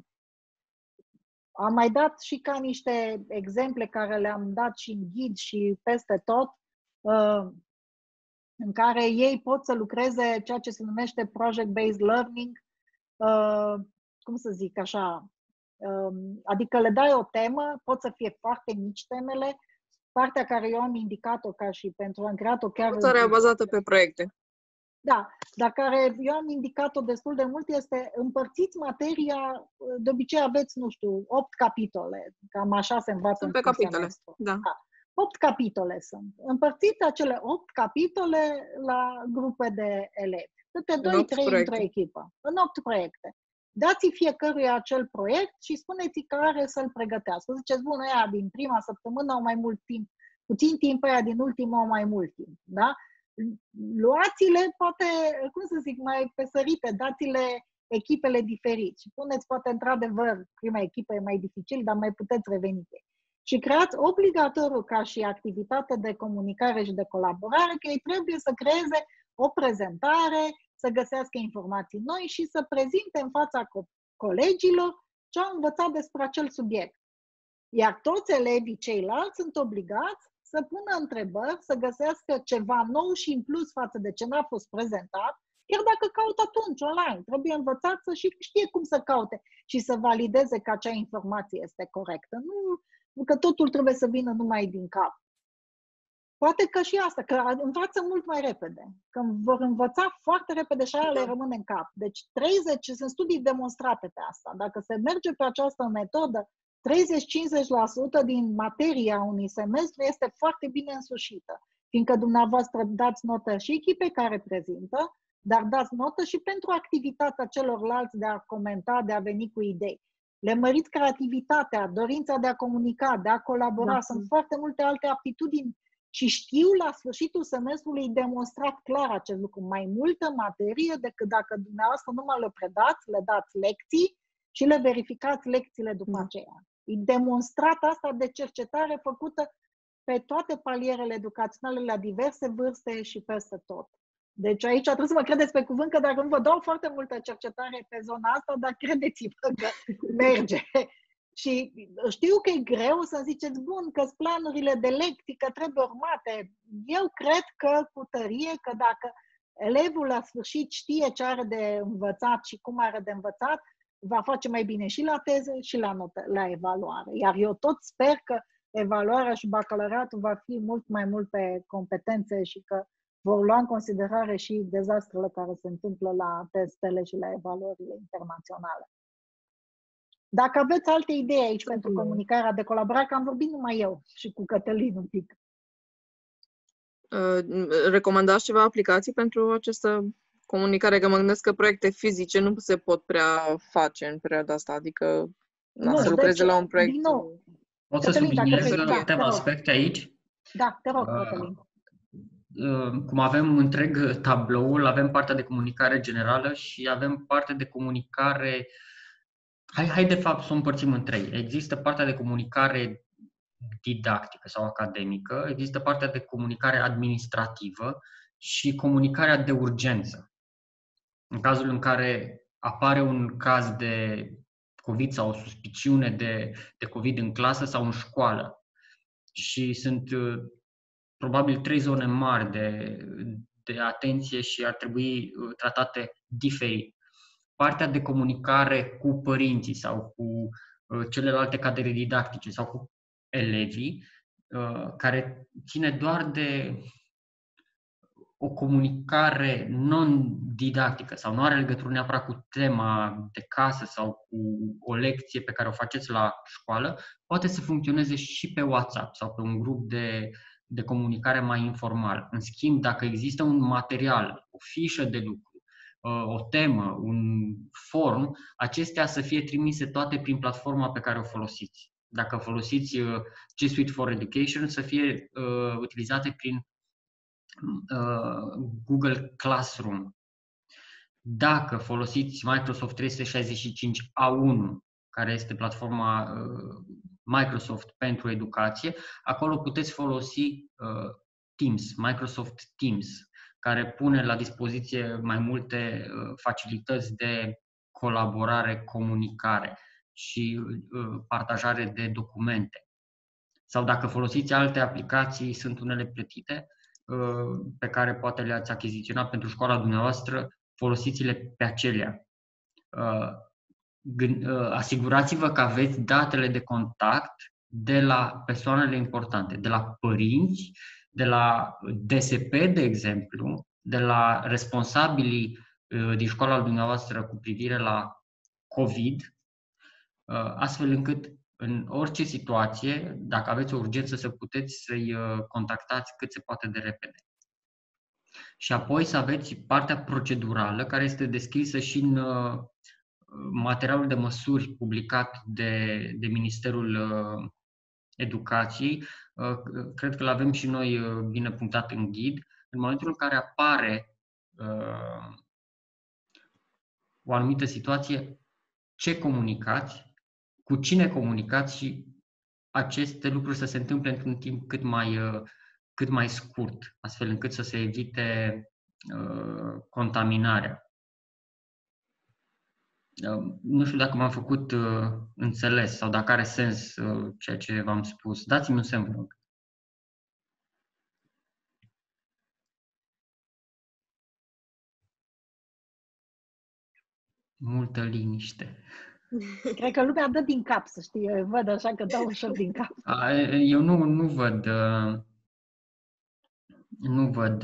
Am mai dat și ca niște exemple care le-am dat și în ghid și peste tot, în care ei pot să lucreze ceea ce se numește project-based learning, cum să zic așa, adică le dai o temă, pot să fie foarte mici temele, partea care eu am indicat-o ca și pentru am creat-o chiar... Învățarea bazată pe proiecte. Da, dar care eu am indicat-o destul de mult este împărțiți materia, de obicei aveți, nu știu, opt capitole, cam așa se învață Sunt în pe capitole, da. da. Opt capitole sunt. Împărțiți acele opt capitole la grupe de elevi. Câte doi, trei într-o echipă. În opt proiecte. Dați fiecăruia acel proiect și spuneți care să-l pregătească. Ziceți, bun, aia din prima săptămână au mai mult timp, puțin timp, aia din ultima au mai mult timp. Da? Luați-le, poate, cum să zic, mai pesărite, dați-le echipele diferite și puneți, poate, într-adevăr, prima echipă e mai dificil, dar mai puteți reveni pe ei. Și creați obligatoriu ca și activitate de comunicare și de colaborare că ei trebuie să creeze o prezentare, să găsească informații noi și să prezinte în fața co- colegilor ce au învățat despre acel subiect. Iar toți elevii ceilalți sunt obligați să pună întrebări, să găsească ceva nou și în plus față de ce n-a fost prezentat, chiar dacă caută atunci online. Trebuie învățat să și știe cum să caute și să valideze că acea informație este corectă. Nu că totul trebuie să vină numai din cap. Poate că și asta, că învață mult mai repede, că vor învăța foarte repede și aia le rămâne în cap. Deci treizeci, sunt studii demonstrate pe asta. Dacă se merge pe această metodă, treizeci-cincizeci la sută din materia unui semestru este foarte bine însușită, fiindcă dumneavoastră dați notă și echipei care prezintă, dar dați notă și pentru activitatea celorlalți de a comenta, de a veni cu idei. Le măriți creativitatea, dorința de a comunica, de a colabora. Da. Sunt foarte multe alte aptitudini și știu la sfârșitul semestrului demonstrat clar acest lucru. Mai multă materie decât dacă dumneavoastră numai le predați, le dați lecții și le verificați lecțiile după aceea. E demonstrat asta de cercetare făcută pe toate palierele educaționale, la diverse vârste și peste tot. Deci aici trebuie să mă credeți pe cuvânt că dacă nu vă dau foarte multă cercetare pe zona asta, dar credeți-vă că merge. Și știu că e greu să ziceți, bun, că-s planurile de lecții, că trebuie urmate. Eu cred că cu tărie că dacă elevul la sfârșit știe ce are de învățat și cum are de învățat, va face mai bine și la teză și la, notă, la evaluare. Iar eu tot sper că evaluarea și bacalaureatul va fi mult mai mult pe competențe și că vor lua în considerare și dezastrele care se întâmplă la testele și la evaluările internaționale. Dacă aveți alte idei aici pentru comunicarea de colaborare, că am vorbit numai eu și cu Cătălin un pic. Recomandați ceva aplicații pentru această comunicare? Că mă gândesc că proiecte fizice nu se pot prea face în perioada asta, adică nu, să lucreze deci, la un proiect. Din nou, pot să subliniez câteva aspecte aici? Da, te rog, Cătălin. Cum avem întreg tabloul, avem partea de comunicare generală și avem partea de comunicare. Hai, hai de fapt să o împărțim în trei. Există partea de comunicare didactică sau academică, există partea de comunicare administrativă și comunicarea de urgență. În cazul în care apare un caz de COVID sau o suspiciune de, de COVID în clasă sau în școală și sunt probabil trei zone mari de, de atenție și ar trebui tratate diferit. Partea de comunicare cu părinții sau cu uh, celelalte cadre didactice sau cu elevii, uh, care ține doar de o comunicare non-didactică sau nu are legătură neapărat cu tema de casă sau cu o lecție pe care o faceți la școală, poate să funcționeze și pe WhatsApp sau pe un grup de, de comunicare mai informal. În schimb, dacă există un material, o fișă de lucru, o temă, un form, acestea să fie trimise toate prin platforma pe care o folosiți. Dacă folosiți G Suite for Education, să fie uh, utilizate prin uh, Google Classroom. Dacă folosiți Microsoft trei sute șaizeci și cinci A unu, care este platforma uh, Microsoft pentru educație, acolo puteți folosi uh, Teams, Microsoft Teams, care pune la dispoziție mai multe uh, facilități de colaborare, comunicare și uh, partajare de documente. Sau dacă folosiți alte aplicații, sunt unele plătite, uh, pe care poate le-ați achiziționat pentru școala dumneavoastră, folosiți-le pe acelea. Uh, gând, uh, asigurați-vă că aveți datele de contact de la persoanele importante, de la părinți, de la D S P, de exemplu, de la responsabilii din școala dumneavoastră cu privire la COVID, astfel încât în orice situație, dacă aveți o urgență, să puteți să-i contactați cât se poate de repede. Și apoi să aveți partea procedurală, care este descrisă și în materialul de măsuri publicat de, de Ministerul Educației. Cred că l-avem și noi bine punctat în ghid. În momentul în care apare uh, o anumită situație, ce comunicați, cu cine comunicați și aceste lucruri să se întâmple într-un timp cât mai, uh, cât mai scurt, astfel încât să se evite uh, contaminarea. Uh, nu știu dacă m-am făcut uh, înțeles sau dacă are sens uh, ceea ce v-am spus. Dați-mi un semn, vă rog. Multă liniște. Cred că lumea dă din cap, să știi. Eu văd așa că dau ușor din cap. Eu nu, nu văd nu văd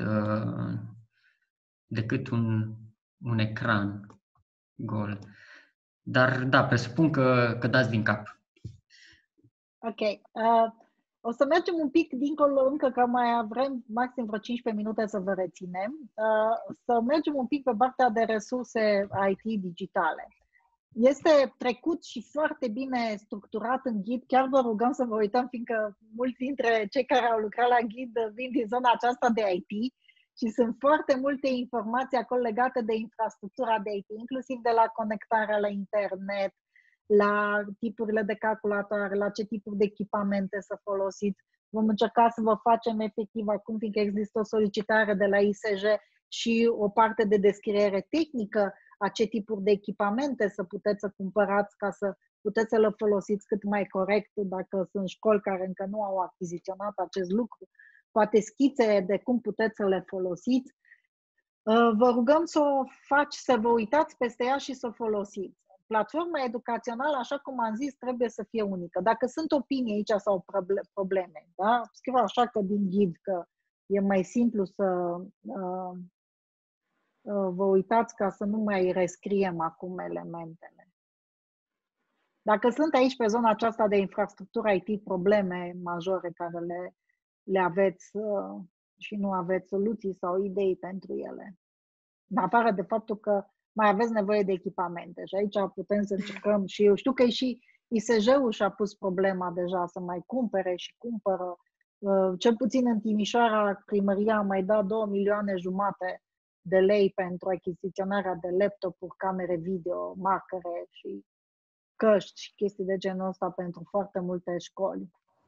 decât un, un ecran gol. Dar da, presupun că, că dați din cap. Ok. Uh, o să mergem un pic dincolo, încă că mai avem maxim vreo cincisprezece minute să vă reținem. Uh, să mergem un pic pe partea de resurse I T digitale. Este trecut și foarte bine structurat în ghid. Chiar vă rugăm să vă uităm, fiindcă mulți dintre cei care au lucrat la ghid vin din zona aceasta de I T și sunt foarte multe informații acolo legate de infrastructura de I T, inclusiv de la conectarea la internet, la tipurile de calculatoare, la ce tipuri de echipamente să folosiți. Vom încerca să vă facem efectiv acum, fiindcă există o solicitare de la I S J și o parte de descriere tehnică a ce tipuri de echipamente să puteți să cumpărați ca să puteți să le folosiți cât mai corect, dacă sunt școli care încă nu au achiziționat acest lucru, poate schițe de cum puteți să le folosiți. Vă rugăm să o faci, să vă uitați peste ea și să o folosiți. Platforma educațională, așa cum am zis, trebuie să fie unică. Dacă sunt opinii aici sau probleme, da? Scriu așa că din ghid că e mai simplu să uh, uh, vă uitați ca să nu mai rescriem acum elementele. Dacă sunt aici pe zona aceasta de infrastructură I T probleme majore care le, le aveți uh, și nu aveți soluții sau idei pentru ele, în afară de faptul că mai aveți nevoie de echipamente și aici putem să încercăm și eu știu că și I S J-ul și-a pus problema deja să mai cumpere și cumpără. Cel puțin în Timișoara, primăria a mai dat două milioane jumate de lei pentru achiziționarea de laptopuri, camere video, marcare și căști și chestii de genul ăsta pentru foarte multe școli.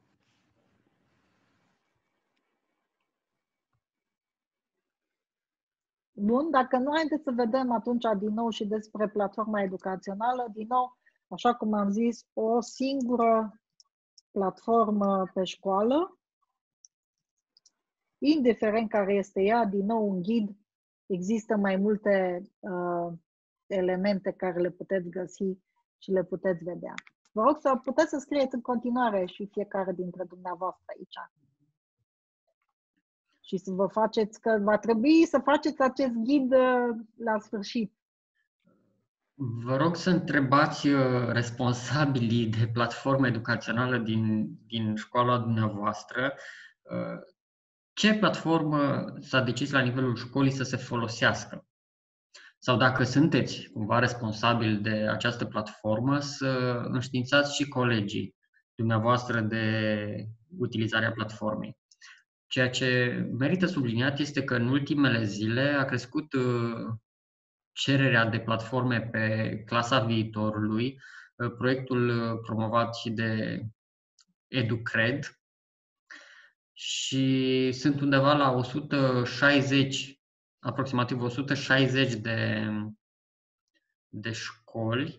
Bun, dacă nu, haideți să vedem atunci din nou și despre platforma educațională. Din nou, așa cum am zis, o singură platformă pe școală, indiferent care este ea, din nou un ghid, există mai multe uh, elemente care le puteți găsi și le puteți vedea. Vă rog să puteți să scrieți în continuare și fiecare dintre dumneavoastră aici. Și să vă faceți, că va trebui să faceți acest ghid la sfârșit. Vă rog să întrebați responsabilii de platformă educațională din, din școala dumneavoastră ce platformă s-a decis la nivelul școlii să se folosească. Sau dacă sunteți cumva responsabili de această platformă, să înștiințați și colegii dumneavoastră de utilizarea platformei. Ceea ce merită subliniat este că în ultimele zile a crescut cererea de platforme pe clasa viitorului, proiectul promovat și de EduCred, și sunt undeva la o sută șaizeci, aproximativ o sută șaizeci de, de școli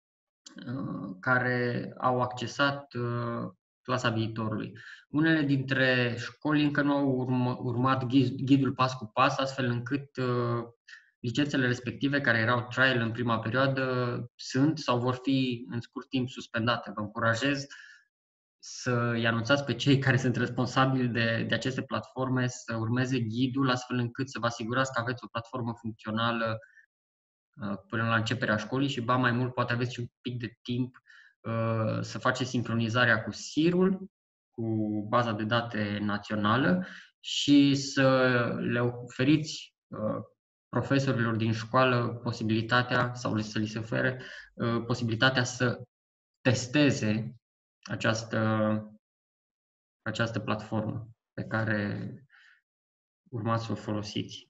care au accesat clasa viitorului. Unele dintre școli încă nu au urm- urmat ghidul pas cu pas, astfel încât uh, licențele respective, care erau trial în prima perioadă, sunt sau vor fi în scurt timp suspendate. Vă încurajez să-i anunțați pe cei care sunt responsabili de, de aceste platforme să urmeze ghidul, astfel încât să vă asigurați că aveți o platformă funcțională uh, până la începerea școlii și, ba mai mult, poate aveți și un pic de timp să faceți sincronizarea cu S I R-ul, cu baza de date națională și să le oferiți profesorilor din școală posibilitatea sau să li se ofere posibilitatea să testeze această, această platformă pe care urmați să o folosiți.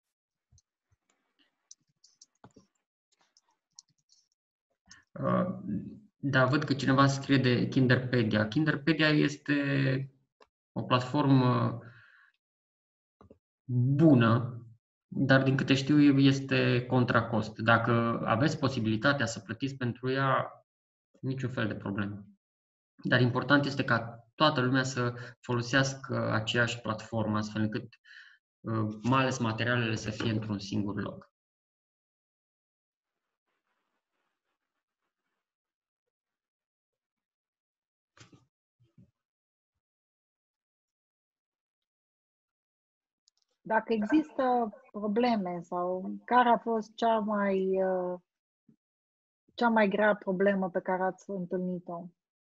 Da, văd că cineva scrie de Kinderpedia. Kinderpedia este o platformă bună, dar din câte știu eu este contra cost. Dacă aveți posibilitatea să plătiți pentru ea, niciun fel de problemă. Dar important este ca toată lumea să folosească aceeași platformă, astfel încât mai ales materialele să fie într-un singur loc. Dacă există probleme sau care a fost cea mai, cea mai grea problemă pe care ați întâlnit-o?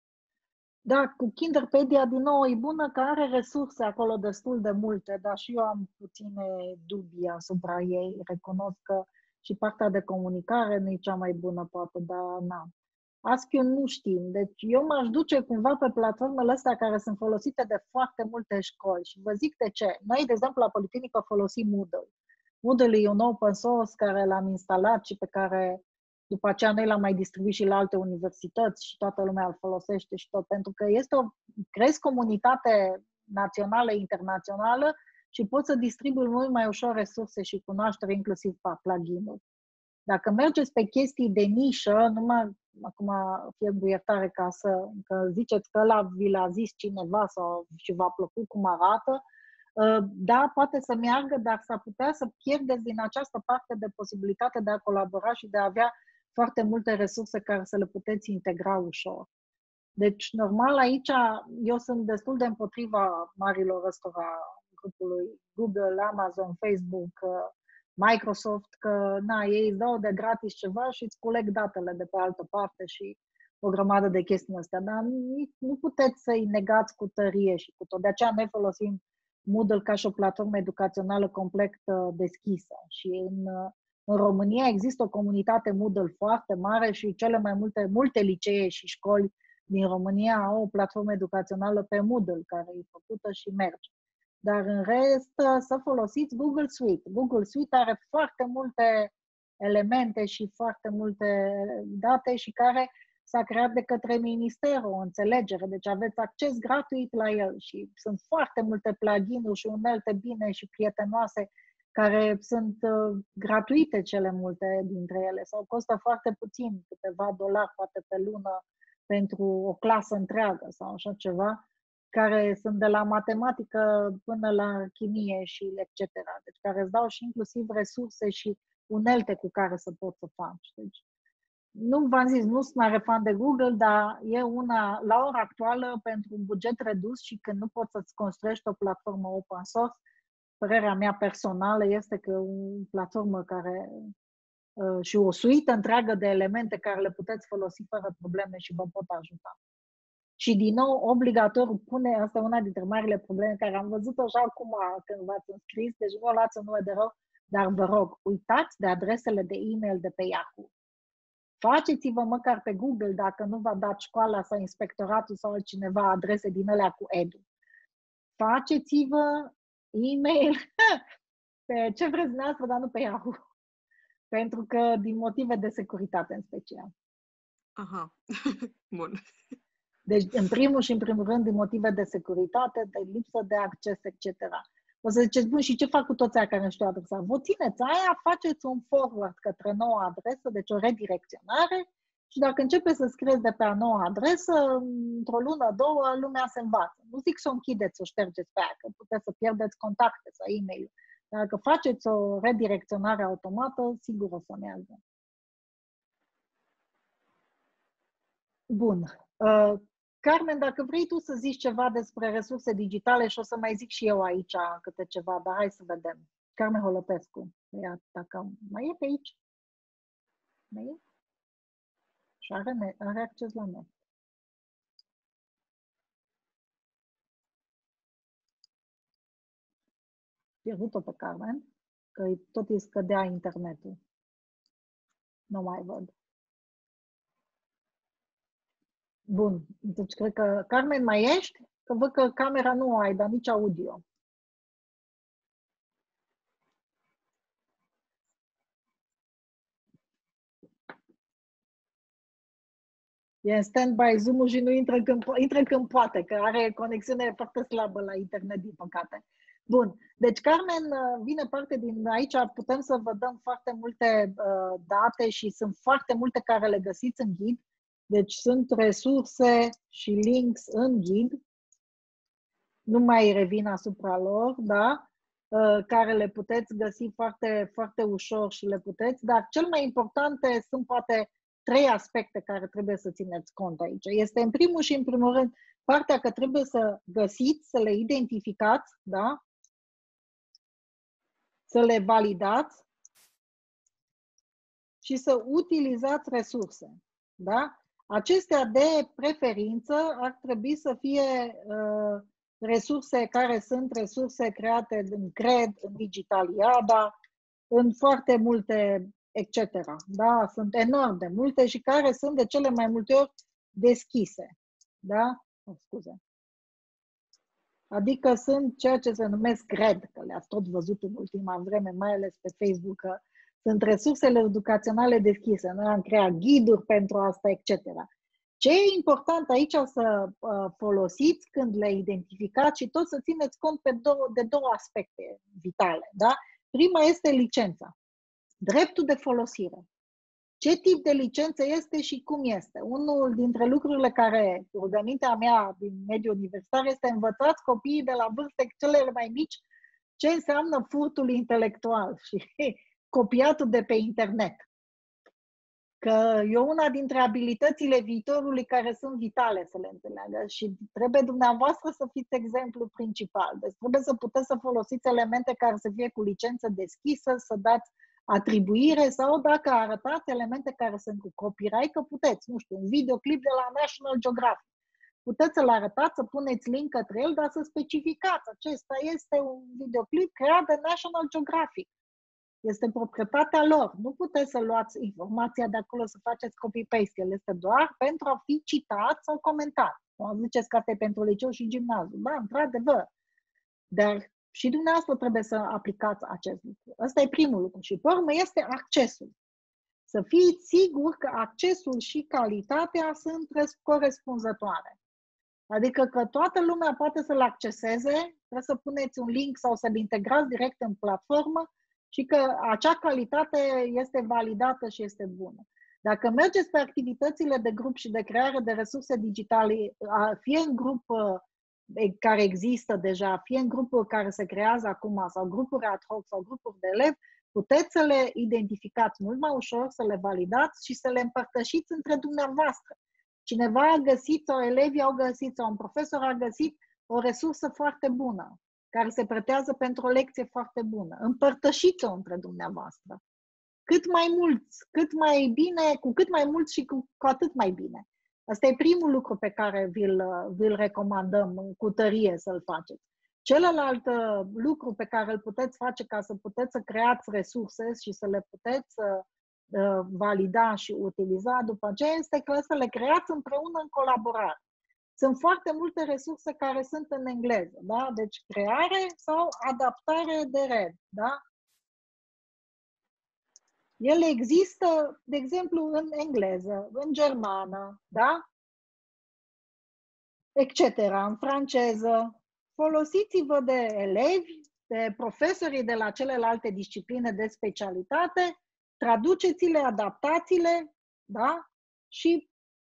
Da, cu Kinderpedia, din nou, e bună că are resurse acolo destul de multe, dar și eu am puține dubii asupra ei. Recunosc că și partea de comunicare nu e cea mai bună, poate, dar na. Asciu nu știm. Deci eu m-aș duce cumva pe platformele astea care sunt folosite de foarte multe școli și vă zic de ce. Noi, de exemplu, la Politehnică folosim Moodle. Moodle e un open source care l-am instalat și pe care după aceea noi l-am mai distribuit și la alte universități și toată lumea îl folosește și tot, pentru că este o, creezi comunitate națională, internațională și poți să distribui mult mai ușor resurse și cunoaștere, inclusiv pe plugin-uri. Dacă mergeți pe chestii de nișă, numai acum fie cu iertare ca să că ziceți că ăla vi l-a zis cineva sau și v-a plăcut cum arată, da, poate să meargă, dar s-ar putea să pierdeți din această parte de posibilitate de a colabora și de a avea foarte multe resurse care să le puteți integra ușor. Deci, normal, aici eu sunt destul de împotriva marilor ăstora grupului Google, Amazon, Facebook, Microsoft, că na, ei îți dau de gratis ceva și îți coleg datele de pe altă parte și o grămadă de chestii astea. Dar nu puteți să-i negați cu tărie și cu tot. De aceea noi folosim Moodle ca și o platformă educațională complet deschisă. Și în, în România există o comunitate Moodle foarte mare și cele mai multe, multe licee și școli din România au o platformă educațională pe Moodle care e făcută și merge. Dar în rest să folosiți Google Suite. Google Suite are foarte multe elemente și foarte multe date și care s-a creat de către minister, o înțelegere, deci aveți acces gratuit la el și sunt foarte multe plugin-uri și unelte bine și prietenoase care sunt uh, gratuite cele multe dintre ele sau costă foarte puțin, câteva dolari poate pe lună pentru o clasă întreagă sau așa ceva, care sunt de la matematică până la chimie și et cetera. Deci care îți dau și inclusiv resurse și unelte cu care să poți să faci. Deci, nu v-am zis, nu sunt mare fan de Google, dar e una, la ora actuală, pentru un buget redus și când nu poți să-ți construiești o platformă open source, părerea mea personală este că o platformă care uh, și o suită întreagă de elemente care le puteți folosi fără probleme și vă pot ajuta. Și din nou, obligatoriu pune, asta e una dintre marile probleme care am văzut-o și acum când v-ați înscris, deci nu o luați în nume de rău, dar vă rog, uitați de adresele de e-mail de pe Yahoo. Faceți-vă măcar pe Google, dacă nu v-a dat școala sau inspectoratul sau altcineva adrese din alea cu edu. Faceți-vă e-mail pe ce vreți dumneavoastră, dar nu pe Yahoo. Pentru că din motive de securitate în special. Aha, bun. Deci, în primul și în primul rând, din motive de securitate, de lipsă de acces, et cetera. O să ziceți, bun, și ce fac cu toți aia care nu știu adresa? Vă țineți aia, faceți un forward către noua adresă, deci o redirecționare, și dacă începeți să scrieți de pe a noua adresă, într-o lună, două, lumea se învață. Nu zic să o închideți, să o ștergeți pe aia, că puteți să pierdeți contacte sau e-mail. Dar dacă faceți o redirecționare automată, sigur o să meargă. Bun. Uh, Carmen, dacă vrei tu să zici ceva despre resurse digitale și o să mai zic și eu aici câte ceva, dar hai să vedem. Carmen Holopescu, ia, dacă mai e pe aici? Mai e? și are, are acces la net. Pierdut-o pe Carmen, că tot îi scădea internetul. Nu mai văd. Bun, deci cred că, Carmen, mai ești? Că văd că camera nu o ai, dar nici audio. E în stand-by Zoom-ul și nu intră când, intră când poate, că are conexiune foarte slabă la internet, din păcate. Bun, deci Carmen vine parte din aici, putem să vă dăm foarte multe uh, date și sunt foarte multe care le găsiți în ghid. Deci sunt resurse și links în ghid. Nu mai revin asupra lor, da? Uh, care le puteți găsi foarte, foarte ușor și le puteți, dar cel mai importante sunt poate trei aspecte care trebuie să țineți cont aici. Este în primul și în primul rând partea că trebuie să găsiți, să le identificați, da? Să le validați și să utilizați resurse. Da? Acestea de preferință ar trebui să fie uh, resurse care sunt resurse create în Cred, în Digitaliada, în foarte multe et cetera. Da? Sunt enorm de multe și care sunt de cele mai multe ori deschise. Da? Oh, scuze. Adică sunt ceea ce se numesc Cred, că le-ați tot văzut în ultima vreme, mai ales pe Facebook, că sunt resursele educaționale deschise. Noi am creat ghiduri pentru asta, et cetera. Ce e important aici să uh, folosiți când le identificați și tot să țineți cont pe două, de două aspecte vitale. Da? Prima este licența. Dreptul de folosire. Ce tip de licență este și cum este? Unul dintre lucrurile care, rugămintea mea din mediul universitar, este învățați copiii de la vârste cele mai mici ce înseamnă furtul intelectual și copiatul de pe internet. Că e una dintre abilitățile viitorului care sunt vitale să le înțeleagă și trebuie dumneavoastră să fiți exemplu principal. Deci trebuie să puteți să folosiți elemente care să fie cu licență deschisă, să dați atribuire sau dacă arătați elemente care sunt cu copyright, că puteți, nu știu, un videoclip de la National Geographic. Puteți să-l arătați, să puneți link către el, dar să specificați. Acesta este un videoclip creat de National Geographic. Este proprietatea lor. Nu puteți să luați informația de acolo, să faceți copy-paste. El este doar pentru a fi citat sau comentat. Nu ziceți că asta e pentru liceu și gimnaziu. Da, într-adevăr. Dar și dumneavoastră trebuie să aplicați acest lucru. Ăsta e primul lucru. Și pe urmă este accesul. Să fiți siguri că accesul și calitatea sunt corespunzătoare. Adică că toată lumea poate să-l acceseze, trebuie să puneți un link sau să-l integrați direct în platformă și că acea calitate este validată și este bună. Dacă mergeți pe activitățile de grup și de creare de resurse digitale, fie în grup care există deja, fie în grupuri care se creează acum, sau grupuri ad hoc, sau grupuri de elevi, puteți să le identificați mult mai ușor, să le validați și să le împărtășiți între dumneavoastră. Cineva a găsit, sau elevii au găsit, sau un profesor a găsit o resursă foarte bună, care se pretează pentru o lecție foarte bună. Împărtășiți-o între dumneavoastră. Cât mai mulți, cât mai bine, cu cât mai mulți și cu, cu atât mai bine. Asta e primul lucru pe care vi-l, vi-l recomandăm cu tărie să-l faceți. Celălalt lucru pe care îl puteți face ca să puteți să creați resurse și să le puteți uh, valida și utiliza după aceea este că să le creați împreună în colaborare. Sunt foarte multe resurse care sunt în engleză, da? Deci creare sau adaptare de red, da? Ele există, de exemplu, în engleză, în germană, da? et cetera, în franceză. Folosiți-vă de elevi, de profesorii de la celelalte discipline de specialitate, traduceți-le, adaptați-le, da? Și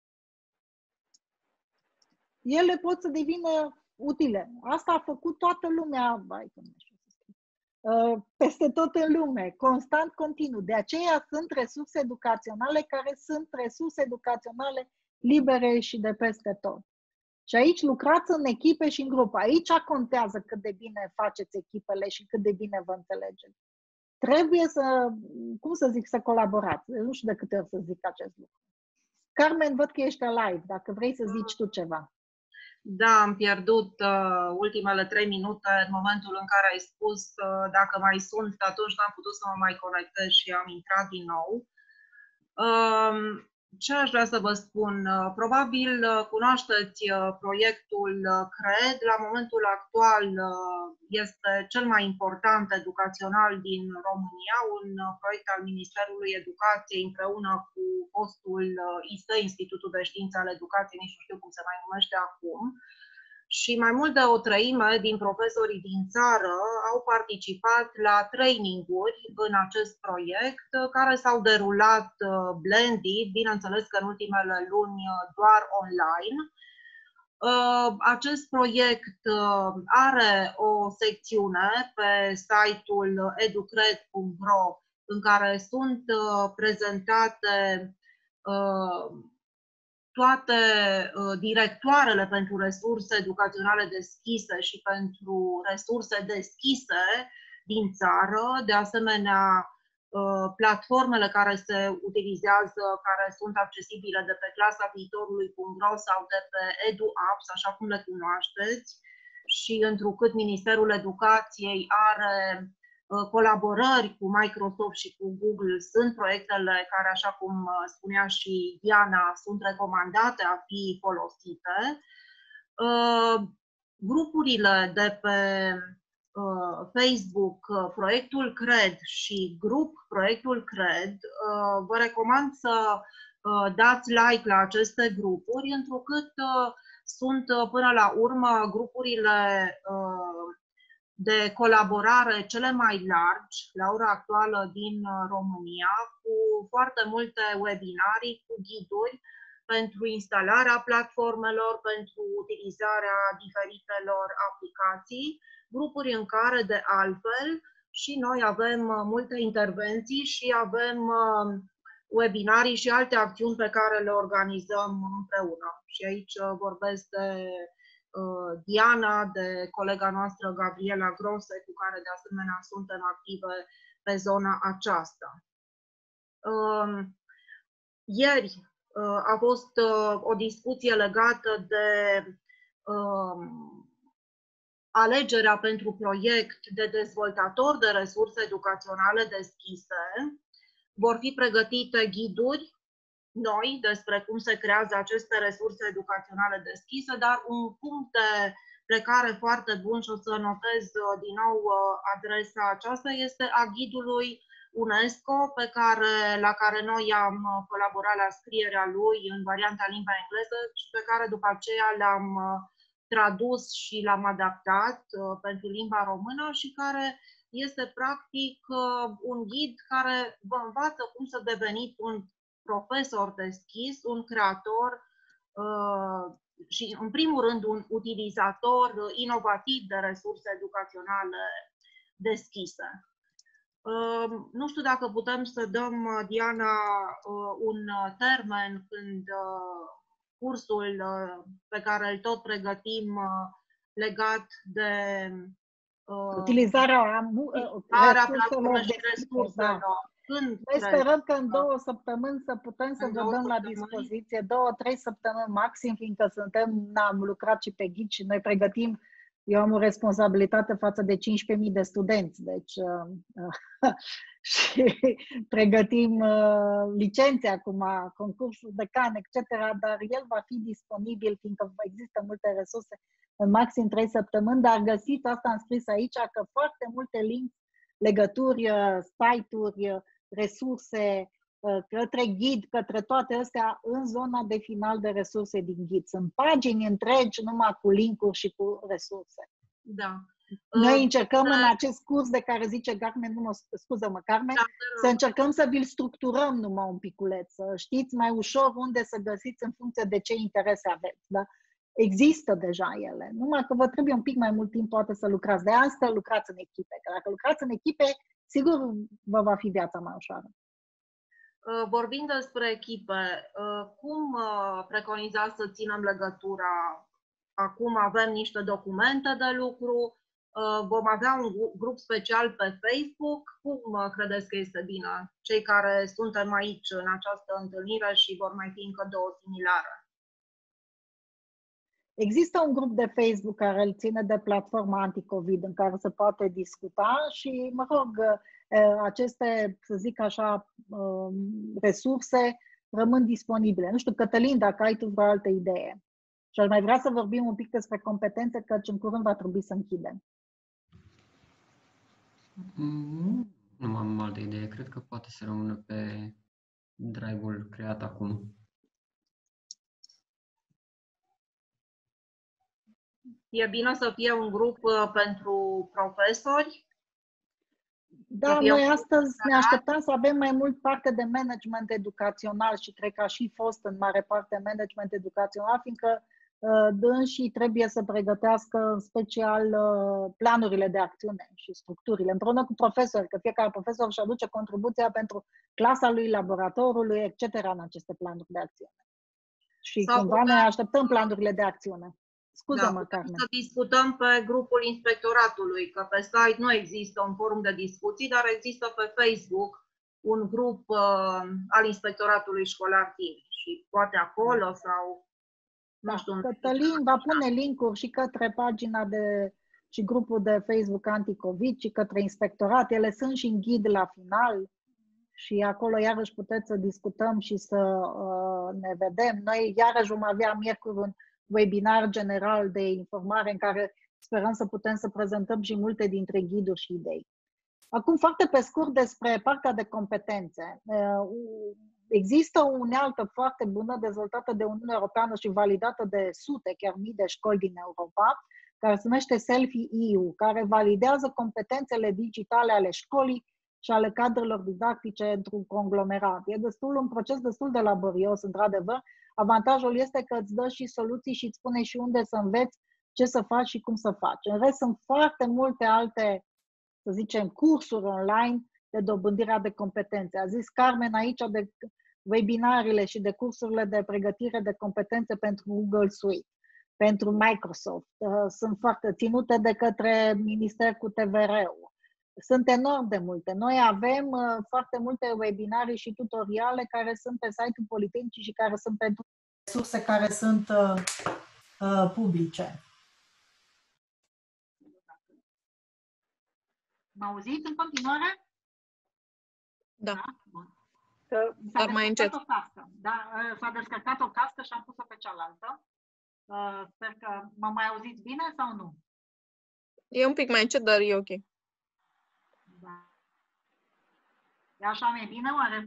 ele pot să devină utile. Asta a făcut toată lumea, vai, peste tot în lume, constant, continuu. De aceea sunt resurse educaționale care sunt resurse educaționale libere și de peste tot. Și aici lucrați în echipe și în grup. Aici contează cât de bine faceți echipele și cât de bine vă înțelegeți. Trebuie să, cum să zic, să colaborați. Nu știu de câte ori să zic acest lucru. Carmen, văd că ești live, dacă vrei să zici tu ceva. Da, am pierdut uh, ultimele trei minute în momentul în care ai spus uh, dacă mai sunt, atunci n-am putut să mă mai conectez și am intrat din nou. Uh, ce aș vrea să vă spun? Uh, probabil uh, cunoașteți uh, proiectul uh, CRED. La momentul actual uh, este cel mai important educațional din România, un uh, proiect al Ministerului Educației împreună cu fostul uh, I S E, Institutul de Științe al Educației, nici nu știu cum se mai numește acum. Și mai mult de o treime din profesorii din țară au participat la traininguri în acest proiect, care s-au derulat blended, bineînțeles că în ultimele luni doar online. Acest proiect are o secțiune pe site-ul educred punct ro în care sunt prezentate toate uh, directoarele pentru resurse educaționale deschise și pentru resurse deschise din țară, de asemenea uh, platformele care se utilizează, care sunt accesibile de pe clasa viitorului punct ro sau de pe EduApps, așa cum le cunoașteți, și întrucât Ministerul Educației are colaborări cu Microsoft și cu Google, sunt proiectele care, așa cum spunea și Diana, sunt recomandate a fi folosite. Grupurile de pe Facebook, proiectul CRED și grup proiectul CRED, vă recomand să dați like la aceste grupuri, întrucât sunt până la urmă grupurile de colaborare cele mai largi la ora actuală din România, cu foarte multe webinarii, cu ghiduri pentru instalarea platformelor, pentru utilizarea diferitelor aplicații, grupuri în care, de altfel, și noi avem multe intervenții și avem webinarii și alte acțiuni pe care le organizăm împreună. Și aici vorbesc de Diana, de colega noastră Gabriela Grose, cu care de asemenea suntem active pe zona aceasta. Ieri a fost o discuție legată de alegerea pentru proiect de dezvoltator de resurse educaționale deschise. Vor fi pregătite ghiduri noi despre cum se creează aceste resurse educaționale deschise, dar un punct de plecare foarte bun, și o să notez din nou adresa aceasta, este a ghidului UNESCO, pe care, la care noi am colaborat la scrierea lui în varianta limba engleză și pe care după aceea l-am tradus și l-am adaptat pentru limba română și care este practic un ghid care vă învață cum să deveniți un profesor deschis, un creator uh, și, în primul rând, un utilizator inovativ de resurse educaționale deschise. Uh, nu știu dacă putem să dăm, Diana, uh, un termen când uh, cursul uh, pe care îl tot pregătim uh, legat de uh, utilizarea, utilizarea platformelor și resurselor. Da. Noi sperăm că în două săptămâni să putem să vă dăm la dispoziție, două, trei săptămâni maxim, fiindcă suntem, am lucrat și pe ghid și noi pregătim, eu am o responsabilitate față de cincisprezece mii de studenți, deci uh, și pregătim uh, licențe acum, concursul de can, et cetera, dar el va fi disponibil, fiindcă există multe resurse, în maxim trei săptămâni, dar găsiți asta am scris aici, că foarte multe links, legături, site-uri, resurse, către ghid, către toate astea în zona de final de resurse din ghid. Sunt pagini întregi numai cu link-uri și cu resurse. Da. Noi încercăm în acest curs de care zice Carmen, nu mă, scuză-mă, Carmen, da, să încercăm să vi-l structurăm numai un piculeț, să știți mai ușor unde să găsiți în funcție de ce interese aveți. Da? Există deja ele, numai că vă trebuie un pic mai mult timp poate să lucrați. De asta lucrați în echipe, că dacă lucrați în echipe, sigur vă va fi viața mai ușoară. Vorbind despre echipe, cum preconizați să ținem legătura? Acum avem niște documente de lucru, Vom avea un grup special pe Facebook. Cum credeți că este bine? Cei care suntem aici în această întâlnire și vor mai fi încă două similare. Există un grup de Facebook care îl ține de platforma anti-Covid în care se poate discuta și, mă rog, aceste, să zic așa, resurse rămân disponibile. Nu știu, Cătălin, dacă ai tu vreo altă idee. Și aș mai vrea să vorbim un pic despre competențe, căci în curând va trebui să închidem. Nu, nu am altă idee. Cred că poate să rămână pe drive-ul creat acum. E bine să fie un grup pentru profesori? Da, noi astăzi ne așteptăm să avem mai mult parte de management educațional și cred că a și fost în mare parte management educațional, fiindcă uh, dânsii trebuie să pregătească în special uh, planurile de acțiune și structurile, împreună cu profesori, că fiecare profesor își aduce contribuția pentru clasa lui, laboratorului, et cetera în aceste planuri de acțiune. Și Sau cumva putea... ne așteptăm planurile de acțiune. Scuză-mă, da, Carmen. Să discutăm pe grupul inspectoratului, că pe site nu există un forum de discuții, dar există pe Facebook un grup uh, al inspectoratului școlar Timiș și poate acolo sau nu știu. Da, Cătălin va pune link-uri și către pagina de și grupul de Facebook anti-Covid și către inspectorat. Ele sunt și în ghid la final și acolo iarăși puteți să discutăm și să uh, ne vedem. Noi iarăși vom avea miercuri un webinar general de informare în care sperăm să putem să prezentăm și multe dintre ghiduri și idei. Acum, foarte pe scurt, despre partea de competențe. Există o unealtă foarte bună dezvoltată de Uniunea Europeană și validată de sute, chiar mii de școli din Europa, care se numește Selfie E U, care validează competențele digitale ale școlii și ale cadrelor didactice într-un conglomerat. E destul un proces destul de laborios, într-adevăr. Avantajul este că îți dă și soluții și îți spune și unde să înveți, ce să faci și cum să faci. În rest, sunt foarte multe alte, să zicem, cursuri online de dobândirea de competențe. A zis Carmen aici de webinarile și de cursurile de pregătire de competențe pentru Google Suite, pentru Microsoft. Sunt foarte ținute de către Minister cu T V R-ul. Sunt enorm de multe. Noi avem uh, foarte multe webinarii și tutoriale care sunt pe site-ul Politehnicii și care sunt pentru resurse care sunt uh, uh, publice. Mă auziți în continuare? Da. da? Dar mai încet. O cască. Da, s-a descărcat o cască și am pus-o pe cealaltă. Uh, sper că mă mai auziți bine sau nu? E un pic mai încet, dar e ok. Da. E așa mai bine, oare?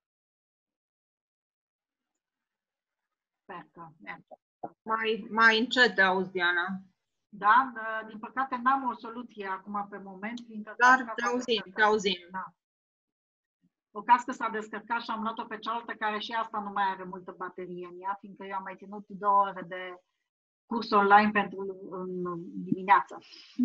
Sper că merge. Mai, mai încet te auzi, Diana. Da, din păcate n-am o soluție acum pe moment. Dar te auzim, te auzim. Da. O cască s-a descărcat și am luat-o pe cealaltă, care și asta nu mai are multă baterie în ea, fiindcă eu am mai ținut două ore de curs online pentru în dimineață.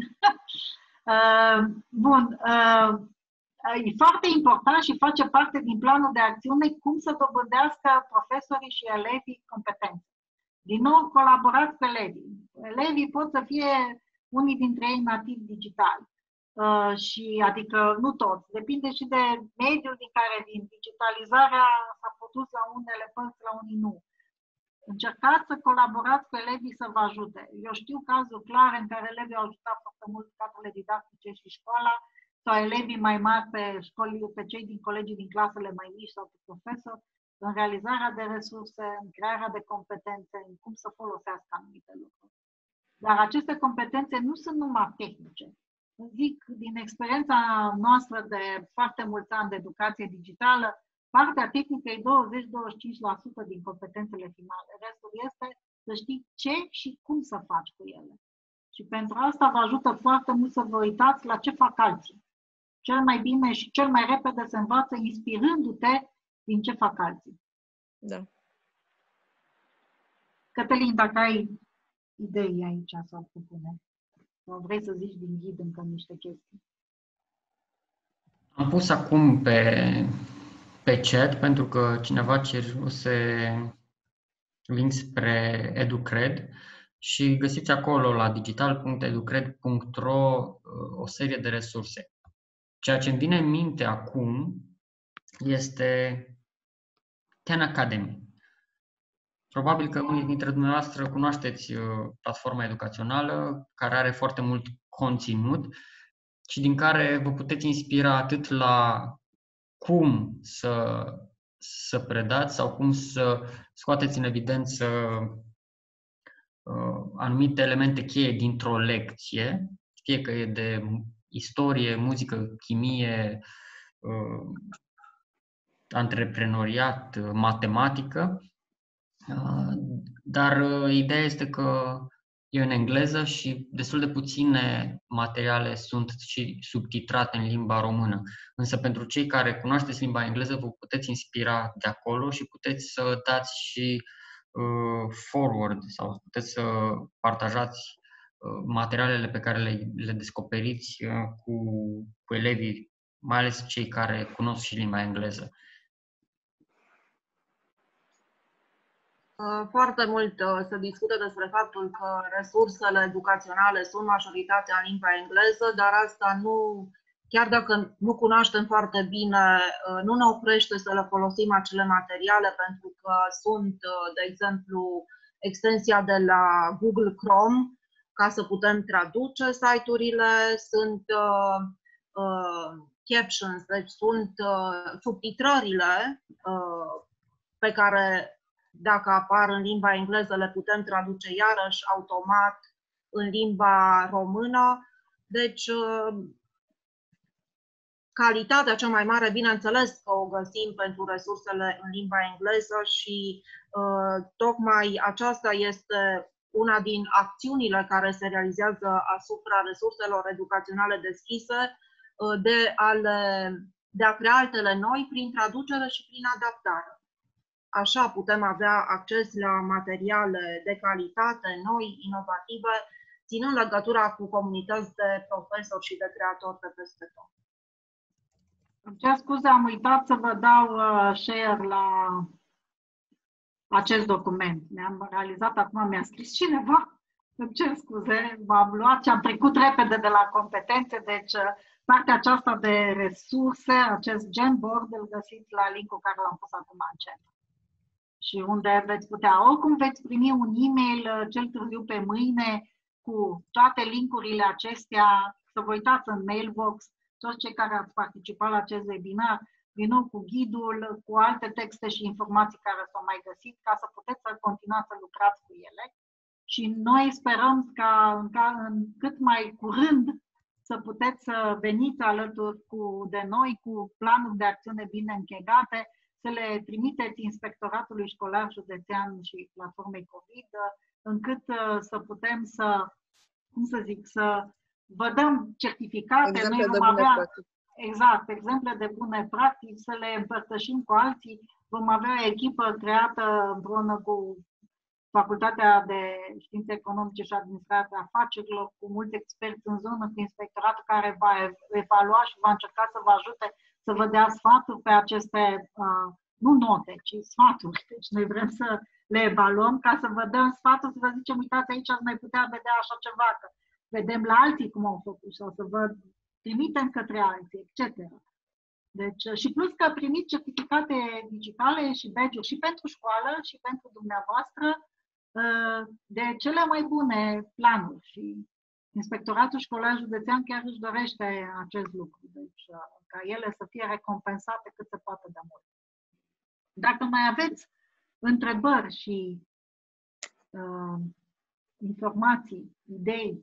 uh, bun. Uh, e foarte important și face parte din planul de acțiune cum să dobândească profesorii și elevii competențe. Din nou, colaborați cu elevii. Elevii pot să fie unii dintre ei nativi digitali. Uh, și adică nu toți. Depinde și de mediul din care vin. Digitalizarea s-a produs la unele părți, la unii nu. Încercați să colaborați cu elevii să vă ajute. Eu știu cazuri clare în care elevii au ajutat foarte mult cadrele didactice și școala, sau elevii mai mari pe, școli, pe cei din colegii din clasele mai mici sau pe profesori, în realizarea de resurse, în crearea de competențe, în cum să folosească anumite lucruri. Dar aceste competențe nu sunt numai tehnice. Zic, din experiența noastră de foarte mulți ani de educație digitală, partea tehnică e douăzeci la douăzeci și cinci la sută din competențele finale. Restul este să știi ce și cum să faci cu ele. Și pentru asta vă ajută foarte mult să vă uitați la ce fac alții. Cel mai bine și cel mai repede se învață inspirându-te din ce fac alții. Da. Cătălin, dacă ai idei aici sau propune, sau vrei să zici din ghid încă niște chestii. Am pus acum pe, pe chat pentru că cineva ceruse link spre EduCred. și găsiți acolo la digital punct educred punct ro o serie de resurse. Ceea ce îmi vine în minte acum este Khan Academy. Probabil că unii dintre dumneavoastră cunoașteți platforma educațională care are foarte mult conținut și din care vă puteți inspira atât la cum să, să predați sau cum să scoateți în evidență uh, anumite elemente cheie dintr-o lecție, fie că e de istorie, muzică, chimie, uh, antreprenoriat, matematică, uh, dar uh, ideea este că e în engleză și destul de puține materiale sunt și subtitrate în limba română. Însă pentru cei care cunoașteți limba engleză, vă puteți inspira de acolo și puteți să dați și uh, forward sau puteți să partajați uh, materialele pe care le, le descoperiți uh, cu, cu elevii, mai ales cei care cunosc și limba engleză. Foarte mult se discută despre faptul că resursele educaționale sunt majoritatea în limba engleză, dar asta nu, chiar dacă nu cunoaștem foarte bine, nu ne oprește să le folosim acele materiale, pentru că sunt, de exemplu, extensia de la Google Chrome ca să putem traduce site-urile, sunt uh, uh, captions, deci sunt uh, subtitrările uh, pe care, dacă apar în limba engleză, le putem traduce iarăși automat în limba română. Deci, calitatea cea mai mare, bineînțeles că o găsim pentru resursele în limba engleză și uh, tocmai aceasta este una din acțiunile care se realizează asupra resurselor educaționale deschise, uh, de, a le, de a crea altele noi prin traducere și prin adaptare. Așa putem avea acces la materiale de calitate, noi, inovative, ținând legătura cu comunități de profesori și de creatori de peste tot. Îmi cer scuze, am uitat să vă dau share la acest document. Ne-am realizat, acum mi-a scris cineva. Îmi cer scuze, m-am luat și am trecut repede de la competențe, deci partea aceasta de resurse, acest Jamboard, îl găsiți la link-ul care l-am pus acum în chat. Și unde veți putea, oricum veți primi un e-mail cel târziu pe mâine cu toate linkurile acestea, să vă uitați în mailbox, toți cei care ați participat la acest webinar, din nou cu ghidul, cu alte texte și informații care s-au mai găsit, ca să puteți să continuați să lucrați cu ele. Și noi sperăm ca, ca în cât mai curând să puteți să veniți alături cu, de noi cu planuri de acțiune bine închegate, să le trimiteți Inspectoratului Școlar Județean și Platformei COVID, încât să putem să, cum să zic, să vă dăm certificate. Exemple noi vom de bune avea, practici. exact, exemple de bune practici, să le împărtășim cu alții. Vom avea o echipă creată împreună cu Facultatea de Științe Economice și Administrația Afacerilor, cu mulți experți în zonă, cu Inspectoratul care va evalua și va încerca să vă ajute să vă dea sfaturi pe aceste, uh, nu note, ci sfaturi. Deci noi vrem să le evaluăm ca să vă dăm sfaturi, să vă zicem, uitați, aici ați mai putea vedea așa ceva, că vedem la alții cum au făcut sau să vă trimitem către alții, et cetera. Deci, și plus că primiți certificate digitale și badge-uri și pentru școală și pentru dumneavoastră uh, de cele mai bune planuri. Și Inspectoratul Școlar Județean chiar își dorește acest lucru, deci ca ele să fie recompensate cât se poate de mult. Dacă mai aveți întrebări și uh, informații, idei.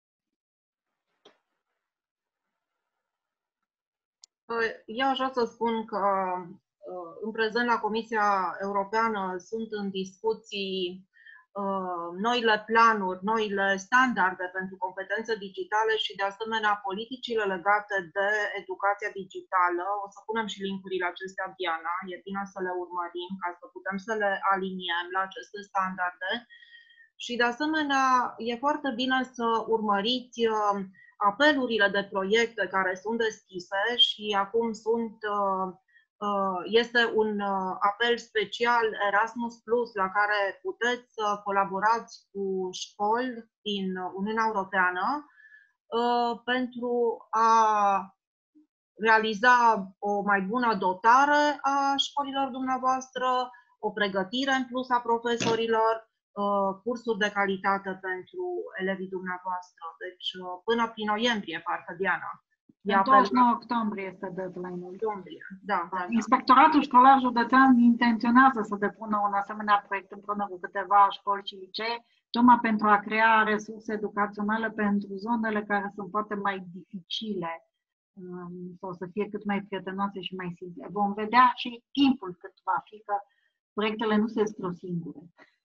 Eu aș vrea să spun că în prezent la Comisia Europeană sunt în discuții noile planuri, noile standarde pentru competențe digitale și, de asemenea, politicile legate de educația digitală. O să punem și linkurile acestea, Diana. E bine să le urmărim ca să putem să le aliniem la aceste standarde. Și, de asemenea, e foarte bine să urmăriți apelurile de proiecte care sunt deschise și acum sunt Este un apel special Erasmus Plus la care puteți să colaborați cu școli din Uniunea Europeană pentru a realiza o mai bună dotare a școlilor dumneavoastră, o pregătire în plus a profesorilor, cursuri de calitate pentru elevii dumneavoastră. Deci până prin noiembrie, parcă, Diana. În douăzeci și nouă octombrie este deadline-ul. Octombrie, da, da, da. Inspectoratul Școlar Județean intenționează să depună un asemenea proiect împreună cu câteva școli și licee, tocmai pentru a crea resurse educaționale pentru zonele care sunt poate mai dificile sau să fie cât mai prietenoase și mai simple. Vom vedea și timpul cât va fi, că proiectele nu se scriu singure.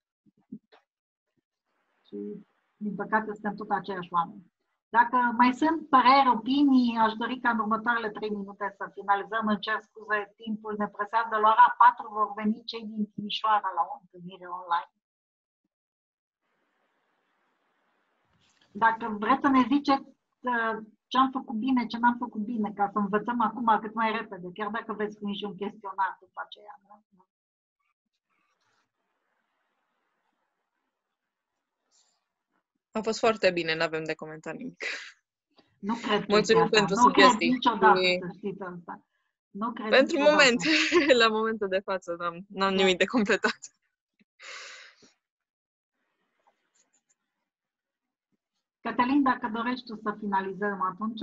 Și, din păcate, suntem tot aceiași oameni. Dacă mai sunt păreri, opinii, aș dori ca în următoarele trei minute să finalizăm. Îmi cer scuze, timpul ne presează. La ora patru vor veni cei din Timișoara la o întâlnire online. Dacă vreți să ne ziceți ce am făcut bine, ce n-am făcut bine, ca să învățăm acum cât mai repede, chiar dacă veți pune și un chestionar după aceea. Da? A fost foarte bine, nu avem de comentat nimic. Nu cred. Mulțumim pentru nu sugestii. Cred niciodată, să știți asta. Nu cred pentru niciodată. moment, la momentul de față, n-am, n-am nimic de completat. Cătălin, dacă dorești tu să finalizăm atunci.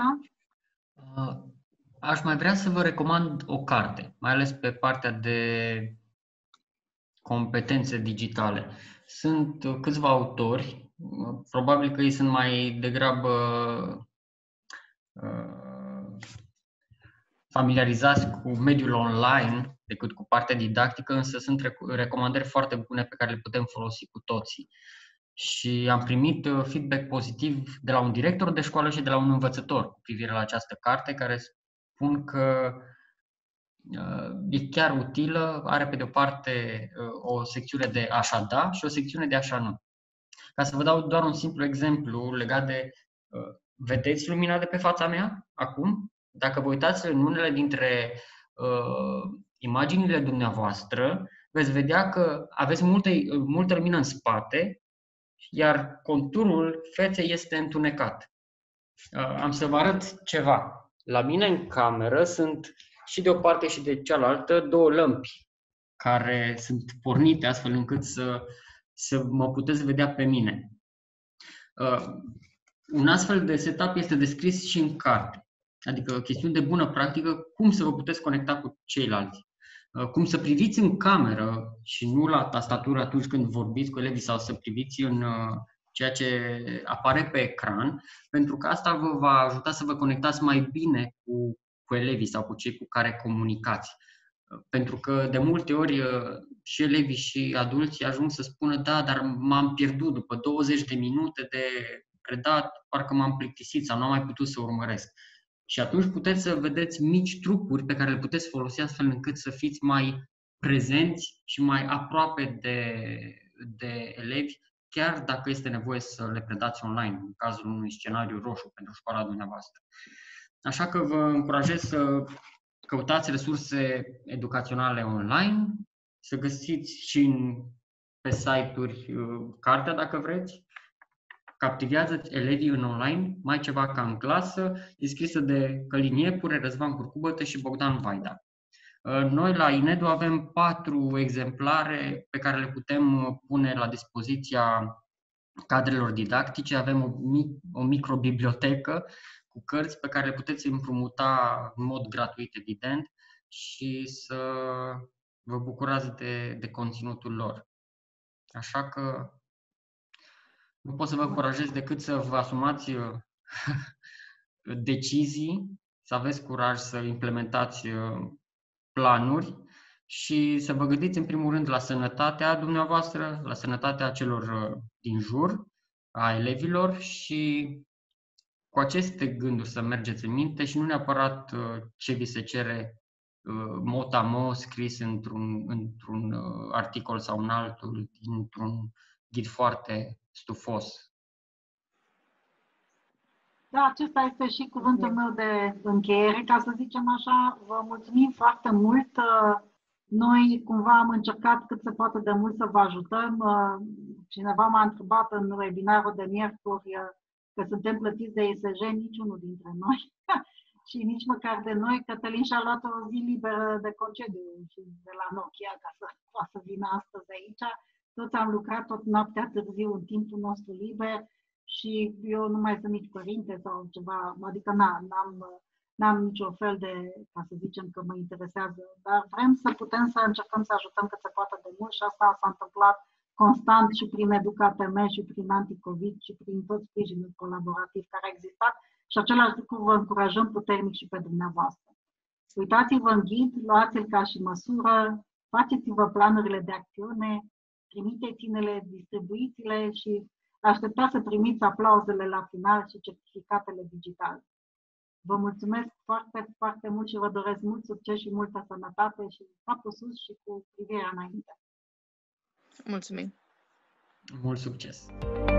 Aș mai vrea să vă recomand o carte, mai ales pe partea de competențe digitale. Sunt câțiva autori, probabil că ei sunt mai degrabă familiarizați cu mediul online decât cu partea didactică, însă sunt recomandări foarte bune pe care le putem folosi cu toții. Și am primit feedback pozitiv de la un director de școală și de la un învățător cu privire la această carte, care spun că e chiar utilă, are pe de o parte o secțiune de așa da și o secțiune de așa nu. Ca să vă dau doar un simplu exemplu legat de, vedeți lumina de pe fața mea acum? Dacă vă uitați în unele dintre uh, imaginile dumneavoastră, veți vedea că aveți multe, multă lumină în spate, iar conturul feței este întunecat. Uh, am să vă arăt ceva. La mine în cameră sunt și de o parte și de cealaltă două lămpi care sunt pornite astfel încât să, să mă puteți vedea pe mine. Uh, un astfel de setup este descris și în carte. Adică chestiuni de bună practică, cum să vă puteți conecta cu ceilalți. Cum să priviți în cameră și nu la tastatură atunci când vorbiți cu elevii sau să priviți în ceea ce apare pe ecran, pentru că asta vă va ajuta să vă conectați mai bine cu, cu elevii sau cu cei cu care comunicați. Pentru că de multe ori și elevii și adulții ajung să spună da, dar m-am pierdut după douăzeci de minute de predat, parcă m-am plictisit sau nu am mai putut să urmăresc. Și atunci puteți să vedeți mici trucuri pe care le puteți folosi astfel încât să fiți mai prezenți și mai aproape de, de elevi, chiar dacă este nevoie să le predați online, în cazul unui scenariu roșu pentru școala dumneavoastră. Așa că vă încurajez să căutați resurse educaționale online, să găsiți și în, pe site-uri cartea dacă vreți. Captivează elevii în online, mai ceva ca în clasă, e scrisă de Călin Iepure, Răzvan Curcubătă și Bogdan Vaida. Noi la INEDU avem patru exemplare pe care le putem pune la dispoziția cadrelor didactice. Avem o, mic, o microbibliotecă cu cărți pe care le puteți împrumuta în mod gratuit, evident, și să vă bucurați de, de conținutul lor. Așa că nu pot să vă încurajez decât să vă asumați decizii, să aveți curaj să implementați planuri și să vă gândiți în primul rând la sănătatea dumneavoastră, la sănătatea celor din jur, a elevilor și cu aceste gânduri să mergeți în minte și nu neapărat ce vi se cere mot-a-mot scris într-un, într-un articol sau în altul, dintr-un ghid foarte stufos. Da, acesta este și cuvântul meu de încheiere, ca să zicem așa. Vă mulțumim foarte mult. Noi cumva am încercat cât se poate de mult să vă ajutăm. Cineva m-a întrebat în webinarul de miercuri că suntem plătiți de E S J, niciunul dintre noi și nici măcar de noi. Cătălin și-a luat o zi liberă de concediu și de la Nokia ca să poată să vină astăzi aici. Toți am lucrat tot noaptea târziu în timpul nostru liber și eu nu mai sunt nici părinte sau ceva, adică n-am, n-am niciun fel de, ca să zicem că mă interesează, dar vrem să putem să încercăm să ajutăm cât se poate de mult și asta s-a întâmplat constant și prin EducaTM și prin Anticovid și prin tot sprijinul colaborativ care a existat și același lucru vă încurajăm puternic și pe dumneavoastră. Uitați-vă în ghid, luați-l ca și măsură, faceți-vă planurile de acțiune, trimiteți-ne-le, distribuiți-le și așteptați să primiți aplauzele la final și certificatele digitale. Vă mulțumesc foarte, foarte mult și vă doresc mult succes și multă sănătate și capul sus și cu privirea înainte. Mulțumim! Mult succes!